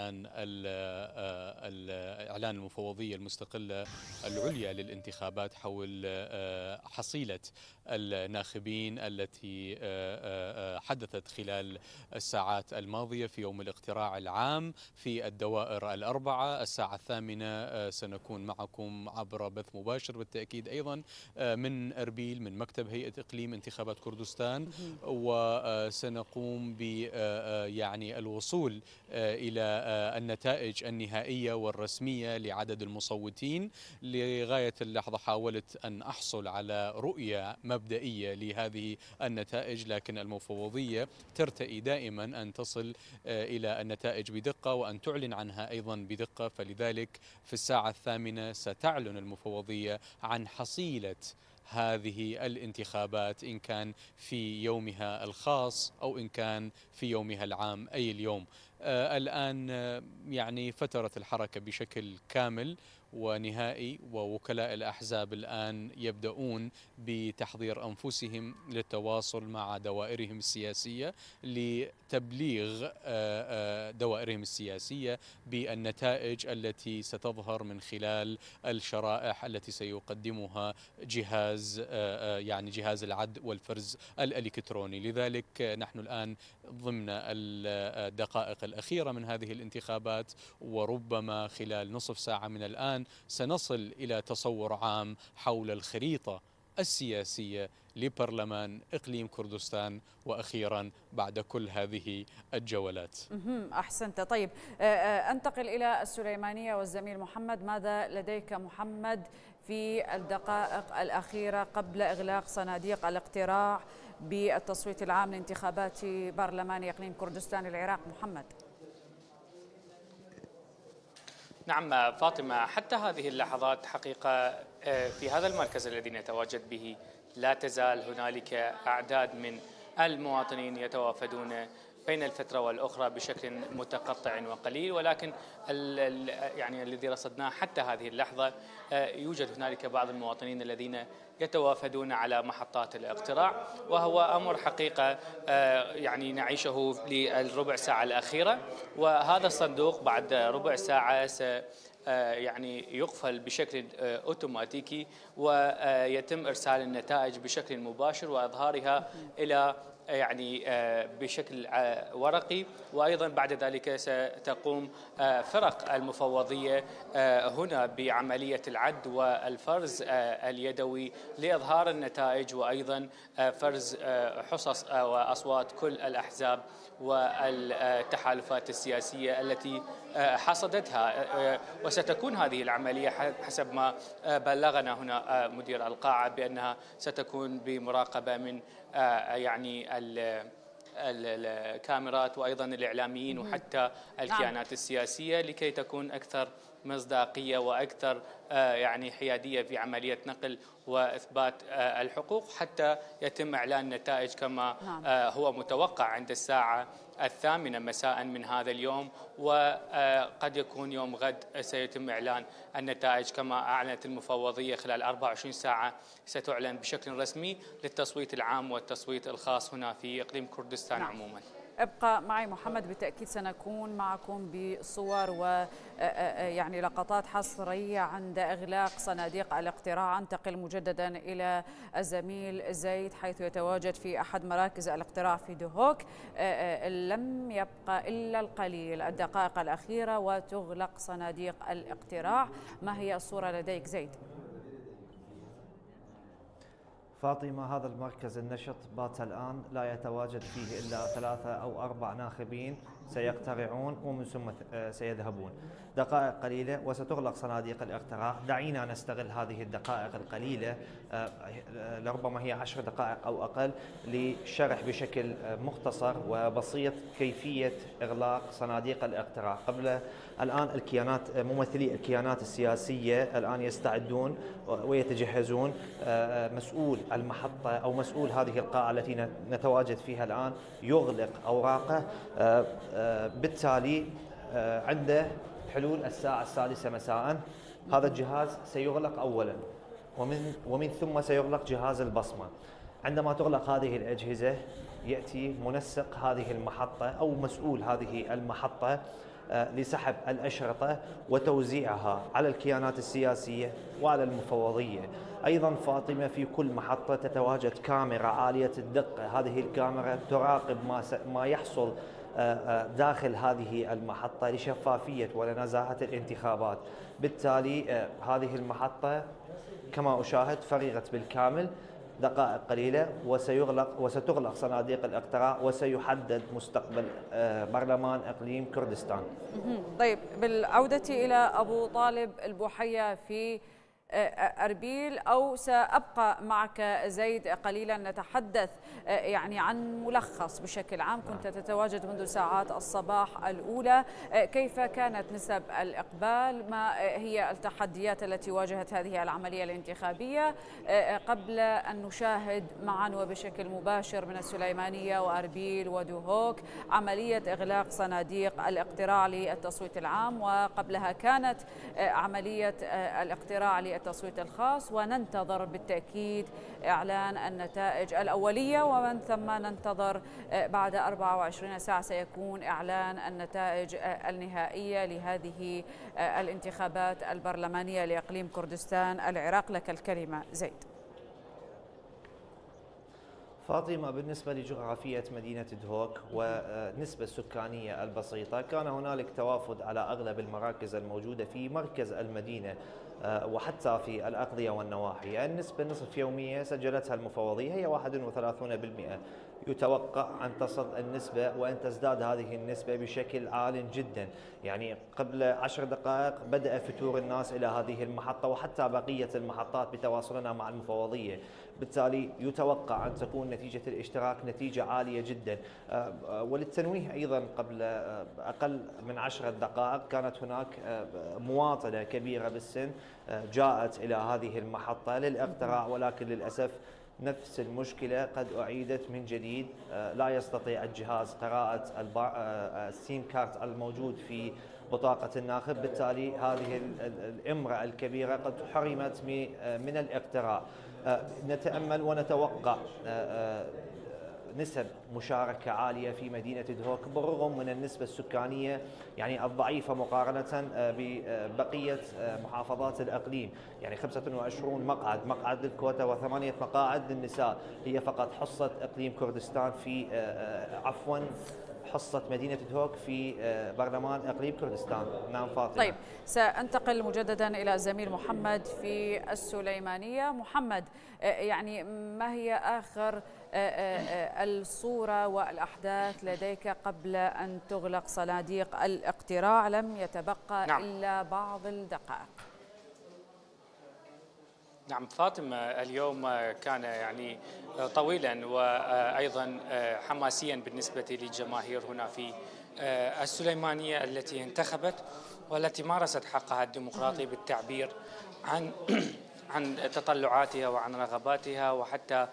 إعلان المفوضية المستقلة العليا للانتخابات حول حصيلة الناخبين التي حدثت خلال الساعات الماضية في يوم الاقتراع العام في الدوائر الأربعة. الساعة 8 سنكون معكم عبر بث مباشر بالتأكيد أيضا من أربيل من مكتب هيئة إقليم انتخابات كردستان، وسنقوم يعني الوصول إلى النتائج النهائية والرسمية لعدد المصوتين. لغاية اللحظة حاولت أن أحصل على رؤية مبدئية لهذه النتائج، لكن المفوضية ترتئي دائما أن تصل إلى النتائج بدقة وأن تعلن عنها أيضا بدقة. فلذلك في الساعة 8 ستعلن المفوضية عن حصيلة هذه الانتخابات، إن كان في يومها الخاص أو إن كان في يومها العام أي اليوم. الآن يعني فترت الحركة بشكل كامل ونهائي، ووكلاء الأحزاب الآن يبدأون بتحضير أنفسهم للتواصل مع دوائرهم السياسية لتبليغ دوائرهم السياسية بالنتائج التي ستظهر من خلال الشرائح التي سيقدمها جهاز العد والفرز الإلكتروني. لذلك نحن الآن ضمن الدقائق الأخيرة من هذه الانتخابات، وربما خلال نصف ساعة من الآن سنصل إلى تصور عام حول الخريطة السياسية لبرلمان إقليم كردستان، وأخيرا بعد كل هذه الجولات. أحسنت. طيب أنتقل إلى السليمانية والزميل محمد. ماذا لديك محمد في الدقائق الأخيرة قبل إغلاق صناديق الاقتراع بالتصويت العام لانتخابات برلمان إقليم كردستان العراق؟ محمد. نعم فاطمة، حتى هذه اللحظات حقيقة في هذا المركز الذي نتواجد به لا تزال هنالك أعداد من المواطنين يتوافدون بين الفترة والأخرى بشكل متقطع وقليل، ولكن يعني الذي رصدناه حتى هذه اللحظة يوجد هنالك بعض المواطنين الذين يتوافدون على محطات الاقتراع، وهو أمر حقيقة يعني نعيشه للربع ساعة الأخيرة. وهذا الصندوق بعد ربع ساعة يعني يقفل بشكل أوتوماتيكي، ويتم إرسال النتائج بشكل مباشر وإظهارها إلى يعني بشكل ورقي. وأيضا بعد ذلك ستقوم فرق المفوضية هنا بعملية العد والفرز اليدوي لإظهار النتائج، وأيضا فرز حصص وأصوات كل الأحزاب والتحالفات السياسية التي حصدتها. وستكون هذه العملية حسب ما بلغنا هنا مدير القاعة بأنها ستكون بمراقبة من يعني الكاميرات وأيضا الإعلاميين وحتى الكيانات السياسية، لكي تكون أكثر مصداقية وأكثر يعني حيادية في عملية نقل وإثبات الحقوق، حتى يتم إعلان النتائج كما هو متوقع عند الساعة 8 مساء من هذا اليوم. وقد يكون يوم غد سيتم إعلان النتائج كما أعلنت المفوضية خلال 24 ساعة ستعلن بشكل رسمي للتصويت العام والتصويت الخاص هنا في إقليم كردستان عموما. ابقى معي محمد، بالتأكيد سنكون معكم بصور ويعني لقطات حصرية عند إغلاق صناديق الاقتراع. أنتقل مجددا إلى الزميل زيد حيث يتواجد في أحد مراكز الاقتراع في دهوك. لم يبقى إلا القليل، الدقائق الأخيرة وتغلق صناديق الاقتراع. ما هي الصورة لديك زيد؟ فاطمة، هذا المركز النشط بات الآن لا يتواجد فيه إلا 3 أو 4 ناخبين سيقترعون ومن ثم سيذهبون. دقائق قليلة وستغلق صناديق الاقتراع. دعينا نستغل هذه الدقائق القليلة، لربما هي 10 دقائق أو أقل، لشرح بشكل مختصر وبسيط كيفية إغلاق صناديق الاقتراع. قبل الآن الكيانات، ممثلي الكيانات السياسية الآن يستعدون ويتجهزون. مسؤول المحطة أو مسؤول هذه القاعة التي نتواجد فيها الآن يغلق أوراقه، بالتالي عنده حلول الساعة 6 مساء هذا الجهاز سيغلق أولا، ومن ثم سيغلق جهاز البصمة. عندما تغلق هذه الأجهزة يأتي منسق هذه المحطة أو مسؤول هذه المحطة لسحب الأشرطة وتوزيعها على الكيانات السياسية وعلى المفوضية. أيضا فاطمة، في كل محطة تتواجد كاميرا عالية الدقة. هذه الكاميرا تراقب ما يحصل داخل هذه المحطة لشفافية ولنزاهة الانتخابات. بالتالي هذه المحطة كما أشاهد فرغت بالكامل. دقائق قليلة وستغلق صناديق الاقتراع وسيحدد مستقبل برلمان إقليم كردستان. طيب، بالعودة إلى أبو طالب البوحية في أربيل، أو سأبقى معك زيد قليلا نتحدث يعني عن ملخص بشكل عام. كنت تتواجد منذ ساعات الصباح الأولى، كيف كانت نسب الإقبال؟ ما هي التحديات التي واجهت هذه العملية الانتخابية قبل أن نشاهد معا وبشكل مباشر من السليمانية وأربيل ودهوك عملية إغلاق صناديق الاقتراع للتصويت العام، وقبلها كانت عملية الاقتراع للتصويت الخاص، وننتظر بالتأكيد إعلان النتائج الأولية، ومن ثم ننتظر بعد 24 ساعة سيكون إعلان النتائج النهائية لهذه الانتخابات البرلمانية لإقليم كردستان العراق. لك الكلمة زيد. فاطمة، بالنسبة لجغرافية مدينة دهوك والنسبة السكانية البسيطة، كان هنالك توافد على أغلب المراكز الموجودة في مركز المدينة وحتى في الأقضية والنواحي. النسبة النصف يومية سجلتها المفوضية هي 31%. يتوقع أن تصل النسبة وأن تزداد هذه النسبة بشكل عال جدا. يعني قبل 10 دقائق بدأ فتور الناس إلى هذه المحطة وحتى بقية المحطات بتواصلنا مع المفوضية، بالتالي يتوقع أن تكون نتيجة الاشتراك نتيجة عالية جدا. وللتنويه أيضا قبل أقل من 10 دقائق كانت هناك مواطنة كبيرة بالسن جاءت إلى هذه المحطة للاقتراع، ولكن للأسف نفس المشكلة قد أعيدت من جديد. لا يستطيع الجهاز قراءة السيم كارت الموجود في بطاقة الناخب، بالتالي هذه الإمرأة الكبيرة قد حرمت من الاقتراع. نتأمل ونتوقع نسب مشاركة عالية في مدينة دهوك بالرغم من النسبة السكانية يعني الضعيفة مقارنة ببقية محافظات الأقليم. يعني 25 مقعد للكوتا و8 مقاعد للنساء هي فقط حصة إقليم كردستان في حصة مدينة دهوك في برلمان إقليم كردستان. نعم فاطمة. طيب، سأنتقل مجددا إلى الزميل محمد في السليمانية. محمد، يعني ما هي آخر الصورة والأحداث لديك قبل أن تغلق صناديق الاقتراع؟ لم يتبقى إلا بعض الدقائق. نعم فاطمة، اليوم كان يعني طويلا وأيضا حماسيا بالنسبة للجماهير هنا في السليمانية التي انتخبت والتي مارست حقها الديمقراطي بالتعبير عن تطلعاتها وعن رغباتها وحتى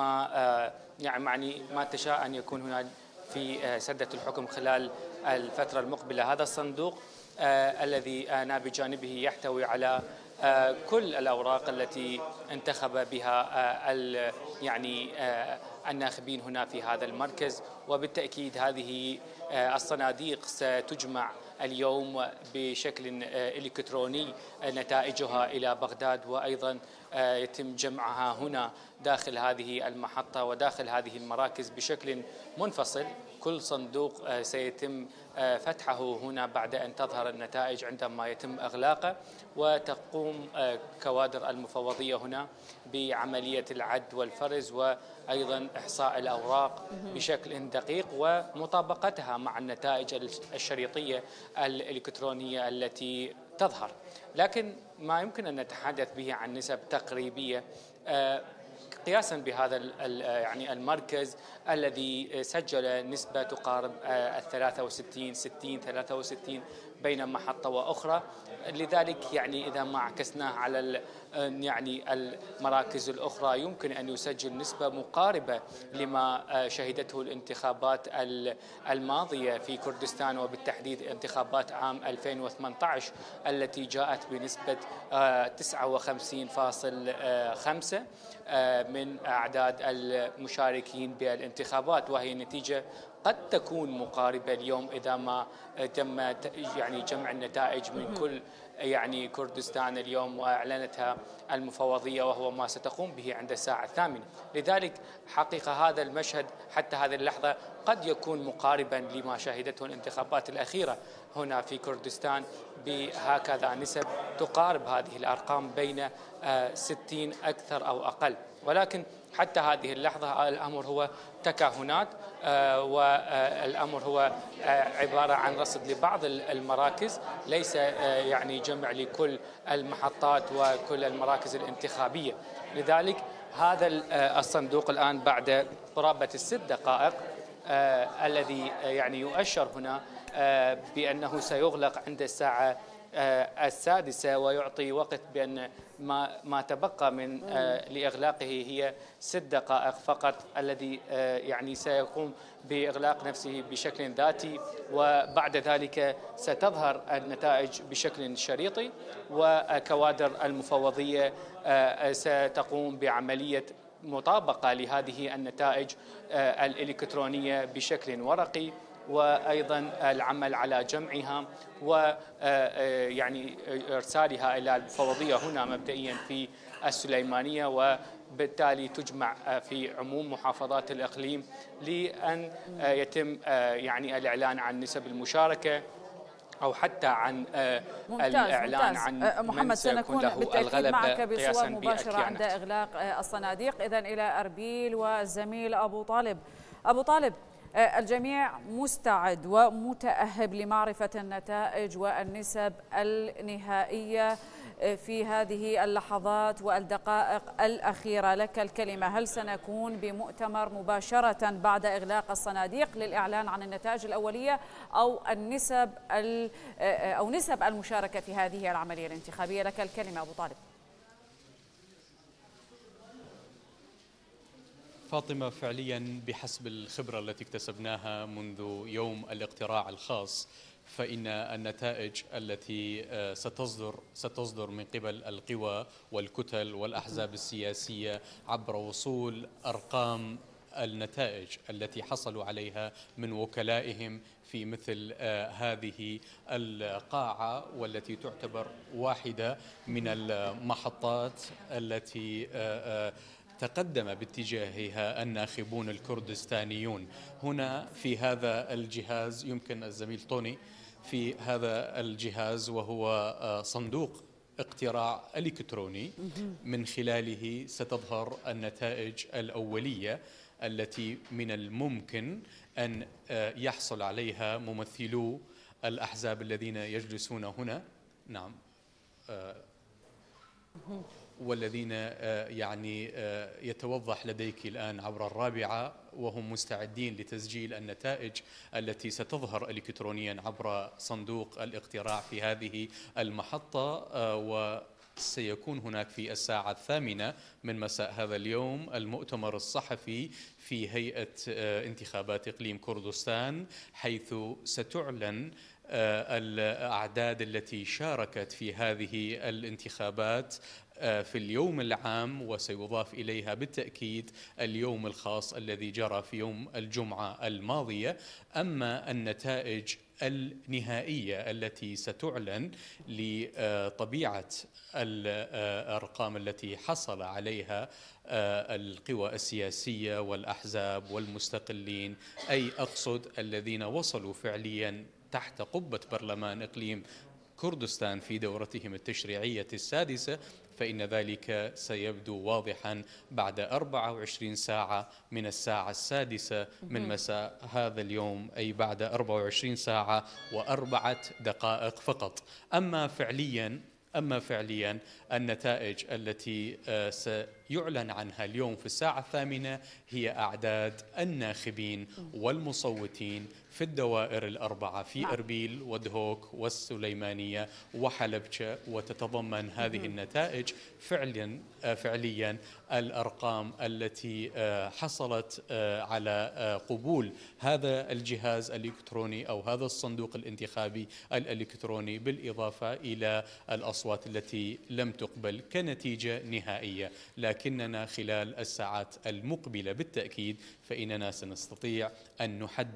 ما تشاء أن يكون هناك في سدة الحكم خلال الفترة المقبلة. هذا الصندوق الذي أنا بجانبه يحتوي على كل الأوراق التي انتخب بها الناخبين هنا في هذا المركز، وبالتأكيد هذه الصناديق ستجمع اليوم بشكل إلكتروني نتائجها إلى بغداد، وأيضا يتم جمعها هنا داخل هذه المحطة وداخل هذه المراكز بشكل منفصل. كل صندوق سيتم فتحه هنا بعد أن تظهر النتائج عندما يتم إغلاقه، وتقوم كوادر المفوضية هنا بعملية العد والفرز وأيضا إحصاء الأوراق بشكل دقيق ومطابقتها مع النتائج الشريطية الإلكترونية التي تظهر. لكن ما يمكن أن نتحدث به عن نسب تقريبية قياسا بهذا المركز الذي سجل نسبة تقارب 63 بين محطة وأخرى. لذلك إذا ما عكسناه على المراكز الأخرى يمكن أن يسجل نسبة مقاربة لما شهدته الانتخابات الماضية في كردستان، وبالتحديد انتخابات عام 2018 التي جاءت بنسبة 59.5 من أعداد المشاركين بالانتخابات، وهي نتيجة قد تكون مقاربة اليوم إذا ما تم جمع النتائج من كل كردستان اليوم وأعلنتها المفوضية، وهو ما ستقوم به عند الساعة 8. لذلك حقيقة هذا المشهد حتى هذه اللحظة قد يكون مقاربا لما شهدته الانتخابات الأخيرة هنا في كردستان بهكذا نسب تقارب هذه الأرقام بين 60 أكثر أو أقل، ولكن حتى هذه اللحظة الأمر هو تكهنات، والأمر هو عبارة عن رصد لبعض المراكز، ليس يعني جمع لكل المحطات وكل المراكز الانتخابية. لذلك هذا الصندوق الآن بعد قرابة 6 دقائق الذي يعني يؤشر هنا بأنه سيغلق عند الساعة 6 ويعطي وقت بأن ما تبقى من لإغلاقه هي 6 دقائق فقط، الذي يعني سيقوم بإغلاق نفسه بشكل ذاتي، وبعد ذلك ستظهر النتائج بشكل شريطي، وكوادر المفوضية ستقوم بعملية مطابقة لهذه النتائج الإلكترونية بشكل ورقي، وأيضا العمل على جمعها ويعني إرسالها إلى المفوضية هنا مبدئيا في السليمانية، وبالتالي تجمع في عموم محافظات الإقليم لأن يتم يعني الإعلان عن نسب المشاركة أو حتى عن الإعلان عن محمد. سنكون بالتأكيد معك بصور مباشرة عند الكيانات. إغلاق الصناديق. إذن إلى أربيل والزميل أبو طالب، الجميع مستعد ومتأهب لمعرفة النتائج والنسب النهائية في هذه اللحظات والدقائق الأخيرة. لك الكلمة. هل سنكون بمؤتمر مباشرة بعد إغلاق الصناديق للإعلان عن النتائج الأولية أو نسب المشاركة في هذه العملية الانتخابية؟ لك الكلمة أبو طالب. فاطمة، فعليا بحسب الخبرة التي اكتسبناها منذ يوم الاقتراع الخاص، فإن النتائج التي ستصدر من قبل القوى والكتل والأحزاب السياسية عبر وصول أرقام النتائج التي حصلوا عليها من وكلائهم في مثل هذه القاعة، والتي تعتبر واحدة من المحطات التي تقدم باتجاهها الناخبون الكردستانيون. هنا في هذا الجهاز، يمكن الزميل طوني في هذا الجهاز، وهو صندوق اقتراع إلكتروني من خلاله ستظهر النتائج الأولية التي من الممكن أن يحصل عليها ممثلو الأحزاب الذين يجلسون هنا، نعم، والذين يعني يتوضح لديك الآن عبر الرابعة وهم مستعدين لتسجيل النتائج التي ستظهر إلكترونيا عبر صندوق الاقتراع في هذه المحطة. وسيكون هناك في 8:00 من مساء هذا اليوم المؤتمر الصحفي في هيئة انتخابات إقليم كردستان، حيث ستعلن الأعداد التي شاركت في هذه الانتخابات في اليوم العام، وسيضاف إليها بالتأكيد اليوم الخاص الذي جرى في يوم الجمعة الماضية. أما النتائج النهائية التي ستعلن لطبيعة الأرقام التي حصل عليها القوى السياسية والأحزاب والمستقلين، أي أقصد الذين وصلوا فعليا تحت قبة برلمان إقليم كردستان في دورتهم التشريعية السادسة، فإن ذلك سيبدو واضحا بعد 24 ساعة من الساعة 6 من مساء هذا اليوم، أي بعد 24 ساعة و4 دقائق فقط. أما فعليا النتائج التي سيعلن عنها اليوم في 8:00 هي أعداد الناخبين والمصوتين في الدوائر الأربعة في أربيل ودهوك والسليمانية وحلبجة. وتتضمن هذه النتائج فعليا الأرقام التي حصلت على قبول هذا الجهاز الإلكتروني أو هذا الصندوق الانتخابي الإلكتروني، بالإضافة إلى الأصوات التي لم تقبل كنتيجة نهائية. لكننا خلال الساعات المقبلة بالتأكيد فإننا سنستطيع أن نحدد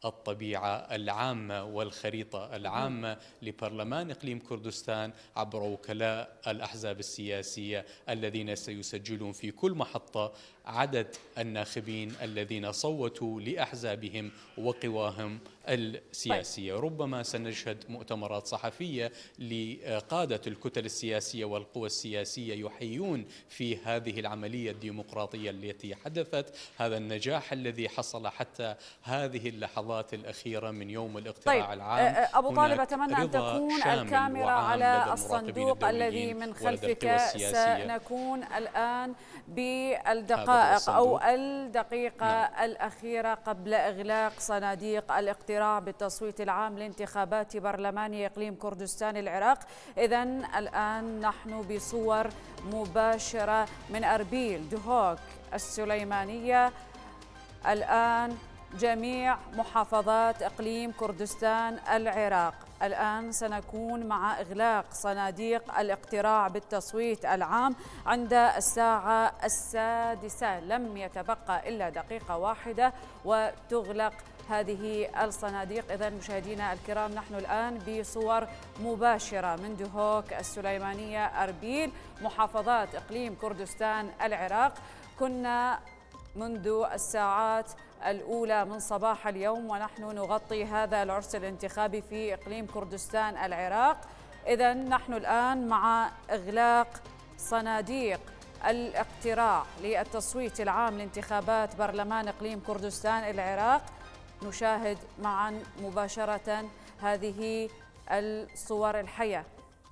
الطبيعة العامة والخريطة العامة لبرلمان إقليم كردستان عبر وكلاء الأحزاب السياسية الذين سيسجلون في كل محطة عدد الناخبين الذين صوتوا لأحزابهم وقواهم السياسية. ربما سنشهد مؤتمرات صحفية لقادة الكتل السياسية والقوى السياسية يحيون في هذه العملية الديمقراطية التي حدثت، هذا النجاح الذي حصل حتى هذه اللحظات الأخيرة من يوم الاقتراع العام. أبو طالب، أتمنى أن تكون الكاميرا على الصندوق الذي من خلفك. سنكون الآن بالدقائق أو الدقيقة الأخيرة قبل إغلاق صناديق الاقتراع بالتصويت العام لانتخابات برلماني إقليم كردستان العراق. إذن الآن نحن بصور مباشرة من أربيل، دهوك، السليمانية، الآن جميع محافظات إقليم كردستان العراق. الآن سنكون مع إغلاق صناديق الاقتراع بالتصويت العام عند الساعة 6. لم يتبقى إلا دقيقة واحدة وتغلق هذه الصناديق. إذن مشاهدينا الكرام، نحن الآن بصور مباشرة من دهوك، السليمانية، أربيل، محافظات إقليم كردستان العراق. كنا منذ الساعات الأولى من صباح اليوم ونحن نغطي هذا العرس الانتخابي في إقليم كردستان العراق. إذن نحن الآن مع إغلاق صناديق الاقتراع للتصويت العام لانتخابات برلمان إقليم كردستان العراق. نشاهد معا مباشرة هذه الصور الحية.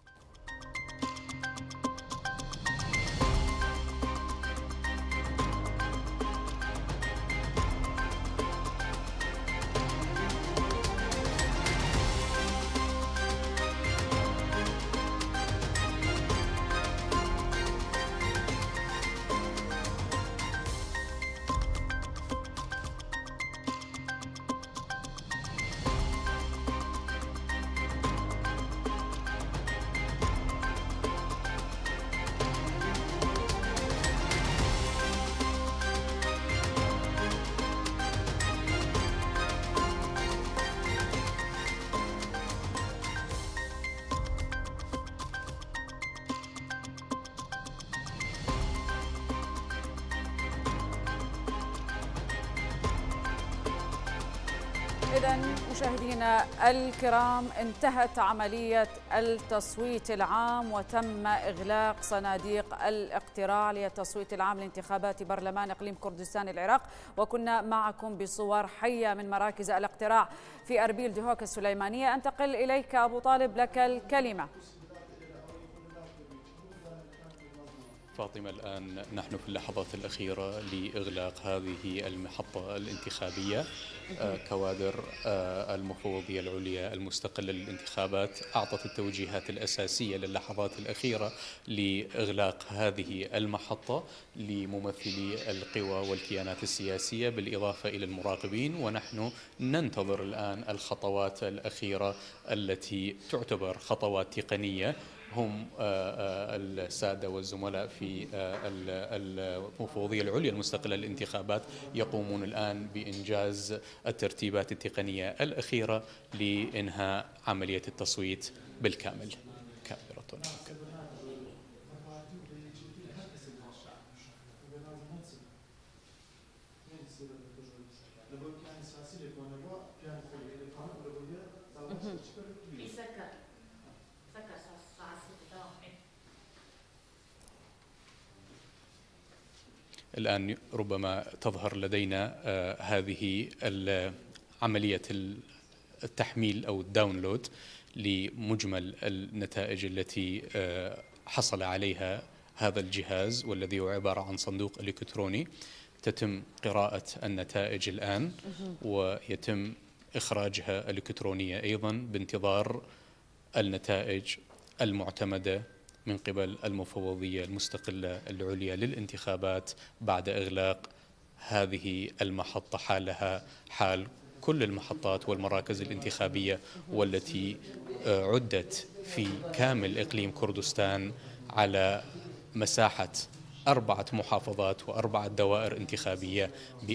إذن مشاهدينا الكرام، انتهت عملية التصويت العام وتم إغلاق صناديق الاقتراع للتصويت العام لانتخابات برلمان إقليم كردستان العراق، وكنا معكم بصور حية من مراكز الاقتراع في أربيل، دهوك، السليمانية. أنتقل إليك أبو طالب، لك الكلمة. فاطمة، الآن نحن في اللحظات الأخيرة لإغلاق هذه المحطة الانتخابية. كوادر المفوضية العليا المستقلة للانتخابات أعطت التوجيهات الأساسية للحظات الأخيرة لإغلاق هذه المحطة لممثلي القوى والكيانات السياسية بالإضافة إلى المراقبين، ونحن ننتظر الآن الخطوات الأخيرة التي تعتبر خطوات تقنية. هم السادة والزملاء في المفوضية العليا المستقلة للانتخابات يقومون الآن بإنجاز الترتيبات التقنية الأخيرة لإنهاء عملية التصويت بالكامل. الآن ربما تظهر لدينا هذه عملية التحميل أو الداونلود لمجمل النتائج التي حصل عليها هذا الجهاز، والذي هو عبارة عن صندوق إلكتروني. تتم قراءة النتائج الآن ويتم إخراجها إلكترونية أيضا بانتظار النتائج المعتمدة من قبل المفوضية المستقلة العليا للانتخابات بعد إغلاق هذه المحطة حالها حال كل المحطات والمراكز الانتخابية والتي عدت في كامل إقليم كردستان على مساحة 4 محافظات و4 دوائر انتخابية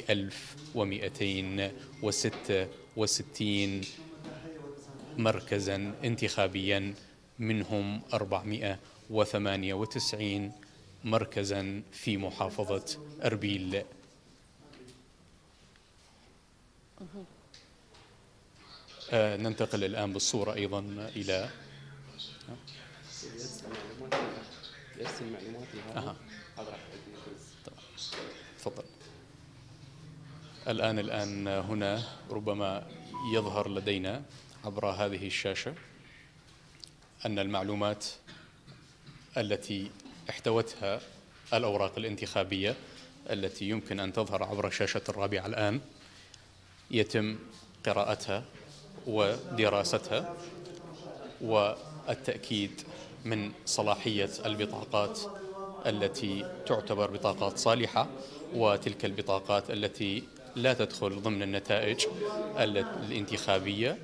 ب1266 مركزا انتخابيا، منهم 498 مركزا في محافظة أربيل. ننتقل الآن بالصورة أيضا إلى تفضل. الآن هنا ربما يظهر لدينا عبر هذه الشاشة أن المعلومات التي احتوتها الأوراق الانتخابية التي يمكن أن تظهر عبر شاشة الرابعة الآن يتم قراءتها ودراستها والتأكيد من صلاحية البطاقات التي تعتبر بطاقات صالحة، وتلك البطاقات التي لا تدخل ضمن النتائج الانتخابية.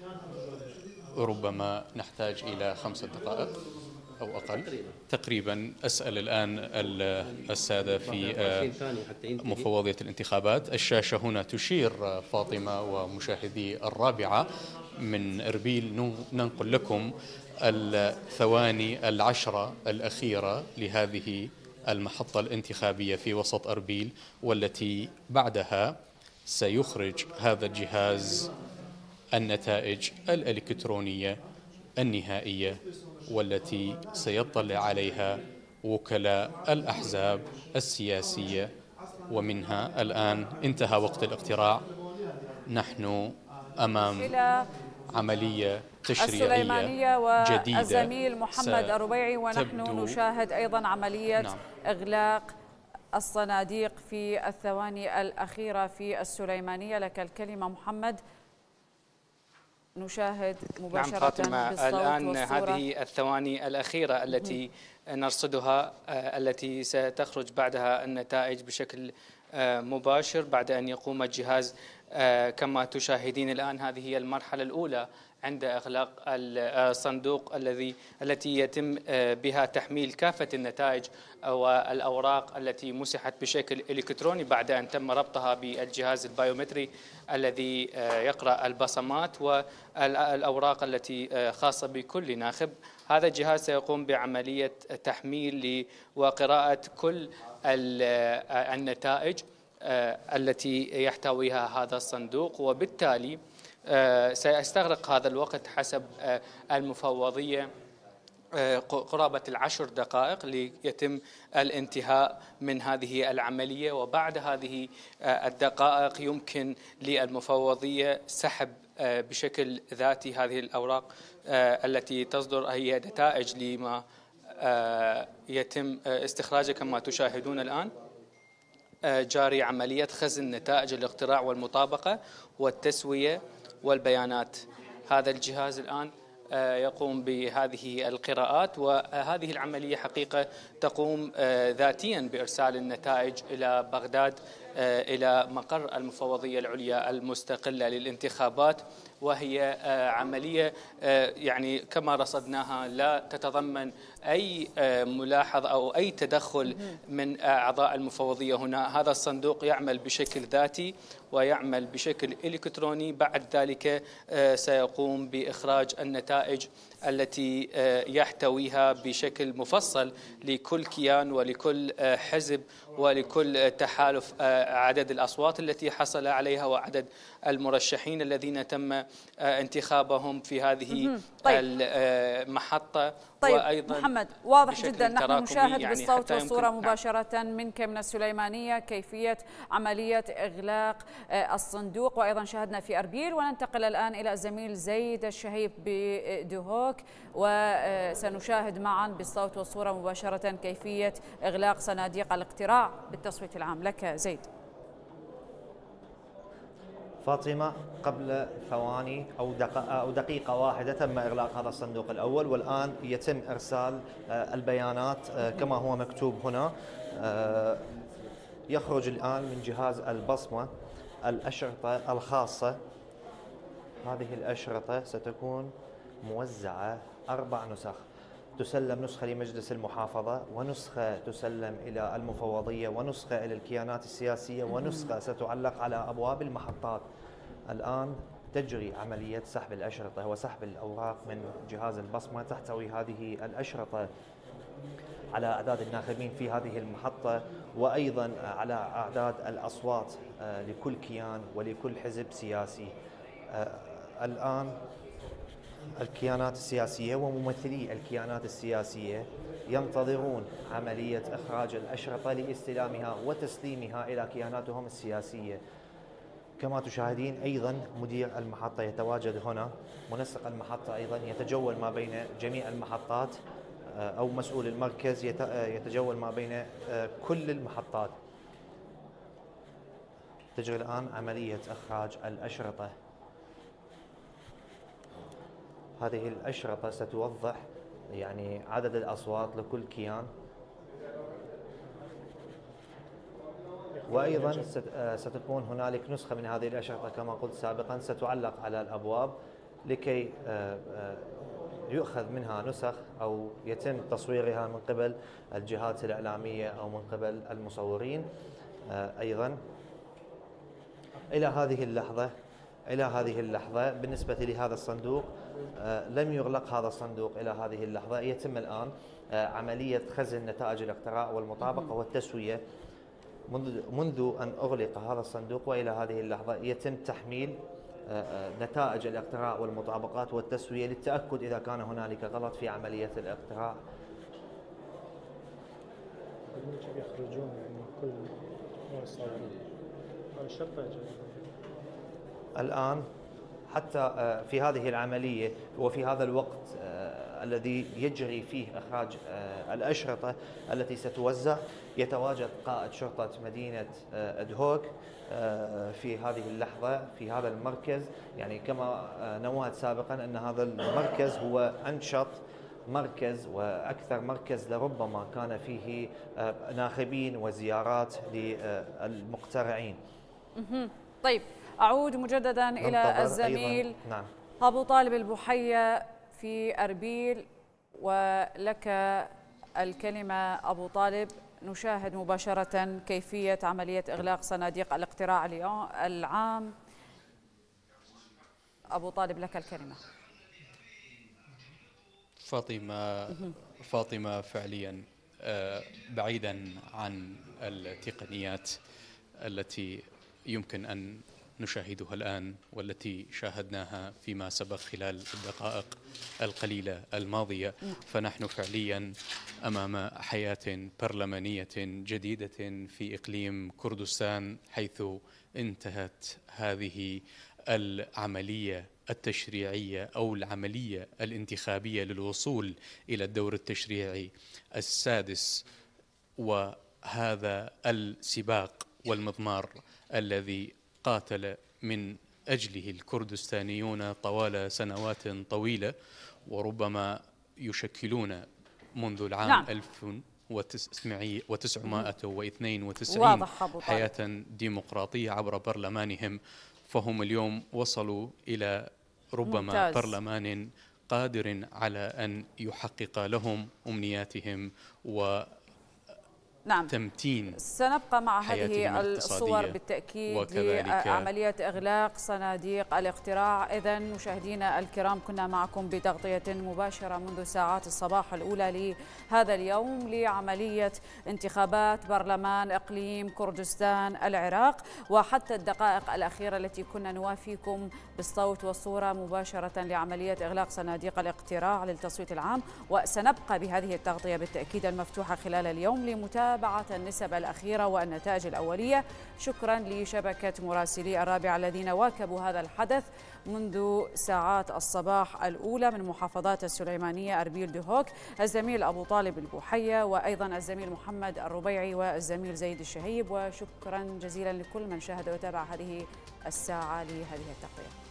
ربما نحتاج إلى 5 دقائق أو أقل تقريبا. أسأل الآن السادة في مفوضية الانتخابات. الشاشة هنا تشير فاطمة ومشاهدي الرابعة من إربيل. ننقل لكم الثواني 10 الأخيرة لهذه المحطة الانتخابية في وسط أربيل، والتي بعدها سيخرج هذا الجهاز النتائج الإلكترونية النهائية، والتي سيطلع عليها وكلاء الأحزاب السياسية. ومنها الآن انتهى وقت الاقتراع. نحن أمام عملية تشريعية جديدة. والزميل محمد الربيعي، ونحن نشاهد أيضا عملية إغلاق الصناديق في الثواني الأخيرة في السليمانية. لك الكلمة محمد. نشاهد مباشرة. نعم فاطمة، الآن هذه الثواني الأخيرة التي نرصدها، التي ستخرج بعدها النتائج بشكل مباشر بعد أن يقوم الجهاز كما تشاهدين الآن. هذه هي المرحلة الأولى عند إغلاق الصندوق التي يتم بها تحميل كافة النتائج والأوراق التي مسحت بشكل إلكتروني بعد أن تم ربطها بالجهاز البايومتري الذي يقرأ البصمات والأوراق التي خاصة بكل ناخب. هذا الجهاز سيقوم بعملية تحميل وقراءة كل النتائج التي يحتويها هذا الصندوق، وبالتالي سيستغرق هذا الوقت حسب المفوضية قرابة 10 دقائق ليتم الانتهاء من هذه العملية. وبعد هذه الدقائق يمكن للمفوضية سحب بشكل ذاتي هذه الأوراق التي تصدر هي نتائج لما يتم استخراجه. كما تشاهدون الآن جاري عملية خزن نتائج الاقتراع والمطابقة والتسوية والبيانات. هذا الجهاز الآن يقوم بهذه القراءات، وهذه العملية حقيقة تقوم ذاتيا بإرسال النتائج إلى بغداد إلى مقر المفوضية العليا المستقلة للانتخابات. وهي عملية يعني كما رصدناها لا تتضمن أي ملاحظة أو أي تدخل من أعضاء المفوضية هنا. هذا الصندوق يعمل بشكل ذاتي ويعمل بشكل إلكتروني. بعد ذلك سيقوم بإخراج النتائج التي يحتويها بشكل مفصل لكل كيان ولكل حزب ولكل تحالف عدد الأصوات التي حصل عليها وعدد المرشحين الذين تم انتخابهم في هذه المحطة. طيب وأيضا محمد، واضح جدا نحن نشاهد يعني بالصوت والصورة مباشرة منك من السليمانية كيفية عملية إغلاق الصندوق، وأيضا شاهدنا في أربيل. وننتقل الآن إلى الزميل زيد الشهيب بدهوك، وسنشاهد معا بالصوت والصورة مباشرة كيفية إغلاق صناديق الاقتراع بالتصويت العام. لك زيد. فاطمة، قبل ثواني أو دقيقة واحدة تم إغلاق هذا الصندوق الأول، والآن يتم إرسال البيانات كما هو مكتوب هنا. يخرج الآن من جهاز البصمة الأشرطة الخاصة. هذه الأشرطة ستكون موزعة 4 نسخ، تسلم نسخة لمجلس المحافظة، ونسخة تسلم إلى المفوضية، ونسخة إلى الكيانات السياسية، ونسخة ستعلق على أبواب المحطات. الآن تجري عملية سحب الأشرطة وسحب الأوراق من جهاز البصمة. تحتوي هذه الأشرطة على أعداد الناخبين في هذه المحطة، وأيضا على أعداد الأصوات لكل كيان ولكل حزب سياسي. الآن الكيانات السياسية وممثلي الكيانات السياسية ينتظرون عملية إخراج الأشرطة لاستلامها وتسليمها إلى كياناتهم السياسية. كما تشاهدين أيضا مدير المحطة يتواجد هنا، منسق المحطة أيضا يتجول ما بين جميع المحطات، أو مسؤول المركز يتجول ما بين كل المحطات. تجري الآن عملية إخراج الأشرطة. هذه الأشرطة ستوضح يعني عدد الأصوات لكل كيان، وأيضا ستكون هنالك نسخة من هذه الأشرطة كما قلت سابقا ستعلق على الأبواب لكي يؤخذ منها نسخ أو يتم تصويرها من قبل الجهات الإعلامية أو من قبل المصورين. أيضا إلى هذه اللحظة بالنسبة لهذا الصندوق لم يغلق هذا الصندوق إلى هذه اللحظة. يتم الآن عملية خزن نتائج الاقتراع والمطابقة والتسوية. منذ أن أغلق هذا الصندوق وإلى هذه اللحظة يتم تحميل نتائج الاقتراع والمطابقات والتسوية للتأكد إذا كان هنالك غلط في عملية الاقتراع. يخرجون يعني كل الآن حتى في هذه العملية وفي هذا الوقت الذي يجري فيه إخراج الأشرطة التي ستوزع، يتواجد قائد شرطة مدينة دهوك في هذه اللحظة في هذا المركز. يعني كما نوهت سابقا أن هذا المركز هو أنشط مركز وأكثر مركز لربما كان فيه ناخبين وزيارات للمقترعين. طيب أعود مجددا إلى الزميل نعم. أبو طالب البحية في أربيل، ولك الكلمة أبو طالب. نشاهد مباشرة كيفية عملية إغلاق صناديق الاقتراع العام. أبو طالب لك الكلمة. فاطمة فعليا بعيدا عن التقنيات التي يمكن أن نشاهدها الآن والتي شاهدناها فيما سبق خلال الدقائق القليلة الماضية، فنحن فعليا أمام حياة برلمانية جديدة في إقليم كردستان، حيث انتهت هذه العملية التشريعية أو العملية الانتخابية للوصول إلى الدور التشريعي السادس، وهذا السباق والمضمار الذي قاتل من أجله الكردستانيون طوال سنوات طويلة، وربما يشكلون منذ العام 1992 حياة ديمقراطية عبر برلمانهم، فهم اليوم وصلوا إلى ربما برلمان قادر على أن يحقق لهم أمنياتهم تمتين. سنبقى مع هذه الصور بالتأكيد لعملية إغلاق صناديق الاقتراع. إذن مشاهدينا الكرام، كنا معكم بتغطية مباشرة منذ ساعات الصباح الأولى لهذا اليوم لعملية انتخابات برلمان إقليم كردستان العراق، وحتى الدقائق الأخيرة التي كنا نوافيكم بالصوت والصورة مباشرة لعملية إغلاق صناديق الاقتراع للتصويت العام. وسنبقى بهذه التغطية بالتأكيد المفتوحة خلال اليوم لمتابعة النسب الأخيرة والنتائج الأولية. شكرا لشبكة مراسلي الرابعة الذين واكبوا هذا الحدث منذ ساعات الصباح الأولى من محافظات السليمانية، أربيل، دهوك، الزميل أبو طالب البحية، وأيضا الزميل محمد الربيعي والزميل زيد الشهيب. وشكرا جزيلا لكل من شاهد وتابع هذه الساعة لهذه التغطية.